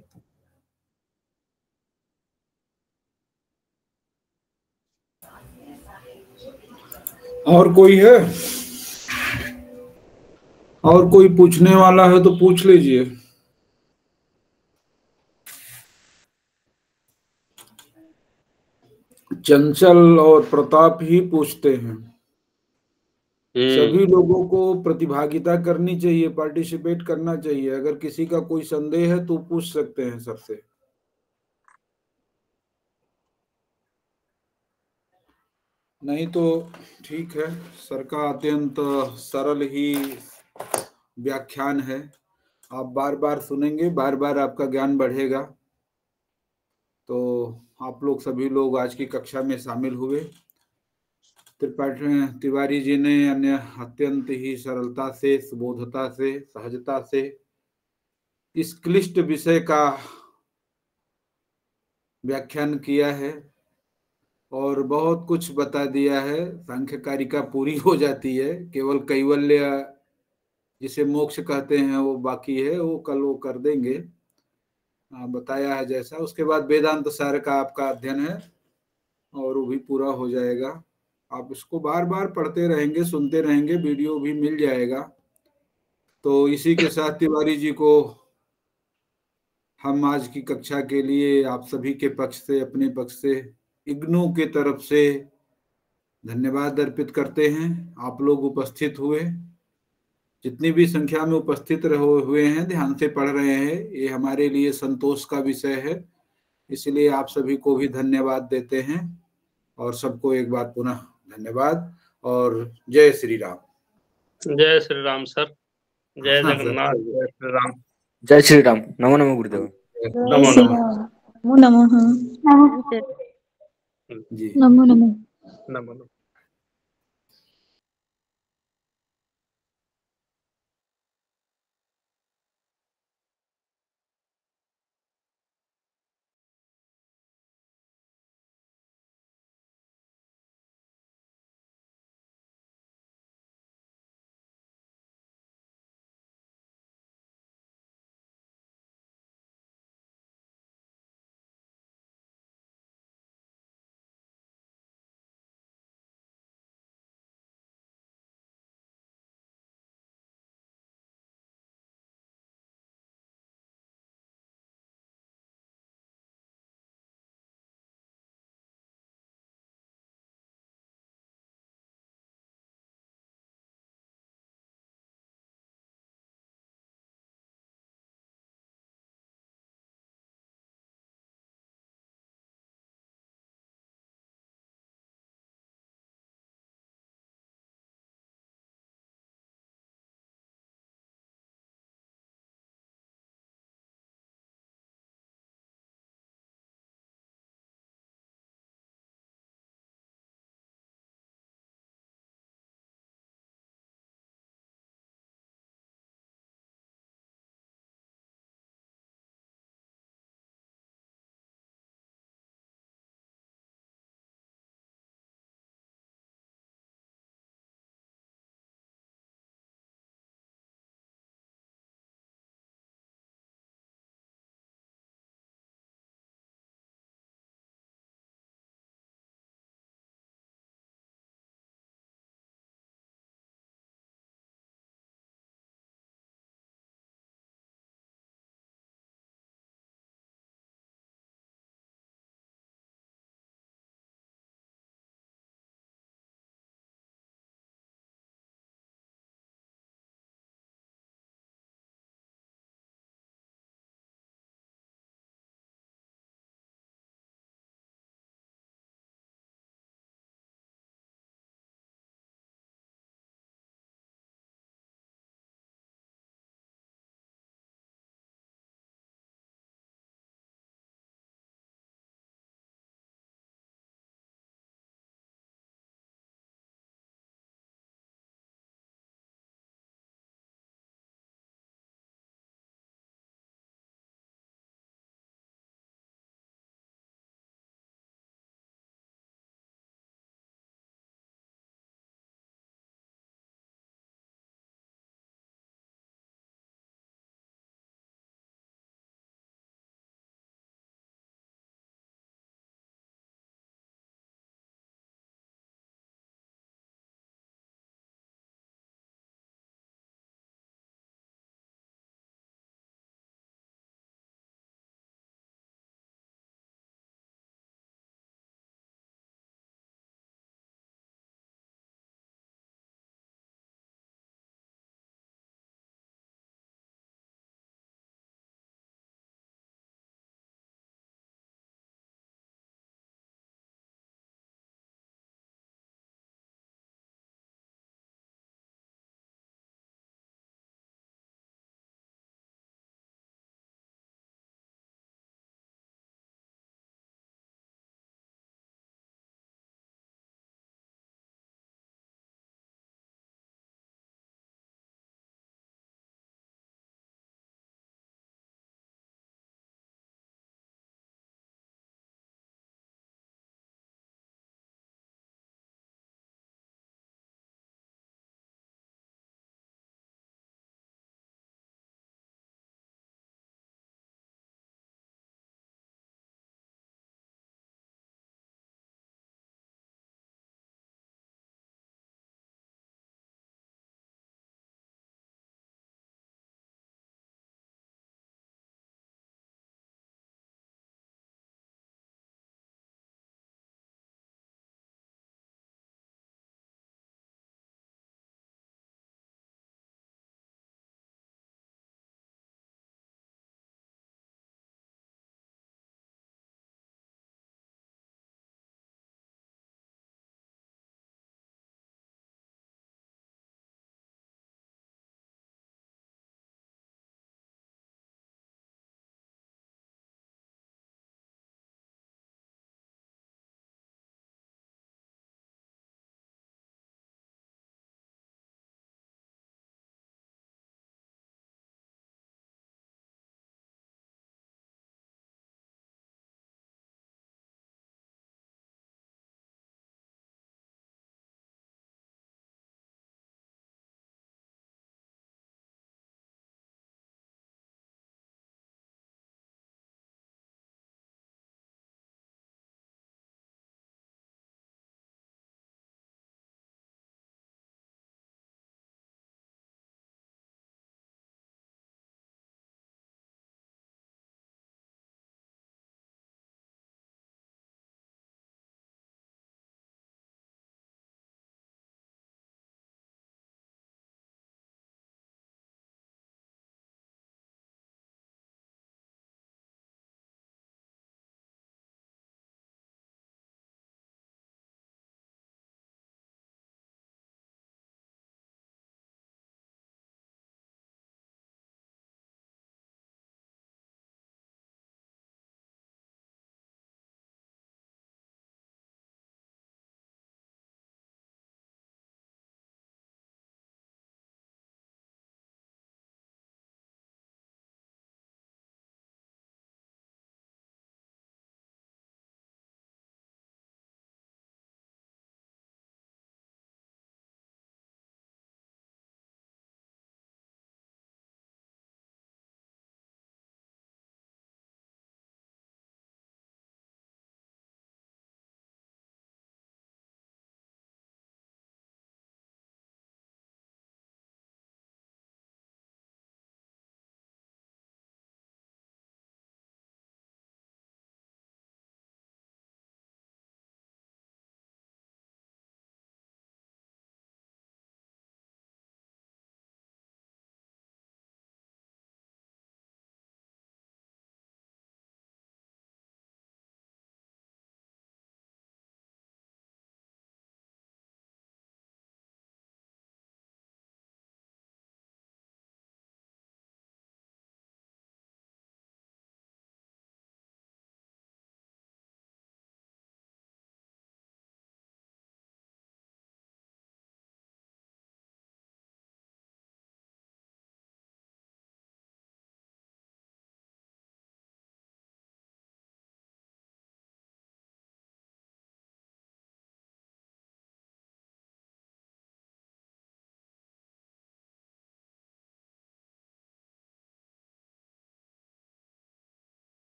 और कोई है? और कोई पूछने वाला है तो पूछ लीजिए। चंचल और प्रताप ही पूछते हैं। सभी लोगों को प्रतिभागिता करनी चाहिए, पार्टिसिपेट करना चाहिए। अगर किसी का कोई संदेह है तो पूछ सकते हैं सबसे। नहीं तो ठीक है। सर का अत्यंत सरल ही व्याख्यान है, आप बार बार सुनेंगे, बार बार आपका ज्ञान बढ़ेगा। तो आप लोग सभी लोग आज की कक्षा में शामिल हुए। त्रिपाठी तिवारी जी ने अन्य अत्यंत ही सरलता से, सुबोधता से, सहजता से इस क्लिष्ट विषय का व्याख्यान किया है और बहुत कुछ बता दिया है। सांख्यकारिका पूरी हो जाती है, केवल कैवल्य जिसे मोक्ष कहते हैं वो बाकी है, वो कल वो कर देंगे, बताया है जैसा। उसके बाद वेदांत सार का आपका अध्ययन है और वो भी पूरा हो जाएगा। आप इसको बार बार पढ़ते रहेंगे, सुनते रहेंगे, वीडियो भी मिल जाएगा। तो इसी के साथ तिवारी जी को हम आज की कक्षा के लिए आप सभी के पक्ष से, अपने पक्ष से, इग्नू के तरफ से धन्यवाद अर्पित करते हैं। आप लोग उपस्थित हुए, जितनी भी संख्या में उपस्थित रहे हुए हैं, ध्यान से पढ़ रहे हैं, ये हमारे लिए संतोष का विषय है। इसलिए आप सभी को भी धन्यवाद देते हैं और सबको एक बार पुनः धन्यवाद और जय श्री राम। जय श्री राम सर। जय हाँ, सर, जगन्नाथ, जय श्री राम। जय श्री राम। नमो नमो गुरुदेव। नमो नमः। नमो नमः। जी नमो नमः। नमो नमः।